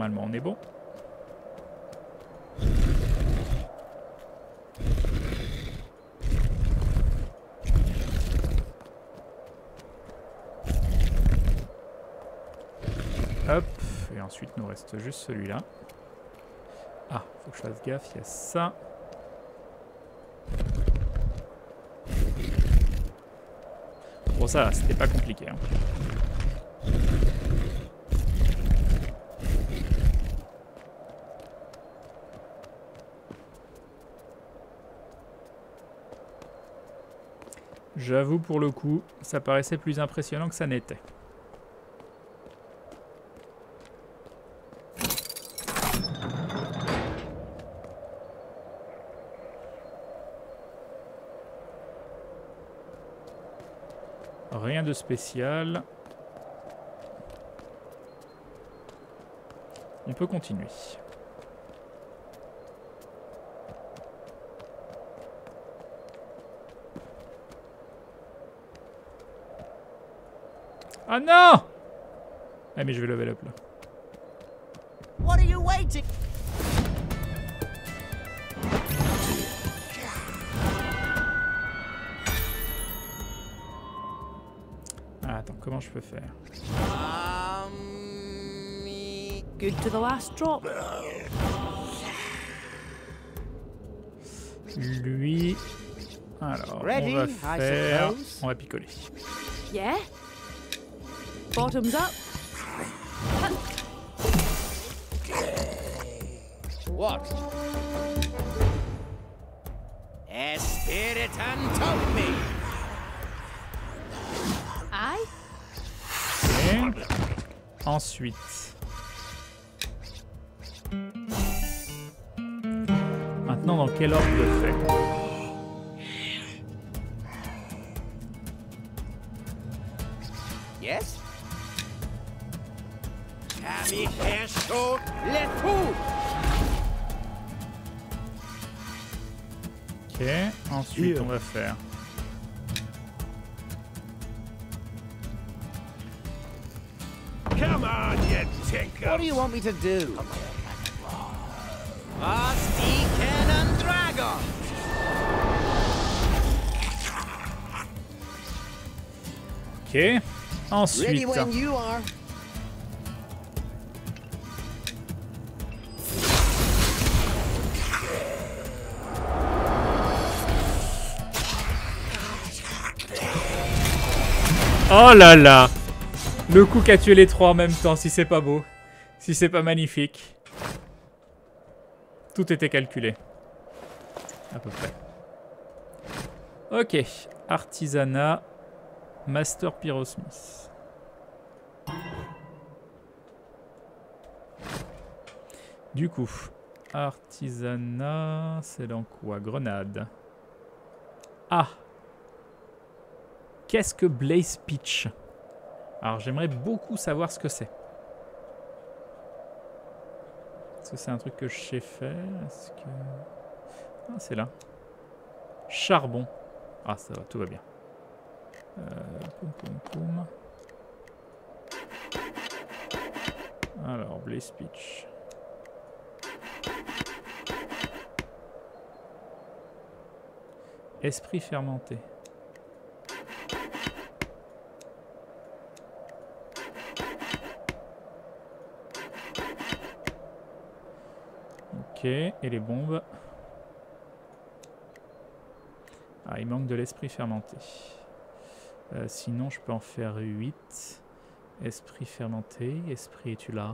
A: Normalement, on est bon. Hop, et ensuite nous reste juste celui-là. Ah, faut que je fasse gaffe, il y a ça. Bon, ça va, c'était pas compliqué. Hein. J'avoue, pour le coup, ça paraissait plus impressionnant que ça n'était. Rien de spécial. On peut continuer. Ah non! Ah mais je vais level up là.
F: What are you waiting?
A: Ah, attends, comment je peux faire?
B: Good to the last drop.
A: Lui... Alors,
F: Ready,
A: on va faire... On va picoler.
B: Yeah? Bottoms up.
F: What? Spirit and told me.
B: Aye.
A: Et... Ensuite... Maintenant, dans quel ordre je le fais?
F: Yes? Cammy hair short, let go.
A: Ok, ensuite on va faire...
E: Come on, you tinker.
F: What do you want me to do? Deacon and Dragon.
A: Ok, ensuite...
F: Ready when you are.
A: Oh là là! Le coup qui a tué les trois en même temps, si c'est pas beau. Si c'est pas magnifique. Tout était calculé. À peu près. Ok. Artisanat. Master Pyrosmith. Du coup, artisanat, c'est dans quoi? Grenade. Ah! Qu'est-ce que Blaze Pitch? Alors j'aimerais beaucoup savoir ce que c'est. Est-ce que c'est un truc que je sais faire? Est-ce que... Ah, c'est là. Charbon. Ah, ça va, tout va bien. Poum, poum, poum. Alors, Blaze Pitch. Esprit fermenté. Ok, et les bombes. Ah, il manque de l'esprit fermenté. Sinon, je peux en faire 8. Esprit fermenté. Esprit, es-tu là?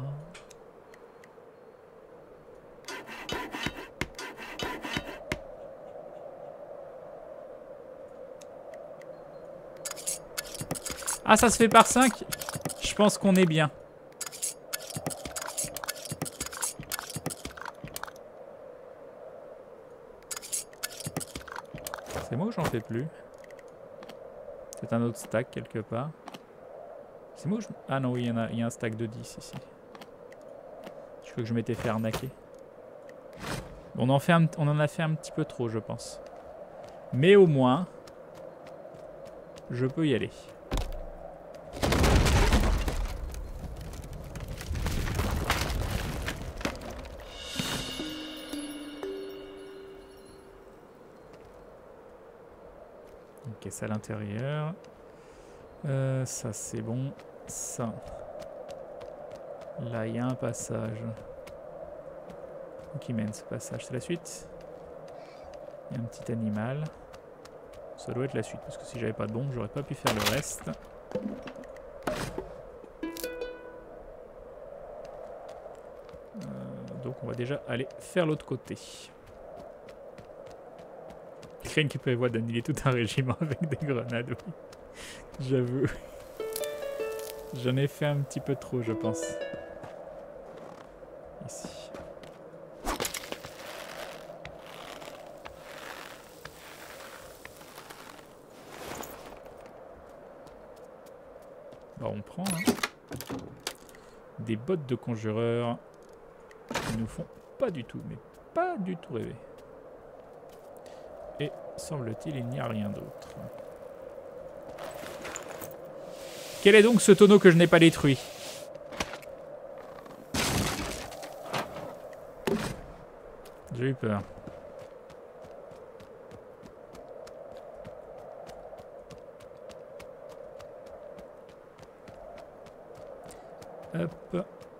A: Ah, ça se fait par 5? Je pense qu'on est bien. C'est moi ou j'en fais plus? C'est un autre stack quelque part. C'est moi ou je... Ah non, oui, il y a un stack de 10 ici. Je crois que je m'étais fait arnaquer. Bon, on en a fait un petit peu trop, je pense. Mais au moins, je peux y aller. Ok, ça à l'intérieur. Ça c'est bon. Ça. Là, il y a un passage. Qui mène ce passage? C'est la suite? Il y a un petit animal. Ça doit être la suite, parce que si j'avais pas de bombe, j'aurais pas pu faire le reste. Donc on va déjà aller faire l'autre côté. Crane qui prévoit d'annuler tout un régiment avec des grenades, oui. J'avoue. J'en ai fait un petit peu trop, je pense. Ici. Bah on prend hein. Des bottes de conjureur qui nous font pas du tout, mais pas du tout rêver. Et semble-t-il, il n'y a rien d'autre. Quel est donc ce tonneau que je n'ai pas détruit? J'ai eu peur. Hop.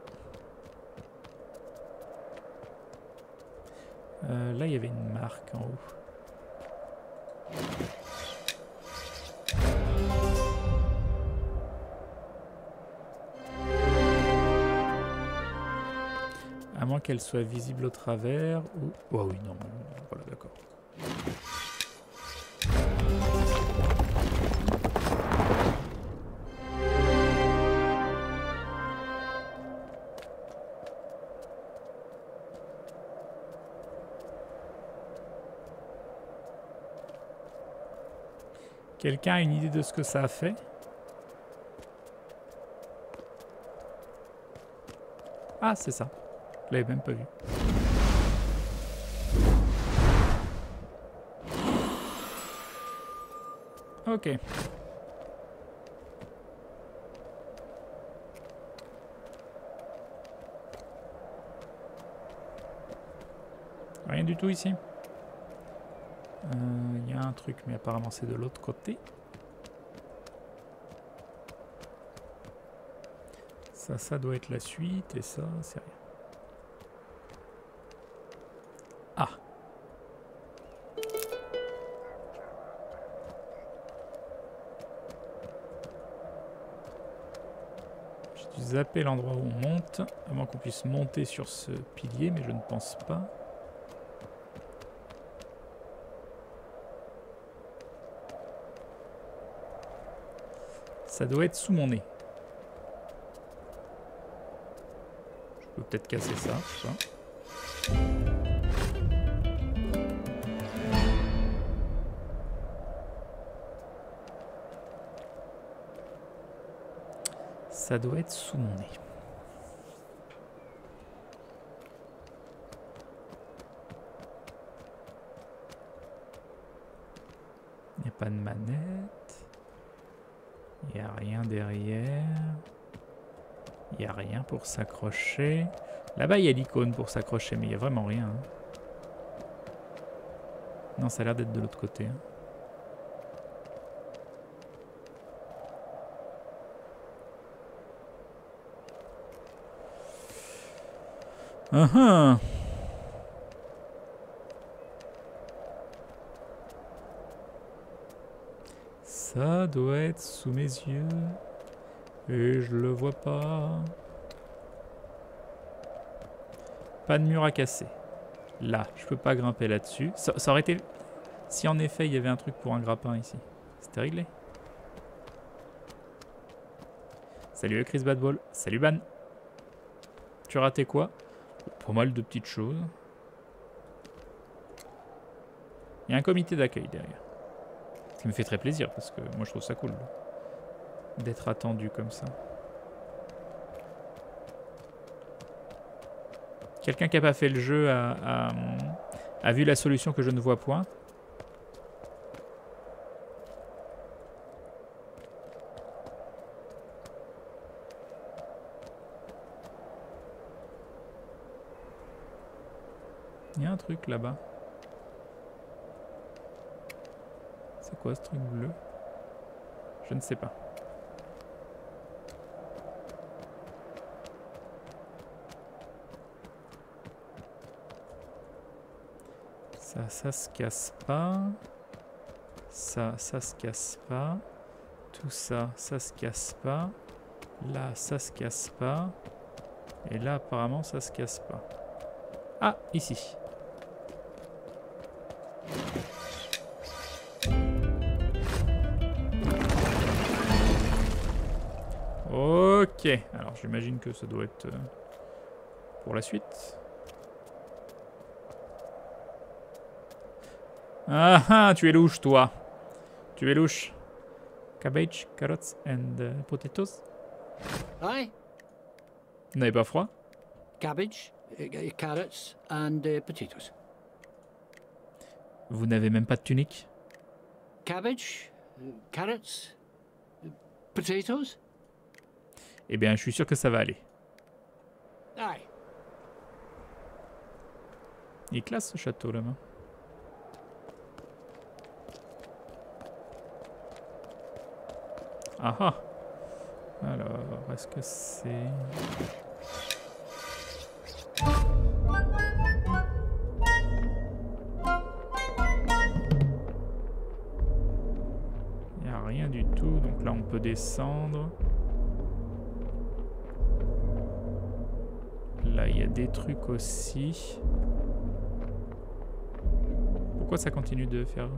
A: Là, il y avait une marque en haut. À moins qu'elle soit visible au travers ou... Oh oui, non, voilà, d'accord. Quelqu'un a une idée de ce que ça a fait? Ah, c'est ça. Je l'avais même pas vu. Ok. Rien du tout ici. Il y a un truc, mais apparemment c'est de l'autre côté. Ça doit être la suite, et ça, c'est rien. Ah. J'ai dû zapper l'endroit où on monte, à moins qu'on puisse monter sur ce pilier, mais je ne pense pas. Ça doit être sous mon nez. Je peux peut-être casser ça, je sais pas. Ça doit être sous mon nez. Il n'y a pas de manette. Il n'y a rien derrière. Il n'y a rien pour s'accrocher. Là-bas, il y a l'icône pour s'accrocher, mais il n'y a vraiment rien. Non, ça a l'air d'être de l'autre côté. Uh-huh. Ça doit être sous mes yeux. Et je le vois pas. Pas de mur à casser. Là, je peux pas grimper là-dessus. Ça aurait été... Si en effet il y avait un truc pour un grappin ici. C'était réglé. Salut Chris Badball. Salut Ban. Tu as raté quoi? Pas mal de petites choses. Il y a un comité d'accueil derrière. Ce qui me fait très plaisir parce que moi je trouve ça cool d'être attendu comme ça. Quelqu'un qui n'a pas fait le jeu a vu la solution que je ne vois point. Il y a un truc là-bas. C'est quoi ce truc bleu? Je ne sais pas. Ça se casse pas. Ça se casse pas. Tout ça se casse pas. Là, ça se casse pas. Et là, apparemment, ça se casse pas. Ah, ici. Ok. Alors, j'imagine que ça doit être pour la suite. Ah ah, tu es louche, toi. Tu es louche. Cabbage, carrots and potatoes.
F: Aye.
A: Vous n'avez pas froid?
F: Cabbage, carrots, and potatoes.
A: Vous n'avez même pas de tunique?
F: Cabbage, carrots, potatoes.
A: Eh bien, je suis sûr que ça va aller.
F: Aye.
A: Il est classe ce château là-bas. Ah ah. Alors, est-ce que c'est... Il n'y a rien du tout, donc là on peut descendre. Là il y a des trucs aussi. Pourquoi ça continue de faire...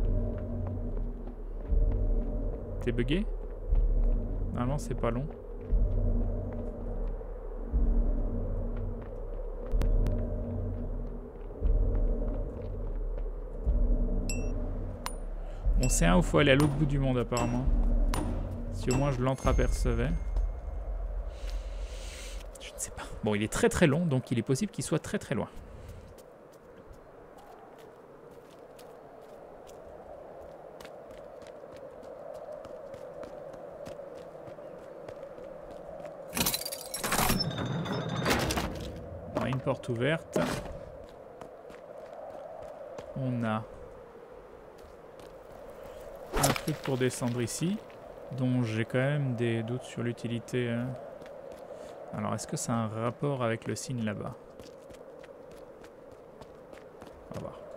A: T'es bugué? Normalement c'est pas long. Bon, c'est un où il faut aller à l'autre bout du monde apparemment. Si au moins je l'entreapercevais. Je ne sais pas. Bon, il est très très long, donc il est possible qu'il soit très très loin. Une porte ouverte. On a un truc pour descendre ici, dont j'ai quand même des doutes sur l'utilité. Alors, est-ce que ça a un rapport avec le signe là-bas? On va voir.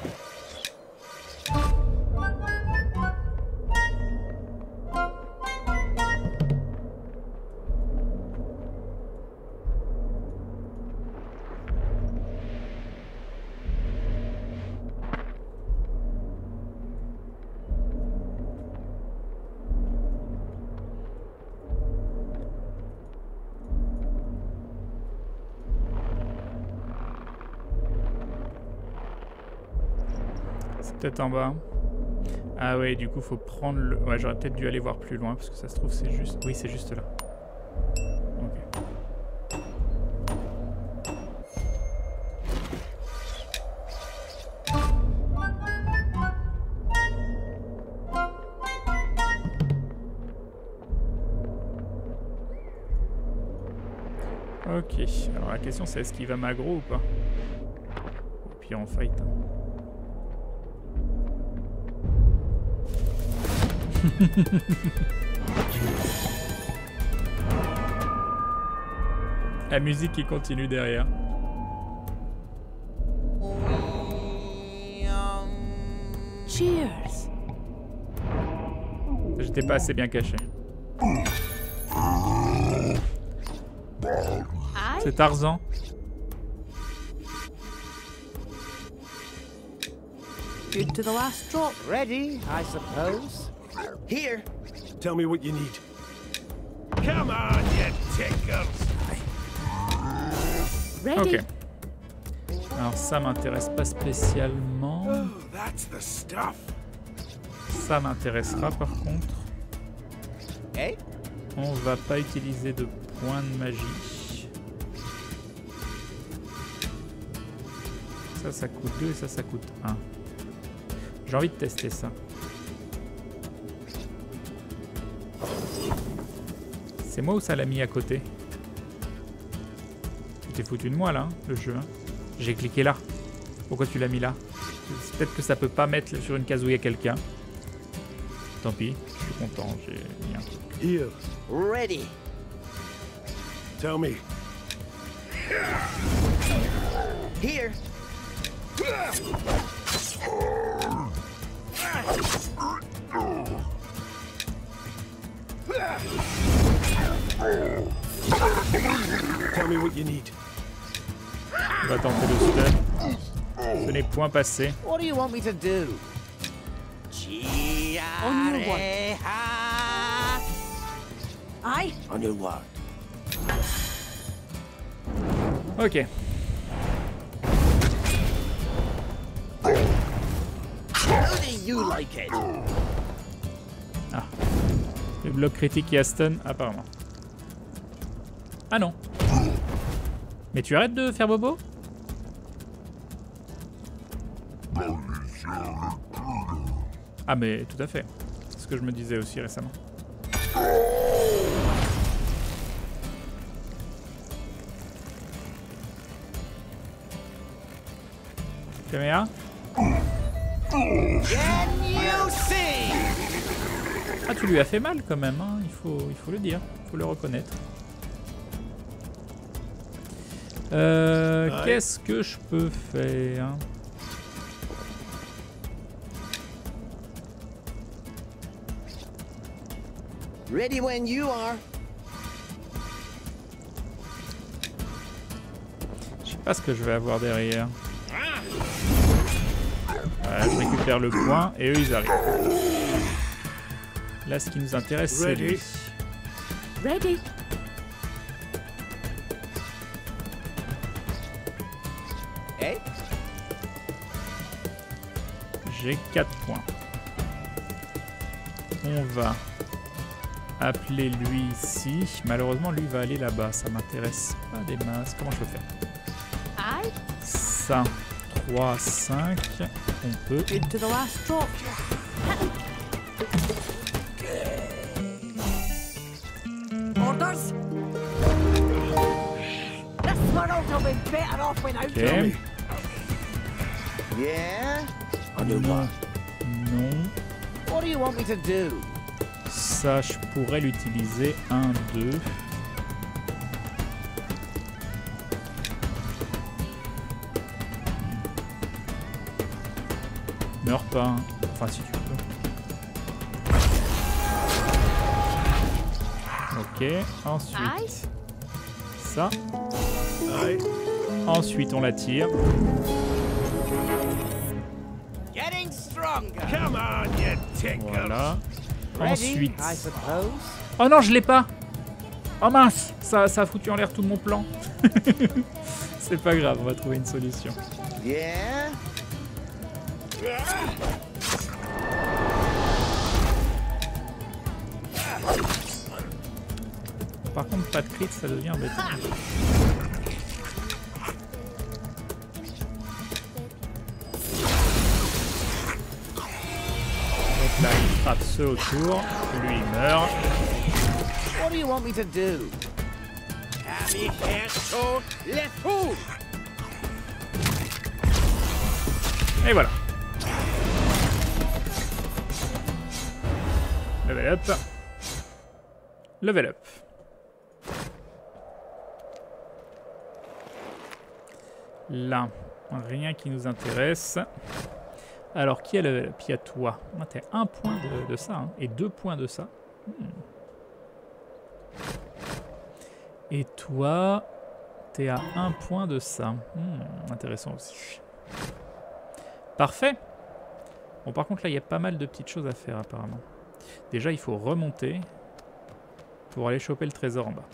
A: Peut-être en bas. Ah ouais, du coup faut prendre le... Ouais, j'aurais peut-être dû aller voir plus loin parce que ça se trouve c'est juste... Oui, c'est juste là. Ok. Ok, alors la question c'est est-ce qu'il va m'aggro ou pas? Au pire on fight. Hein. La musique qui continue derrière.
B: Cheers.
A: J'étais pas assez bien caché. C'est Tarzan.
F: Good to the last drop. Ready, I suppose. Here.
E: Tell me what you need. Come on, you tickers.
B: Ready.
A: Ok. Alors ça m'intéresse pas spécialement.
E: Oh, that's the stuff.
A: Ça m'intéressera par contre.
F: Hey.
A: On va pas utiliser de points de magie. Ça coûte 2 et ça coûte 1. J'ai envie de tester ça. C'est moi ou ça l'a mis à côté? Tu t'es foutu de moi là, hein, le jeu. Hein. J'ai cliqué là. Pourquoi tu l'as mis là? Peut-être que ça peut pas mettre sur une case où il y a quelqu'un. Tant pis, je suis content, j'ai mis un truc.
E: Here,
F: Ready.
E: tell me.
F: Here.
E: Tell me what you need.
A: On va tenter le stun. Ce n'est point passé.
F: What do you want me to do?
C: On your word. Aye?
F: On your word.
A: Ok.
F: How do you like it?
A: Ah. Le bloc critique qui a stun, apparemment. Ah non. Mais tu arrêtes de faire bobo? Ah mais tout à fait. C'est ce que je me disais aussi récemment. Caméra.
F: Can you see?
A: Ah tu lui as fait mal quand même, hein. Il faut le dire, il faut le reconnaître. Qu'est-ce que je peux faire?
F: Ready when you are.
A: Je sais pas ce que je vais avoir derrière. Voilà, je récupère le point et eux ils arrivent. Là ce qui nous intéresse c'est lui.
B: Ready.
F: Eh?
A: J'ai 4 points. On va appeler lui ici. Malheureusement lui va aller là-bas. Ça m'intéresse pas des masses. Comment je peux faire?
B: Aye.
A: Ça. 3, 5. On peut.
B: Good to the last drop.
C: Orders? This world will be better off without
A: Ok.
C: you.
F: Yeah? On your word.
A: Non.
F: What do you want me to do?
A: Ça, je pourrais l'utiliser. 1, 2. Meurs pas. Hein. Enfin, si tu peux. Ok. Ensuite. Ça.
E: Aye.
A: Ensuite, on la tire.
F: Getting stronger.
E: Come on, you tinker.
A: Voilà.
F: Ready,
A: Ensuite.
F: I suppose.
A: Oh non, je l'ai pas. Oh mince, ça a foutu en l'air tout mon plan. C'est pas grave, on va trouver une solution.
F: Yeah?
A: Par contre, pas de crit, ça devient embêtant. Donc là, il frappe ceux autour. Lui, il meurt.
F: What do you want me to do?
A: Et voilà. Level up. Level up. Là, rien qui nous intéresse. Alors, qui a level up? Il y a toi. Ah, t'as 1 point de ça, hein, et 2 points de ça. Et toi, t'es à 1 point de ça. Intéressant aussi. Parfait. Bon, par contre, là, il y a pas mal de petites choses à faire, apparemment. Déjà, il faut remonter pour aller choper le trésor en bas.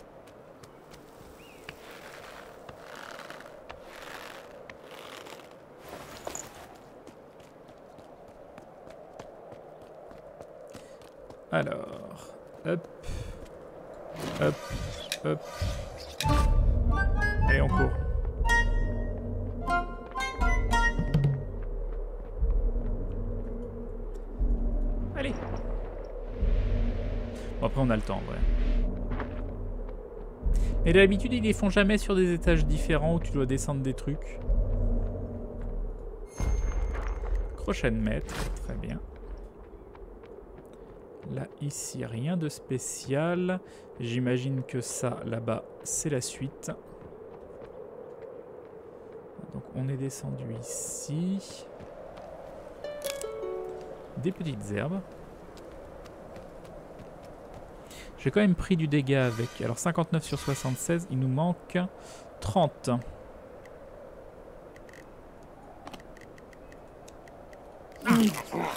A: Alors, hop, hop, hop. Allez, on court. Allez. Bon, après, on a le temps, en vrai. Mais d'habitude, ils les font jamais sur des étages différents où tu dois descendre des trucs. Crochet de maître, très bien. Là, ici, rien de spécial. J'imagine que ça, là-bas, c'est la suite. Donc, on est descendu ici. Des petites herbes. J'ai quand même pris du dégât avec. Alors, 59 sur 76, il nous manque 30. Il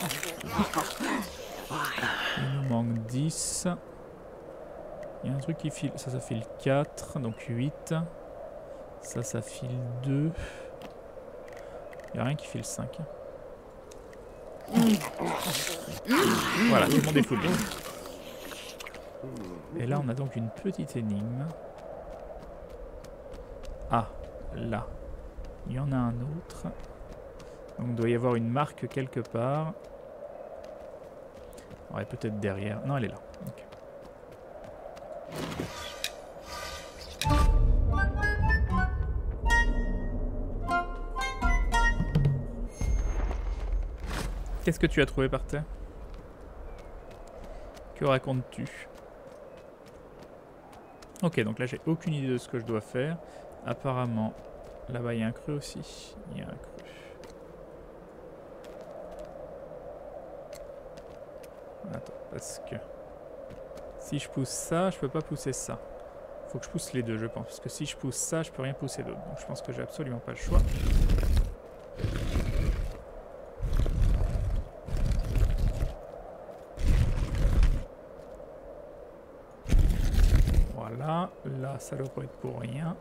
A: nous manque 10. Il y a un truc qui file. Ça file 4. Donc 8. Ça file 2. Il n'y a rien qui file 5. Voilà, tout le monde est full. Et là, on a donc une petite énigme. Ah, là. Il y en a un autre. Donc il doit y avoir une marque quelque part. Ouais, peut-être derrière. Non, elle est là. Okay. Qu'est-ce que tu as trouvé par terre? Que racontes-tu? Ok, donc là j'ai aucune idée de ce que je dois faire. Apparemment, là-bas il y a un creux aussi. Il y a un creux. Attends, parce que si je pousse ça, je peux pas pousser ça. Faut que je pousse les deux, je pense. Parce que si je pousse ça, je peux rien pousser d'autre. Donc je pense que j'ai absolument pas le choix. Voilà, là ça doit pas être pour rien.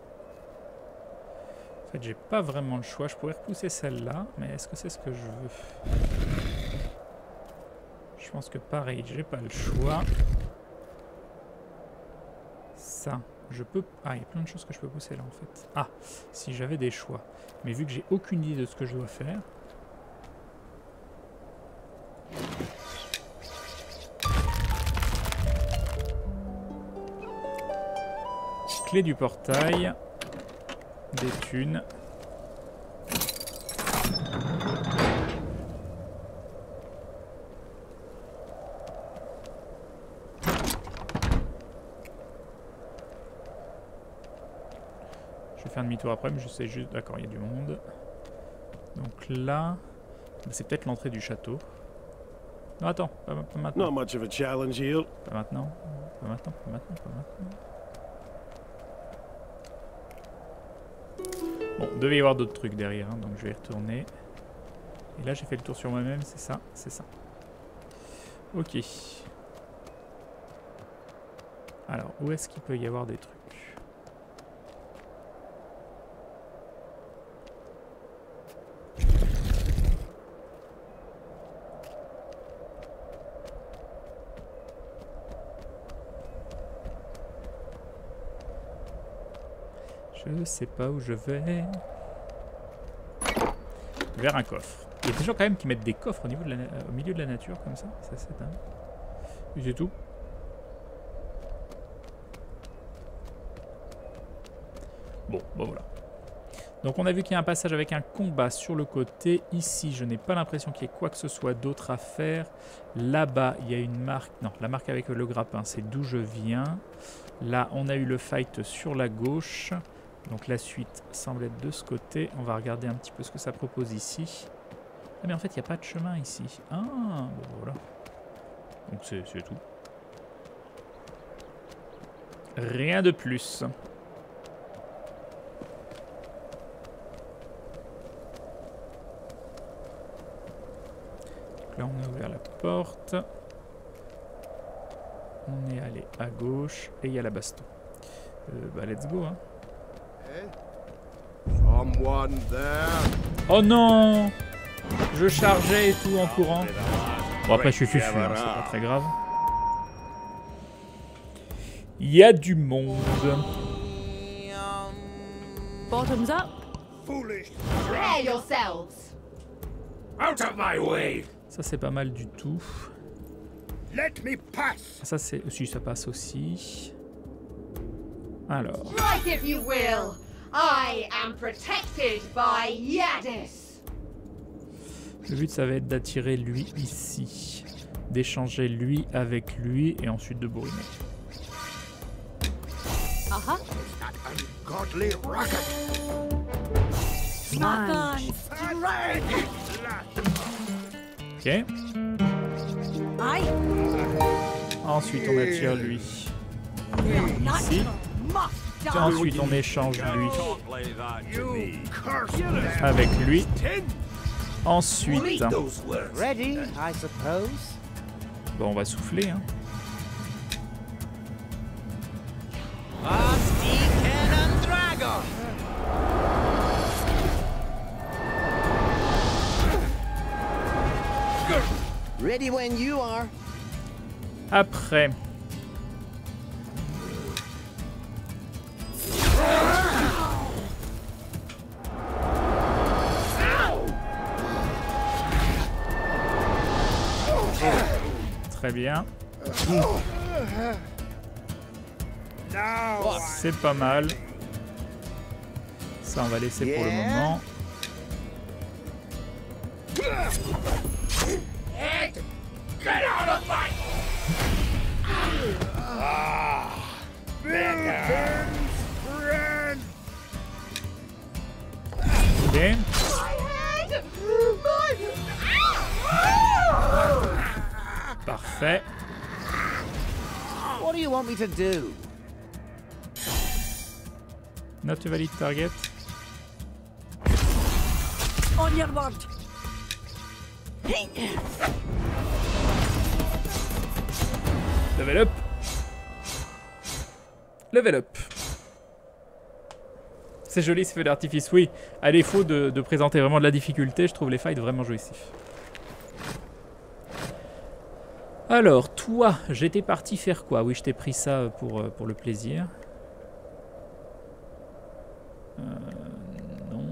A: En fait, j'ai pas vraiment le choix. Je pourrais repousser celle-là, mais est-ce que c'est ce que je veux? Je pense que pareil, j'ai pas le choix. Ça, je peux... Ah, il y a plein de choses que je peux pousser là en fait. Ah, si j'avais des choix. Mais vu que j'ai aucune idée de ce que je dois faire... Clé du portail. Des thunes. Je vais faire demi-tour après, mais je sais juste... D'accord, il y a du monde. Donc là... C'est peut-être l'entrée du château. Non, attends, pas maintenant.
E: Not much of a challenge here.
A: Pas maintenant. Pas maintenant, pas maintenant, pas maintenant. Bon, il devait y avoir d'autres trucs derrière, hein, donc je vais y retourner. Et là, j'ai fait le tour sur moi-même, c'est ça? C'est ça. Ok. Alors, où est-ce qu'il peut y avoir des trucs? Je sais pas où je vais. Vers un coffre. Il y a des gens quand même qui mettent des coffres au milieu de la nature comme ça. Ça c'est dingue. Et c'est tout. Bon, voilà. Donc on a vu qu'il y a un passage avec un combat sur le côté. Ici, je n'ai pas l'impression qu'il y ait quoi que ce soit d'autre à faire. Là-bas, il y a une marque. Non, la marque avec le grappin, c'est d'où je viens. Là, on a eu le fight sur la gauche. Donc la suite semble être de ce côté. On va regarder un petit peu ce que ça propose ici. Ah mais en fait il n'y a pas de chemin ici. Ah bon voilà. Donc c'est tout. Rien de plus. Donc là on a ouvert la porte. On est allé à gauche et il y a la baston. Bah let's go hein. Oh non! Je chargeais et tout en courant. Bon après je suis fufu, hein, c'est pas très grave. Il y a du monde.
B: Bottoms up.
J: Prepare yourselves.
D: Out of my way!
A: Ça c'est pas mal du tout.
D: Let me pass!
A: Ça c'est aussi, ça passe aussi. Alors.
J: Strike if you will. I am protected by Yadis.
A: Le but ça va être d'attirer lui ici. d'échanger lui avec lui et ensuite de bourriner.
C: Aha.
G: Godly rocket.
C: Smack
A: Ok.
C: Aye.
A: Ensuite on attire lui. Ici. Et ensuite on échange lui avec lui. Ensuite.
F: Ready, I suppose.
A: Bon, on va souffler. Hein.
F: Ready when you are.
A: Après. Très bien. C'est pas mal. Ça, on va laisser pour le moment. Ok. Parfait.
F: What do you want me to do?
A: Not a valid target.
C: On your word.
A: Level up. Level up. C'est joli ce feu d'artifice, oui. À défaut de présenter vraiment de la difficulté, je trouve les fights vraiment jouissifs. Alors, toi, j'étais parti faire quoi? Oui, je t'ai pris ça pour le plaisir. Non.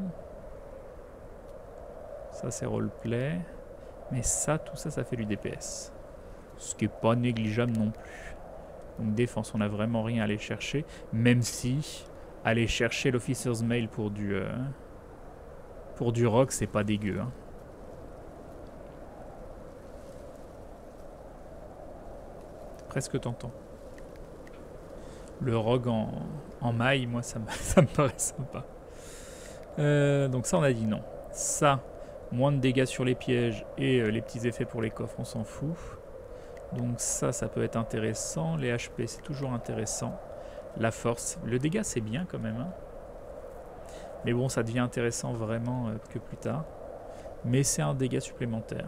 A: Ça, c'est roleplay. Mais ça, tout ça, ça fait du DPS. Ce qui n'est pas négligeable non plus. Donc défense, on n'a vraiment rien à aller chercher. Même si, aller chercher l'Officer's Mail pour du rock, c'est pas dégueu. Hein. Presque tentant. Le rogue en maille, moi, ça me paraît sympa. Donc ça, on a dit non. Ça, moins de dégâts sur les pièges et les petits effets pour les coffres, on s'en fout. Donc ça peut être intéressant. Les HP, c'est toujours intéressant. La force, le dégât, c'est bien quand même. Hein. Mais bon, ça devient intéressant vraiment que plus tard. Mais c'est un dégât supplémentaire.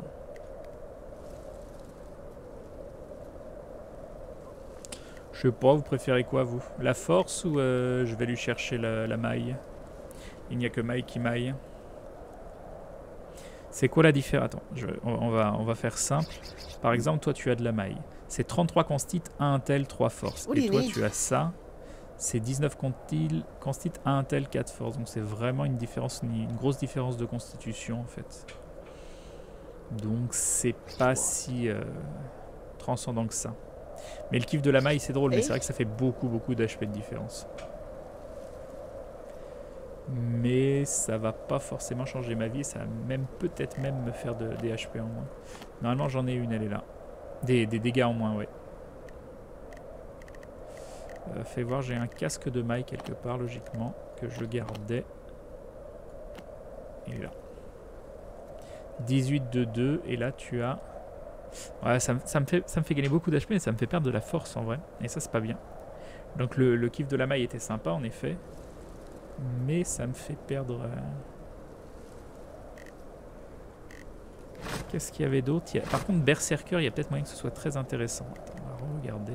A: Je sais pas, vous préférez quoi, vous? La force ou je vais lui chercher la maille? Il n'y a que maille qui maille. C'est quoi la différence? Attends, on va faire simple. Par exemple, toi, tu as de la maille. C'est 33 constit, 1 intel, 3 force. Et toi, tu as ça. C'est 19 constit, 1 intel, 4 force. Donc, c'est vraiment une grosse différence de constitution, en fait. Donc, c'est pas si transcendant que ça. Mais le kiff de la maille, c'est drôle. Mais c'est vrai que ça fait beaucoup d'HP de différence. Mais ça va pas forcément changer ma vie. Ça va même peut-être même me faire des HP en moins. Normalement, j'en ai une, elle est là. Des dégâts en moins, ouais. Fais voir, j'ai un casque de maille quelque part, logiquement, que je gardais. Il est là. 18 de 2, et là tu as... Ouais, ça me fait gagner beaucoup d'HP, mais ça me fait perdre de la force en vrai. Et ça, c'est pas bien. Donc le kiff de la maille était sympa, en effet. Mais ça me fait perdre... Qu'est-ce qu'il y avait d'autre? Par contre, Berserker, il y a peut-être moyen que ce soit très intéressant. Attends, on va regarder.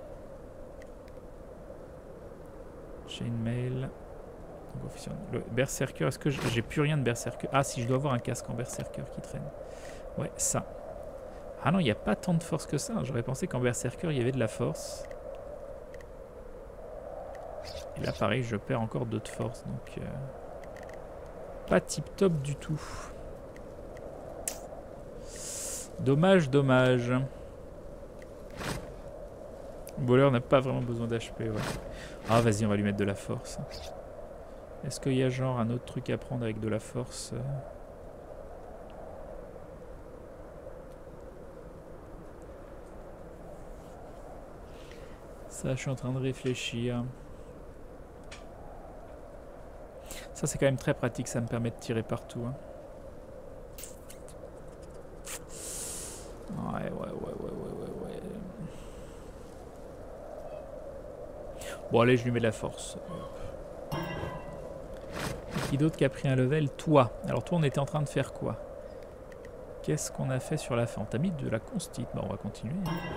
A: Chainmail. Le Berserker, est-ce que j'ai plus rien de Berserker? Ah si, je dois avoir un casque en Berserker qui traîne. Ouais, ça. Ah non, il n'y a pas tant de force que ça. J'aurais pensé qu'en Berserker, il y avait de la force. Et là, pareil, je perds encore 2 de force. Donc, pas tip top du tout. Dommage. Voleur n'a pas vraiment besoin d'HP, ouais. Ah, vas-y, on va lui mettre de la force. Est-ce qu'il y a genre un autre truc à prendre avec de la force? Ça, je suis en train de réfléchir. Ça, c'est quand même très pratique, ça me permet de tirer partout. Hein. Ouais. Bon, allez, je lui mets de la force. Qui d'autre qui a pris un level? Toi. Alors, toi, on était en train de faire quoi? Qu'est-ce qu'on a fait sur la fin? T'as mis de la constite. Bon, on va continuer.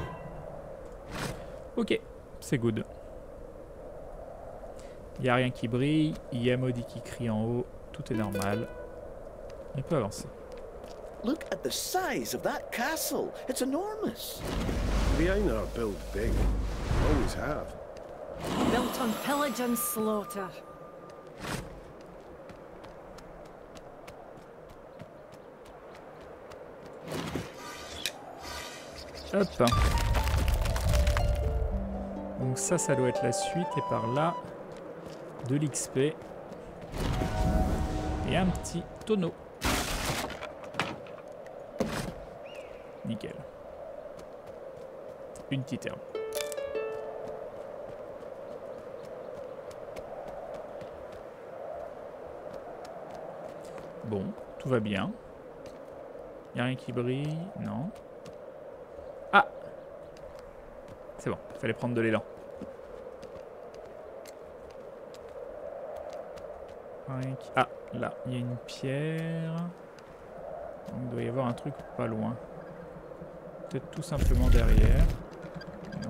A: Ok, c'est good. Il n'y a rien qui brille, il y a Maudit qui crie en haut, tout est normal. On peut avancer.
K: Look at the size of that castle. It's enormous.
E: The Einar build big. Always have.
C: Built on pillage and slaughter.
A: Hop. Donc ça doit être la suite et par là de l'XP et un petit tonneau. Nickel. Une petite herbe. Bon, tout va bien. Il n'y a rien qui brille, non. Ah! C'est bon, il fallait prendre de l'élan. Ah, là, il y a une pierre. Donc, il doit y avoir un truc pas loin. Peut-être tout simplement derrière. Non.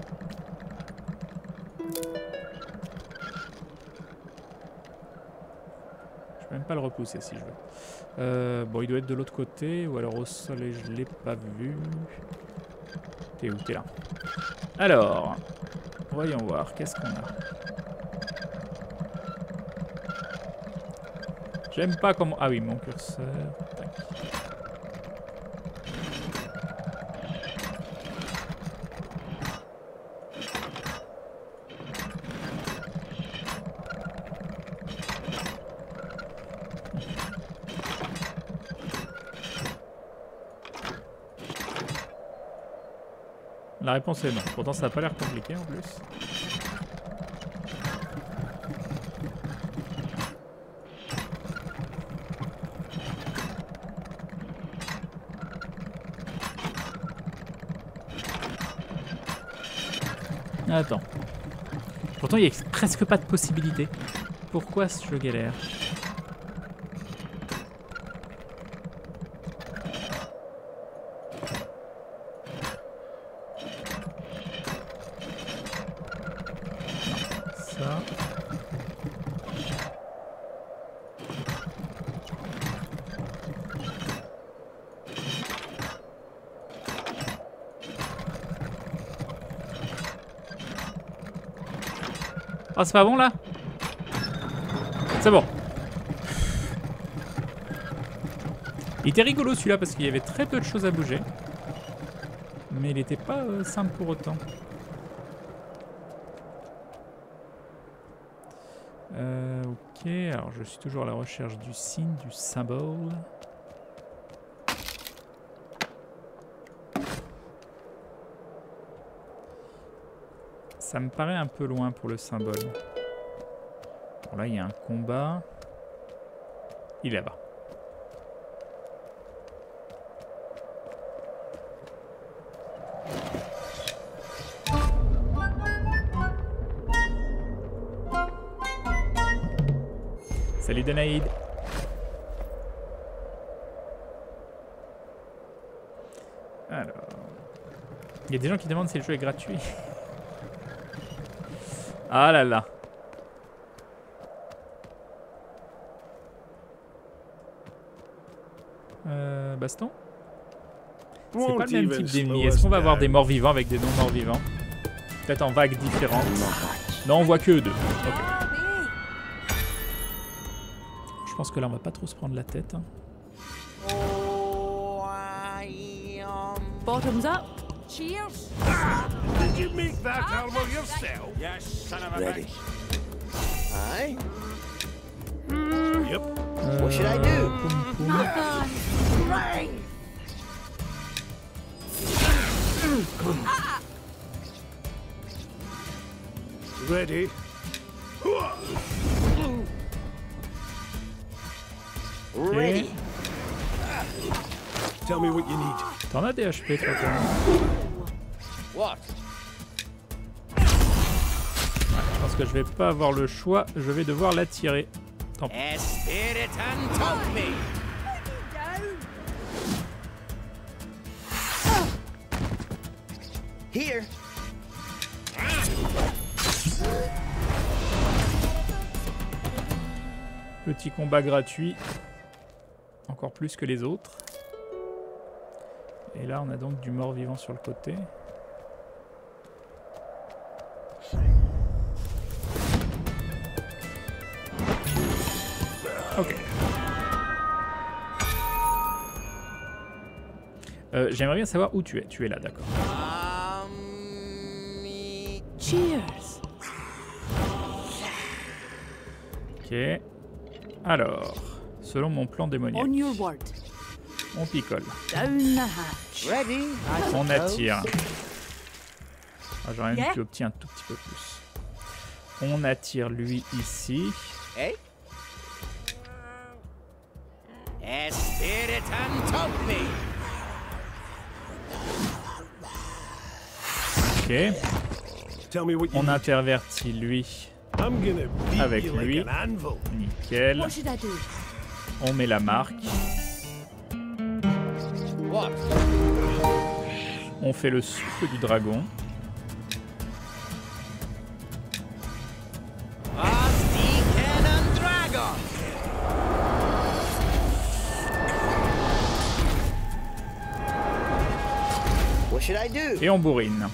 A: Je peux même pas le repousser si je veux. Bon, il doit être de l'autre côté. Ou alors au sol et je l'ai pas vu. T'es où? T'es là. Alors, voyons voir. Qu'est-ce qu'on a? J'aime pas comment... Ah oui, mon curseur. Tac. La réponse est non. Pourtant, ça n'a pas l'air compliqué en plus. Attends. Pourtant, il n'y a presque pas de possibilité. Pourquoi je galère? Ça. Ah, c'est pas bon là? C'est bon. Il était rigolo celui-là parce qu'il y avait très peu de choses à bouger. Mais il n'était pas simple pour autant. Ok, alors je suis toujours à la recherche du signe, du symbole. Ça me paraît un peu loin pour le symbole. Bon, là, il y a un combat. Il est là-bas. Salut Danaïd. Alors... Il y a des gens qui demandent si le jeu est gratuit. Ah là là. Baston? C'est pas le même type d'ennemi. Est-ce qu'on va avoir des morts vivants avec des non-morts vivants? Peut-être en vagues différentes. Non, on voit que 2. Ok. Je pense que là, on va pas trop se prendre la tête. Hein.
B: Bottoms up.
C: Cheers.
D: Did you make that armor yourself?
H: Yes, son of a
K: Ready.
H: bitch.
K: Aye?
E: Yep.
K: What should I do?
E: Ready.
F: Ready.
E: Tell me what you need.
A: T'en as des HP toi quand même.
F: What?
A: Je pense que je vais pas avoir le choix, je vais devoir l'attirer. Tant pis.
F: Spirit and talk me. Here.
A: Petit combat gratuit. Encore plus que les autres. Et là on a donc du mort-vivant sur le côté. Ok. J'aimerais bien savoir où tu es. Tu es là, d'accord.
B: Cheers.
A: Ok. Alors, selon mon plan démoniaque,
B: On your word.
A: on picole.
B: Down the hatch.
F: Ready. I
A: On
F: suppose.
A: attire. Ah, j'aurais même pu obtenir un tout petit peu plus. On attire lui ici.
F: Hey. Spirit and talk me.
A: Ok.
E: Tell me what you
A: On
E: need.
A: intervertit lui
E: I'm gonna beat
A: avec
E: you
A: lui.
E: like an anvil.
A: Nickel.
B: What should I do?
A: On met la marque.
F: What?
A: On fait le souffle du dragon.
F: Cannon Dragon. What should I do?
A: Et on bourrine.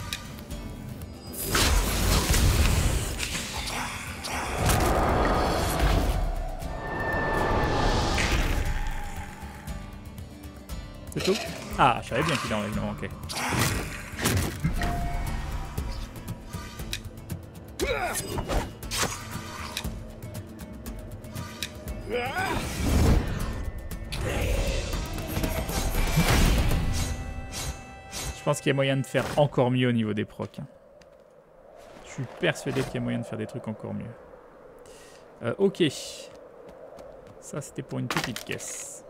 A: C'est tout? Ah, je savais bien qu'il en manquait. Je pense qu'il y a moyen de faire encore mieux au niveau des procs. Je suis persuadé qu'il y a moyen de faire des trucs encore mieux. Ok. Ça, c'était pour une petite caisse.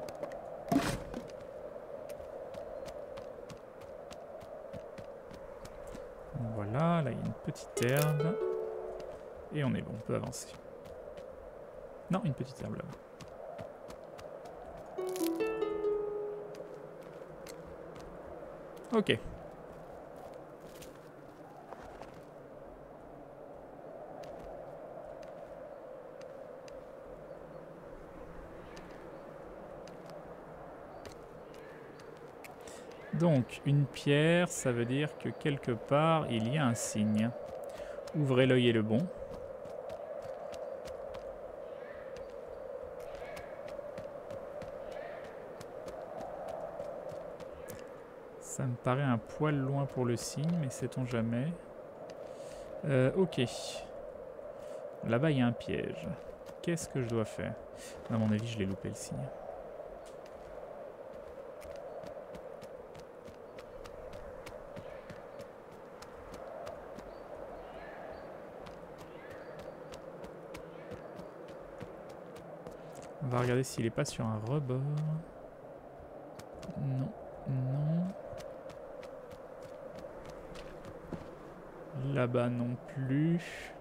A: Voilà, là il y a une petite herbe. Et on est bon, on peut avancer. Non, une petite herbe là-bas. Ok. Donc, une pierre, ça veut dire que quelque part, il y a un signe. Ouvrez l'œil et le bon. Ça me paraît un poil loin pour le signe, mais sait-on jamais. Ok. Là-bas, il y a un piège. Qu'est-ce que je dois faire? À mon avis, je l'ai loupé le signe. On va regarder s'il n'est pas sur un rebord. Non, non. Là-bas non plus.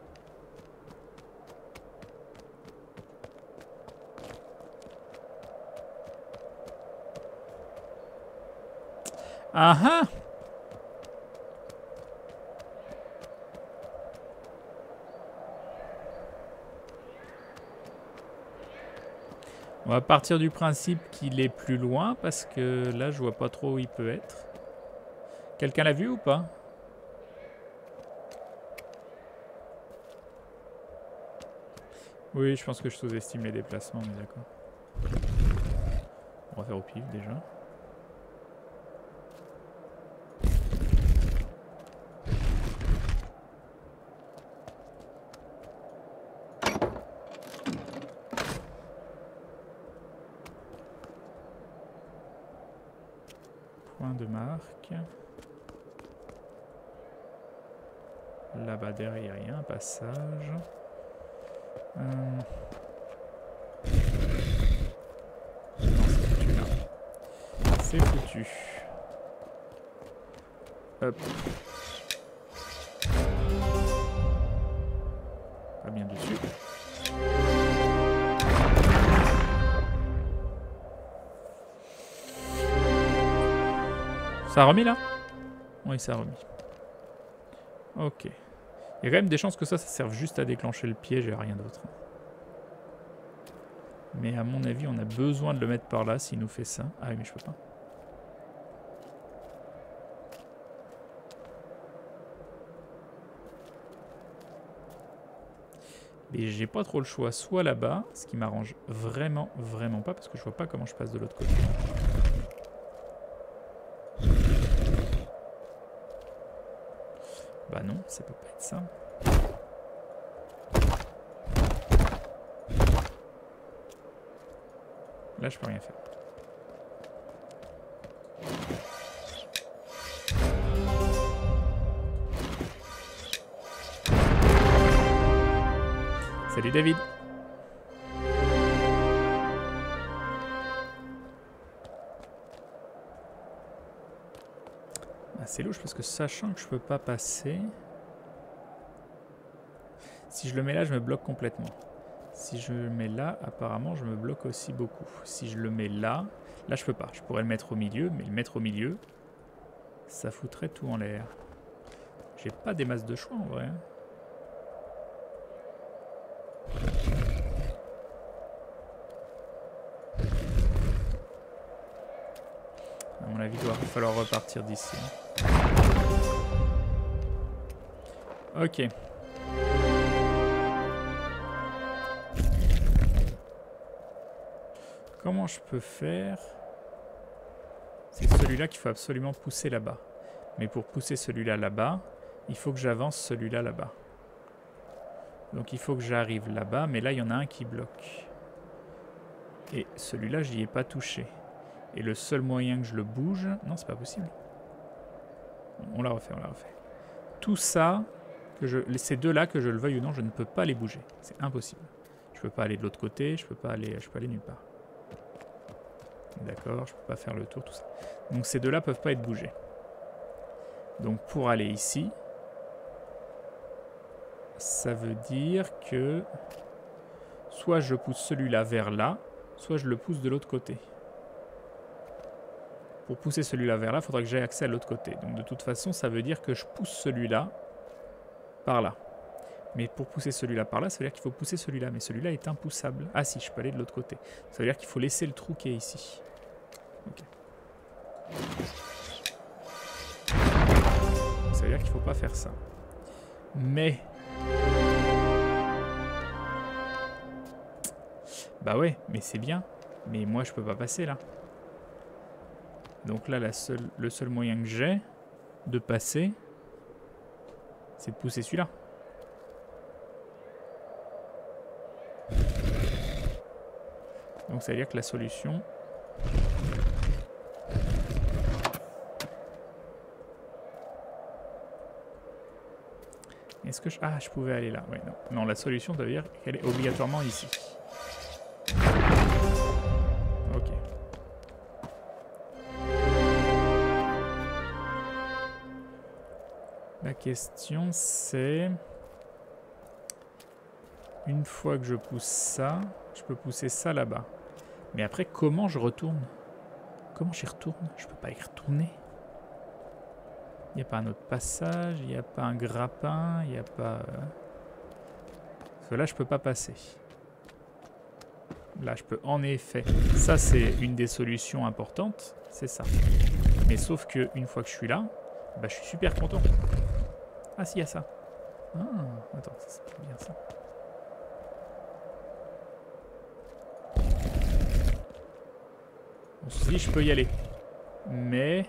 A: Ah ah! On va partir du principe qu'il est plus loin parce que là je vois pas trop où il peut être. Quelqu'un l'a vu ou pas? Oui, je pense que je sous-estime les déplacements, mais d'accord. On va faire au pif déjà. Point de marque. Là-bas derrière, il y a un passage. Non, c'est foutu là. C'est foutu. Hop. Pas bien dessus. Ça a remis là? Oui, ça a remis. Ok. Il y a quand même des chances que ça serve juste à déclencher le piège et à rien d'autre. Mais à mon avis, on a besoin de le mettre par là s'il nous fait ça. Ah oui, mais je peux pas. Et j'ai pas trop le choix. Soit là-bas, ce qui m'arrange vraiment, vraiment pas, parce que je vois pas comment je passe de l'autre côté. Bah non, ça peut pas être ça. Là, je peux rien faire. Salut David. Ah, c'est louche parce que sachant que je peux pas passer, si je le mets là, je me bloque complètement. Si je le mets là, apparemment, je me bloque aussi beaucoup. Si je le mets là, là je peux pas. Je pourrais le mettre au milieu, mais le mettre au milieu, ça foutrait tout en l'air. J'ai pas des masses de choix en vrai. À mon avis, il va falloir repartir d'ici. Ok. Comment je peux faire? C'est celui-là qu'il faut absolument pousser là-bas. Mais pour pousser celui-là là-bas, il faut que j'avance celui-là là-bas. Donc il faut que j'arrive là-bas, mais là il y en a un qui bloque. Et celui-là, je n'y ai pas touché. Et le seul moyen que je le bouge... Non, c'est pas possible. On l'a refait, on l'a refait. Tout ça, ces deux-là, que je le veuille ou non, je ne peux pas les bouger. C'est impossible. Je peux pas aller de l'autre côté, je peux aller nulle part. D'accord, je peux pas faire le tour, tout ça. Donc ces deux-là peuvent pas être bougés. Donc pour aller ici, ça veut dire que soit je pousse celui-là vers là, soit je le pousse de l'autre côté. Pour pousser celui-là vers là, il faudra que j'aie accès à l'autre côté. Donc de toute façon, ça veut dire que je pousse celui-là par là. Mais pour pousser celui-là par là, ça veut dire qu'il faut pousser celui-là. Mais celui-là est impoussable. Ah si, je peux aller de l'autre côté. Ça veut dire qu'il faut laisser le trou qui est ici. Ok. Ça veut dire qu'il ne faut pas faire ça. Mais... Bah ouais, mais c'est bien. Mais moi, je peux pas passer là. Donc là, le seul moyen que j'ai de passer, c'est de pousser celui-là. Donc ça veut dire que la solution... Est-ce que je... Ah, je pouvais aller là. Ouais, non. Non, la solution, ça veut dire qu'elle est obligatoirement ici. Ok. La question, c'est... Une fois que je pousse ça, je peux pousser ça là-bas. Mais après, comment je retourne? Comment j'y retourne? Je peux pas y retourner. Il n'y a pas un autre passage, il n'y a pas un grappin, il n'y a pas... Parce que là, je peux pas passer. Là, je peux en effet... Ça, c'est une des solutions importantes, c'est ça. Mais sauf que une fois que je suis là, bah, je suis super content. Ah, si, il y a ça. Ah, attends, c'est bien ça. Bon, si, je peux y aller. Mais...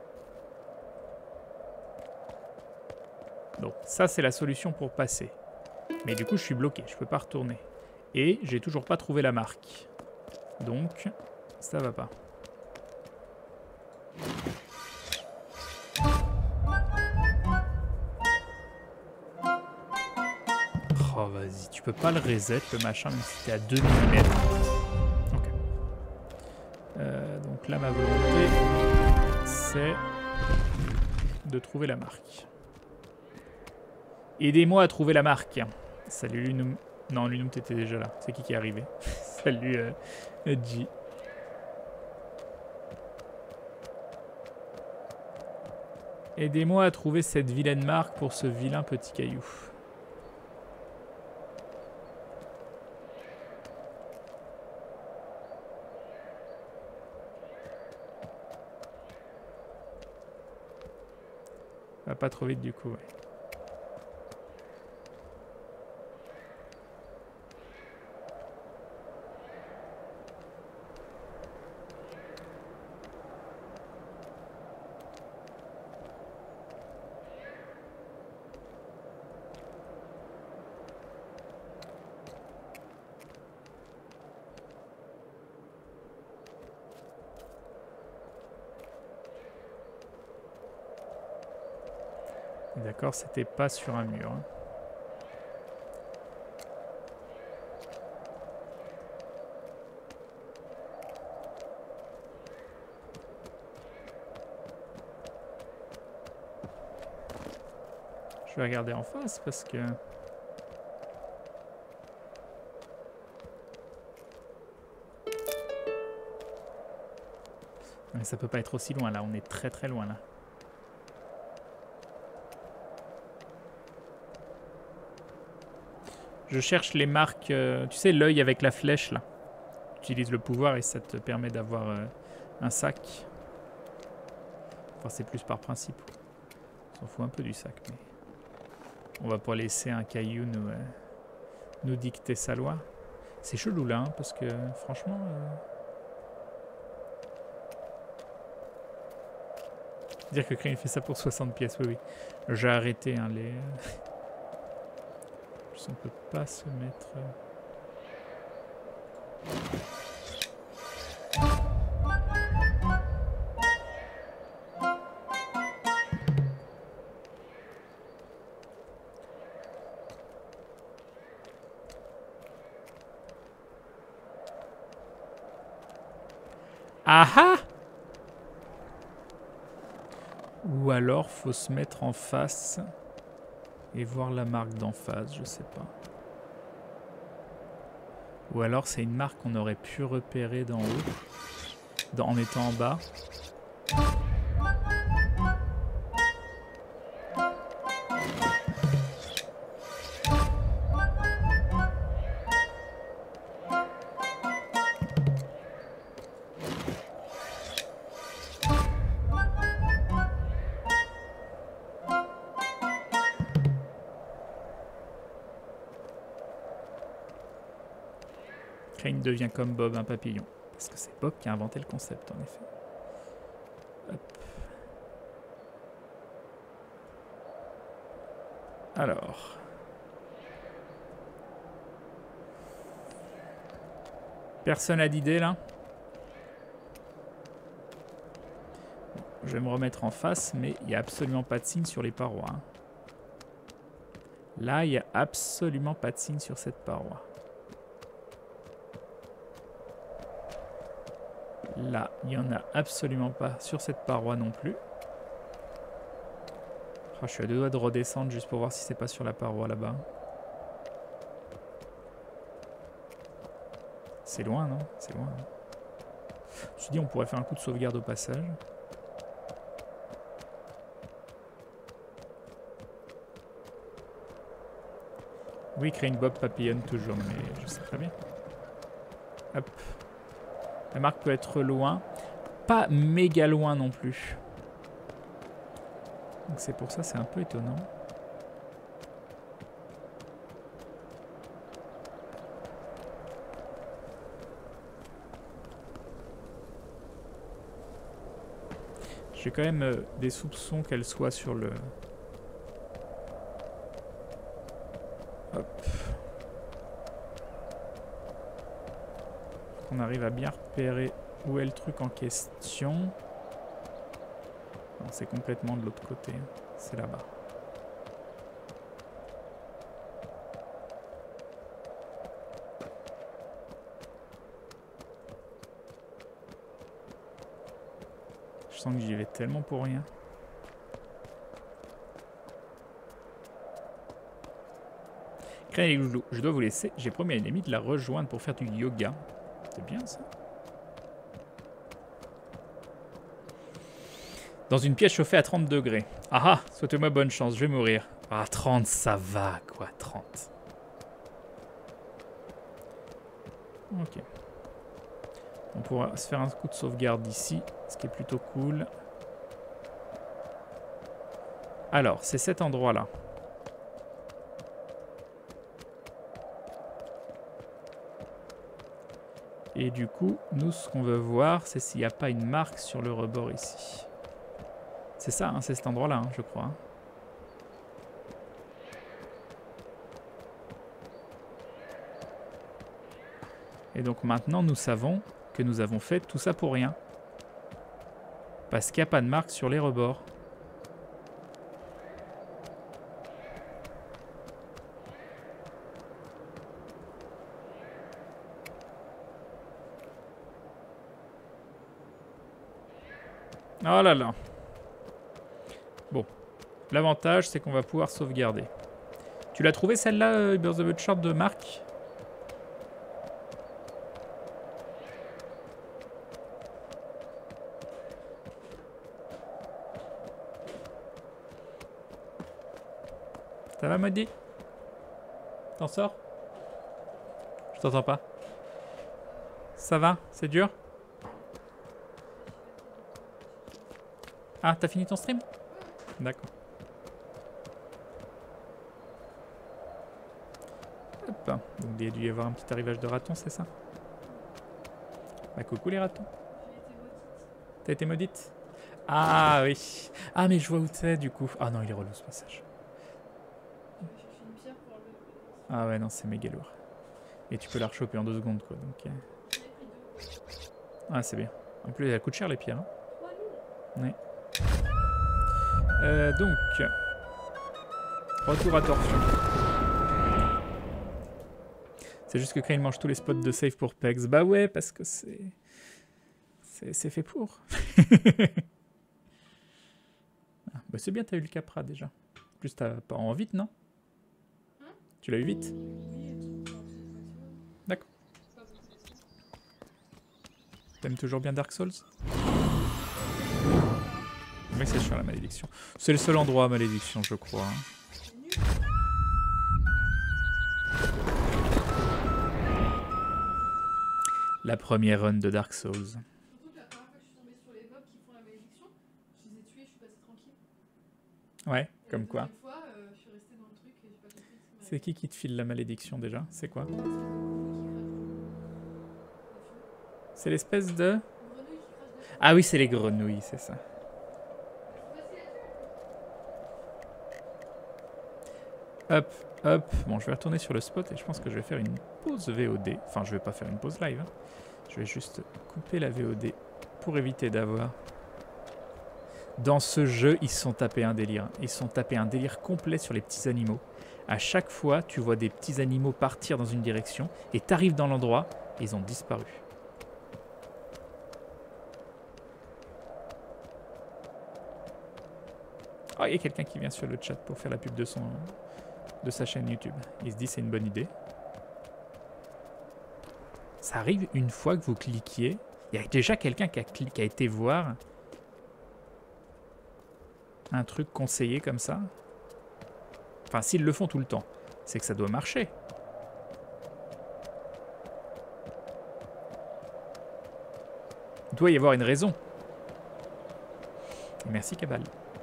A: Donc ça c'est la solution pour passer. Mais du coup je suis bloqué, je peux pas retourner. Et j'ai toujours pas trouvé la marque. Donc ça va pas. dit tu peux pas le reset le machin même si t'es à 2 mm. Ok. Donc là ma volonté c'est de trouver la marque. Aidez-moi à trouver la marque. Salut Lunum. Non, Lunum t'étais déjà là. C'est qui est arrivé? Salut G. Aidez-moi à trouver cette vilaine marque pour ce vilain petit caillou. Va pas trop vite du coup, ouais. D'accord, c'était pas sur un mur. Hein. Je vais regarder en face parce que... Mais ça peut pas être aussi loin là, on est très très loin là. Je cherche les marques, tu sais l'œil avec la flèche là. Tu utilises le pouvoir et ça te permet d'avoir un sac. Enfin c'est plus par principe. On s'en fout un peu du sac. Mais... on va pas laisser un caillou nous dicter sa loi. C'est chelou là, hein, parce que franchement... Dire que Crane fait ça pour 60 pièces, oui oui. J'ai arrêté hein, les... On peut pas se mettre... Ah ah! Ou alors faut se mettre en face... et voir la marque d'en face, je sais pas. Ou alors c'est une marque qu'on aurait pu repérer d'en haut, en étant en bas. Crane devient comme Bob, un papillon. Parce que c'est Bob qui a inventé le concept, en effet. Hop. Alors. Personne n'a d'idée, là? Je vais me remettre en face, mais il n'y a absolument pas de signe sur les parois. Hein. Là, il n'y a absolument pas de signe sur cette paroi. Là, il n'y en a absolument pas sur cette paroi non plus. Oh, je suis à 2 doigts de redescendre juste pour voir si c'est pas sur la paroi là-bas. C'est loin, non? C'est loin. Hein. Je me suis dit on pourrait faire un coup de sauvegarde au passage. Oui, Crane Bob papillonne toujours, mais je sais très bien. Hop. La marque peut être loin. Pas méga loin non plus. Donc c'est pour ça, c'est un peu étonnant. J'ai quand même des soupçons qu'elle soit sur le... Hop. On arrive à bien repérer où est le truc en question. Non, c'est complètement de l'autre côté. C'est là-bas. Je sens que j'y vais tellement pour rien. Crane et Loulou, je dois vous laisser. J'ai promis à une amie de la rejoindre pour faire du yoga. C'est bien ça. Dans une pièce chauffée à 30 degrés. Ah ah, souhaitez-moi bonne chance, je vais mourir. Ah, 30, ça va quoi, 30. Ok. On pourra se faire un coup de sauvegarde ici, ce qui est plutôt cool. Alors, c'est cet endroit-là. Et du coup, nous, ce qu'on veut voir, c'est s'il n'y a pas une marque sur le rebord ici. C'est ça, hein, c'est cet endroit-là, hein, je crois. Hein. Et donc maintenant, nous savons que nous avons fait tout ça pour rien. Parce qu'il n'y a pas de marque sur les rebords. Oh là là. Bon. L'avantage, c'est qu'on va pouvoir sauvegarder. Tu l'as trouvé celle-là, Birds of a Chart de Marc? Ça va, Maudit? T'en sors? Je t'entends pas. Ça va? C'est dur? Ah, t'as fini ton stream? D'accord. Hop. Donc il y a dû y avoir un petit arrivage de ratons, c'est ça? Bah coucou les ratons. T'as été maudite? Ah oui. Ah mais je vois où t'es du coup. Ah non, il est relou ce passage. Ah ouais, non, c'est méga lourd. Et tu peux la rechoper en 2 secondes quoi. Donc, ah c'est bien. En plus, elle coûte cher les pierres. Hein. Oui. Donc, retour à Torchon. C'est juste que Crane mange tous les spots de save pour Pegs. Bah ouais, parce que c'est fait pour. Ah, bah c'est bien, t'as eu le Capra déjà. En plus, t'as pas en vite, non? Tu l'as eu vite? D'accord. T'aimes toujours bien Dark Souls? Mais c'est chiant la malédiction. C'est le seul endroit à malédiction, je crois. La première run de Dark Souls. Surtout que la première fois que je suis tombée sur les mobs qui font la malédiction, je les ai tués, je suis passée tranquille. Ouais, comme quoi. Fois, je suis restée dans le truc et j'ai pas compris. C'est qui te file la malédiction déjà? C'est quoi? C'est l'espèce de... Ah oui, c'est les grenouilles, c'est ça. Hop, hop. Bon, je vais retourner sur le spot et je pense que je vais faire une pause VOD. Enfin, je vais pas faire une pause live. Hein. Je vais juste couper la VOD pour éviter d'avoir... Dans ce jeu, ils se sont tapés un délire. Ils se sont tapés un délire complet sur les petits animaux. À chaque fois, tu vois des petits animaux partir dans une direction et t'arrives dans l'endroit et ils ont disparu. Oh, il y a quelqu'un qui vient sur le chat pour faire la pub de sa chaîne YouTube. Il se dit c'est une bonne idée. Ça arrive une fois que vous cliquiez. Il y a déjà quelqu'un qui a été voir un truc conseillé comme ça. Enfin, s'ils le font tout le temps, c'est que ça doit marcher. Il doit y avoir une raison. Et merci Cabal.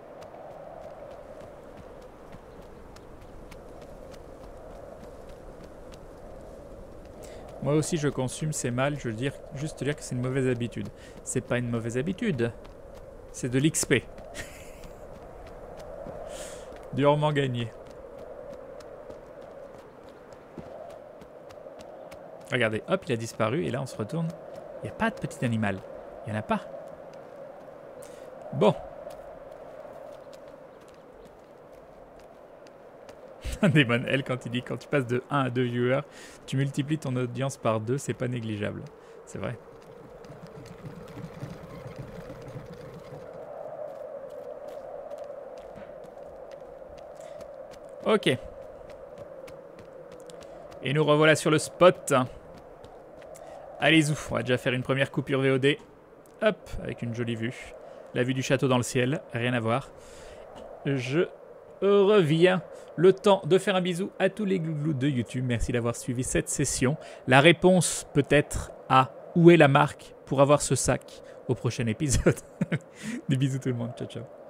A: Moi aussi je consume, c'est mal, je veux dire, juste dire que c'est une mauvaise habitude. C'est pas une mauvaise habitude, c'est de l'XP. Durement gagné. Regardez, hop, il a disparu et là on se retourne. Il n'y a pas de petit animal, il n'y en a pas. Bon. Demon L quand il dit quand tu passes de 1 à 2 viewers, tu multiplies ton audience par 2, c'est pas négligeable. C'est vrai. Ok. Et nous revoilà sur le spot. Allez-y, on va déjà faire une première coupure VOD. Hop, avec une jolie vue. La vue du château dans le ciel, rien à voir. Je reviens. Le temps de faire un bisou à tous les glouglous de YouTube. Merci d'avoir suivi cette session. La réponse peut-être à où est la marque pour avoir ce sac au prochain épisode. Des bisous tout le monde, ciao ciao.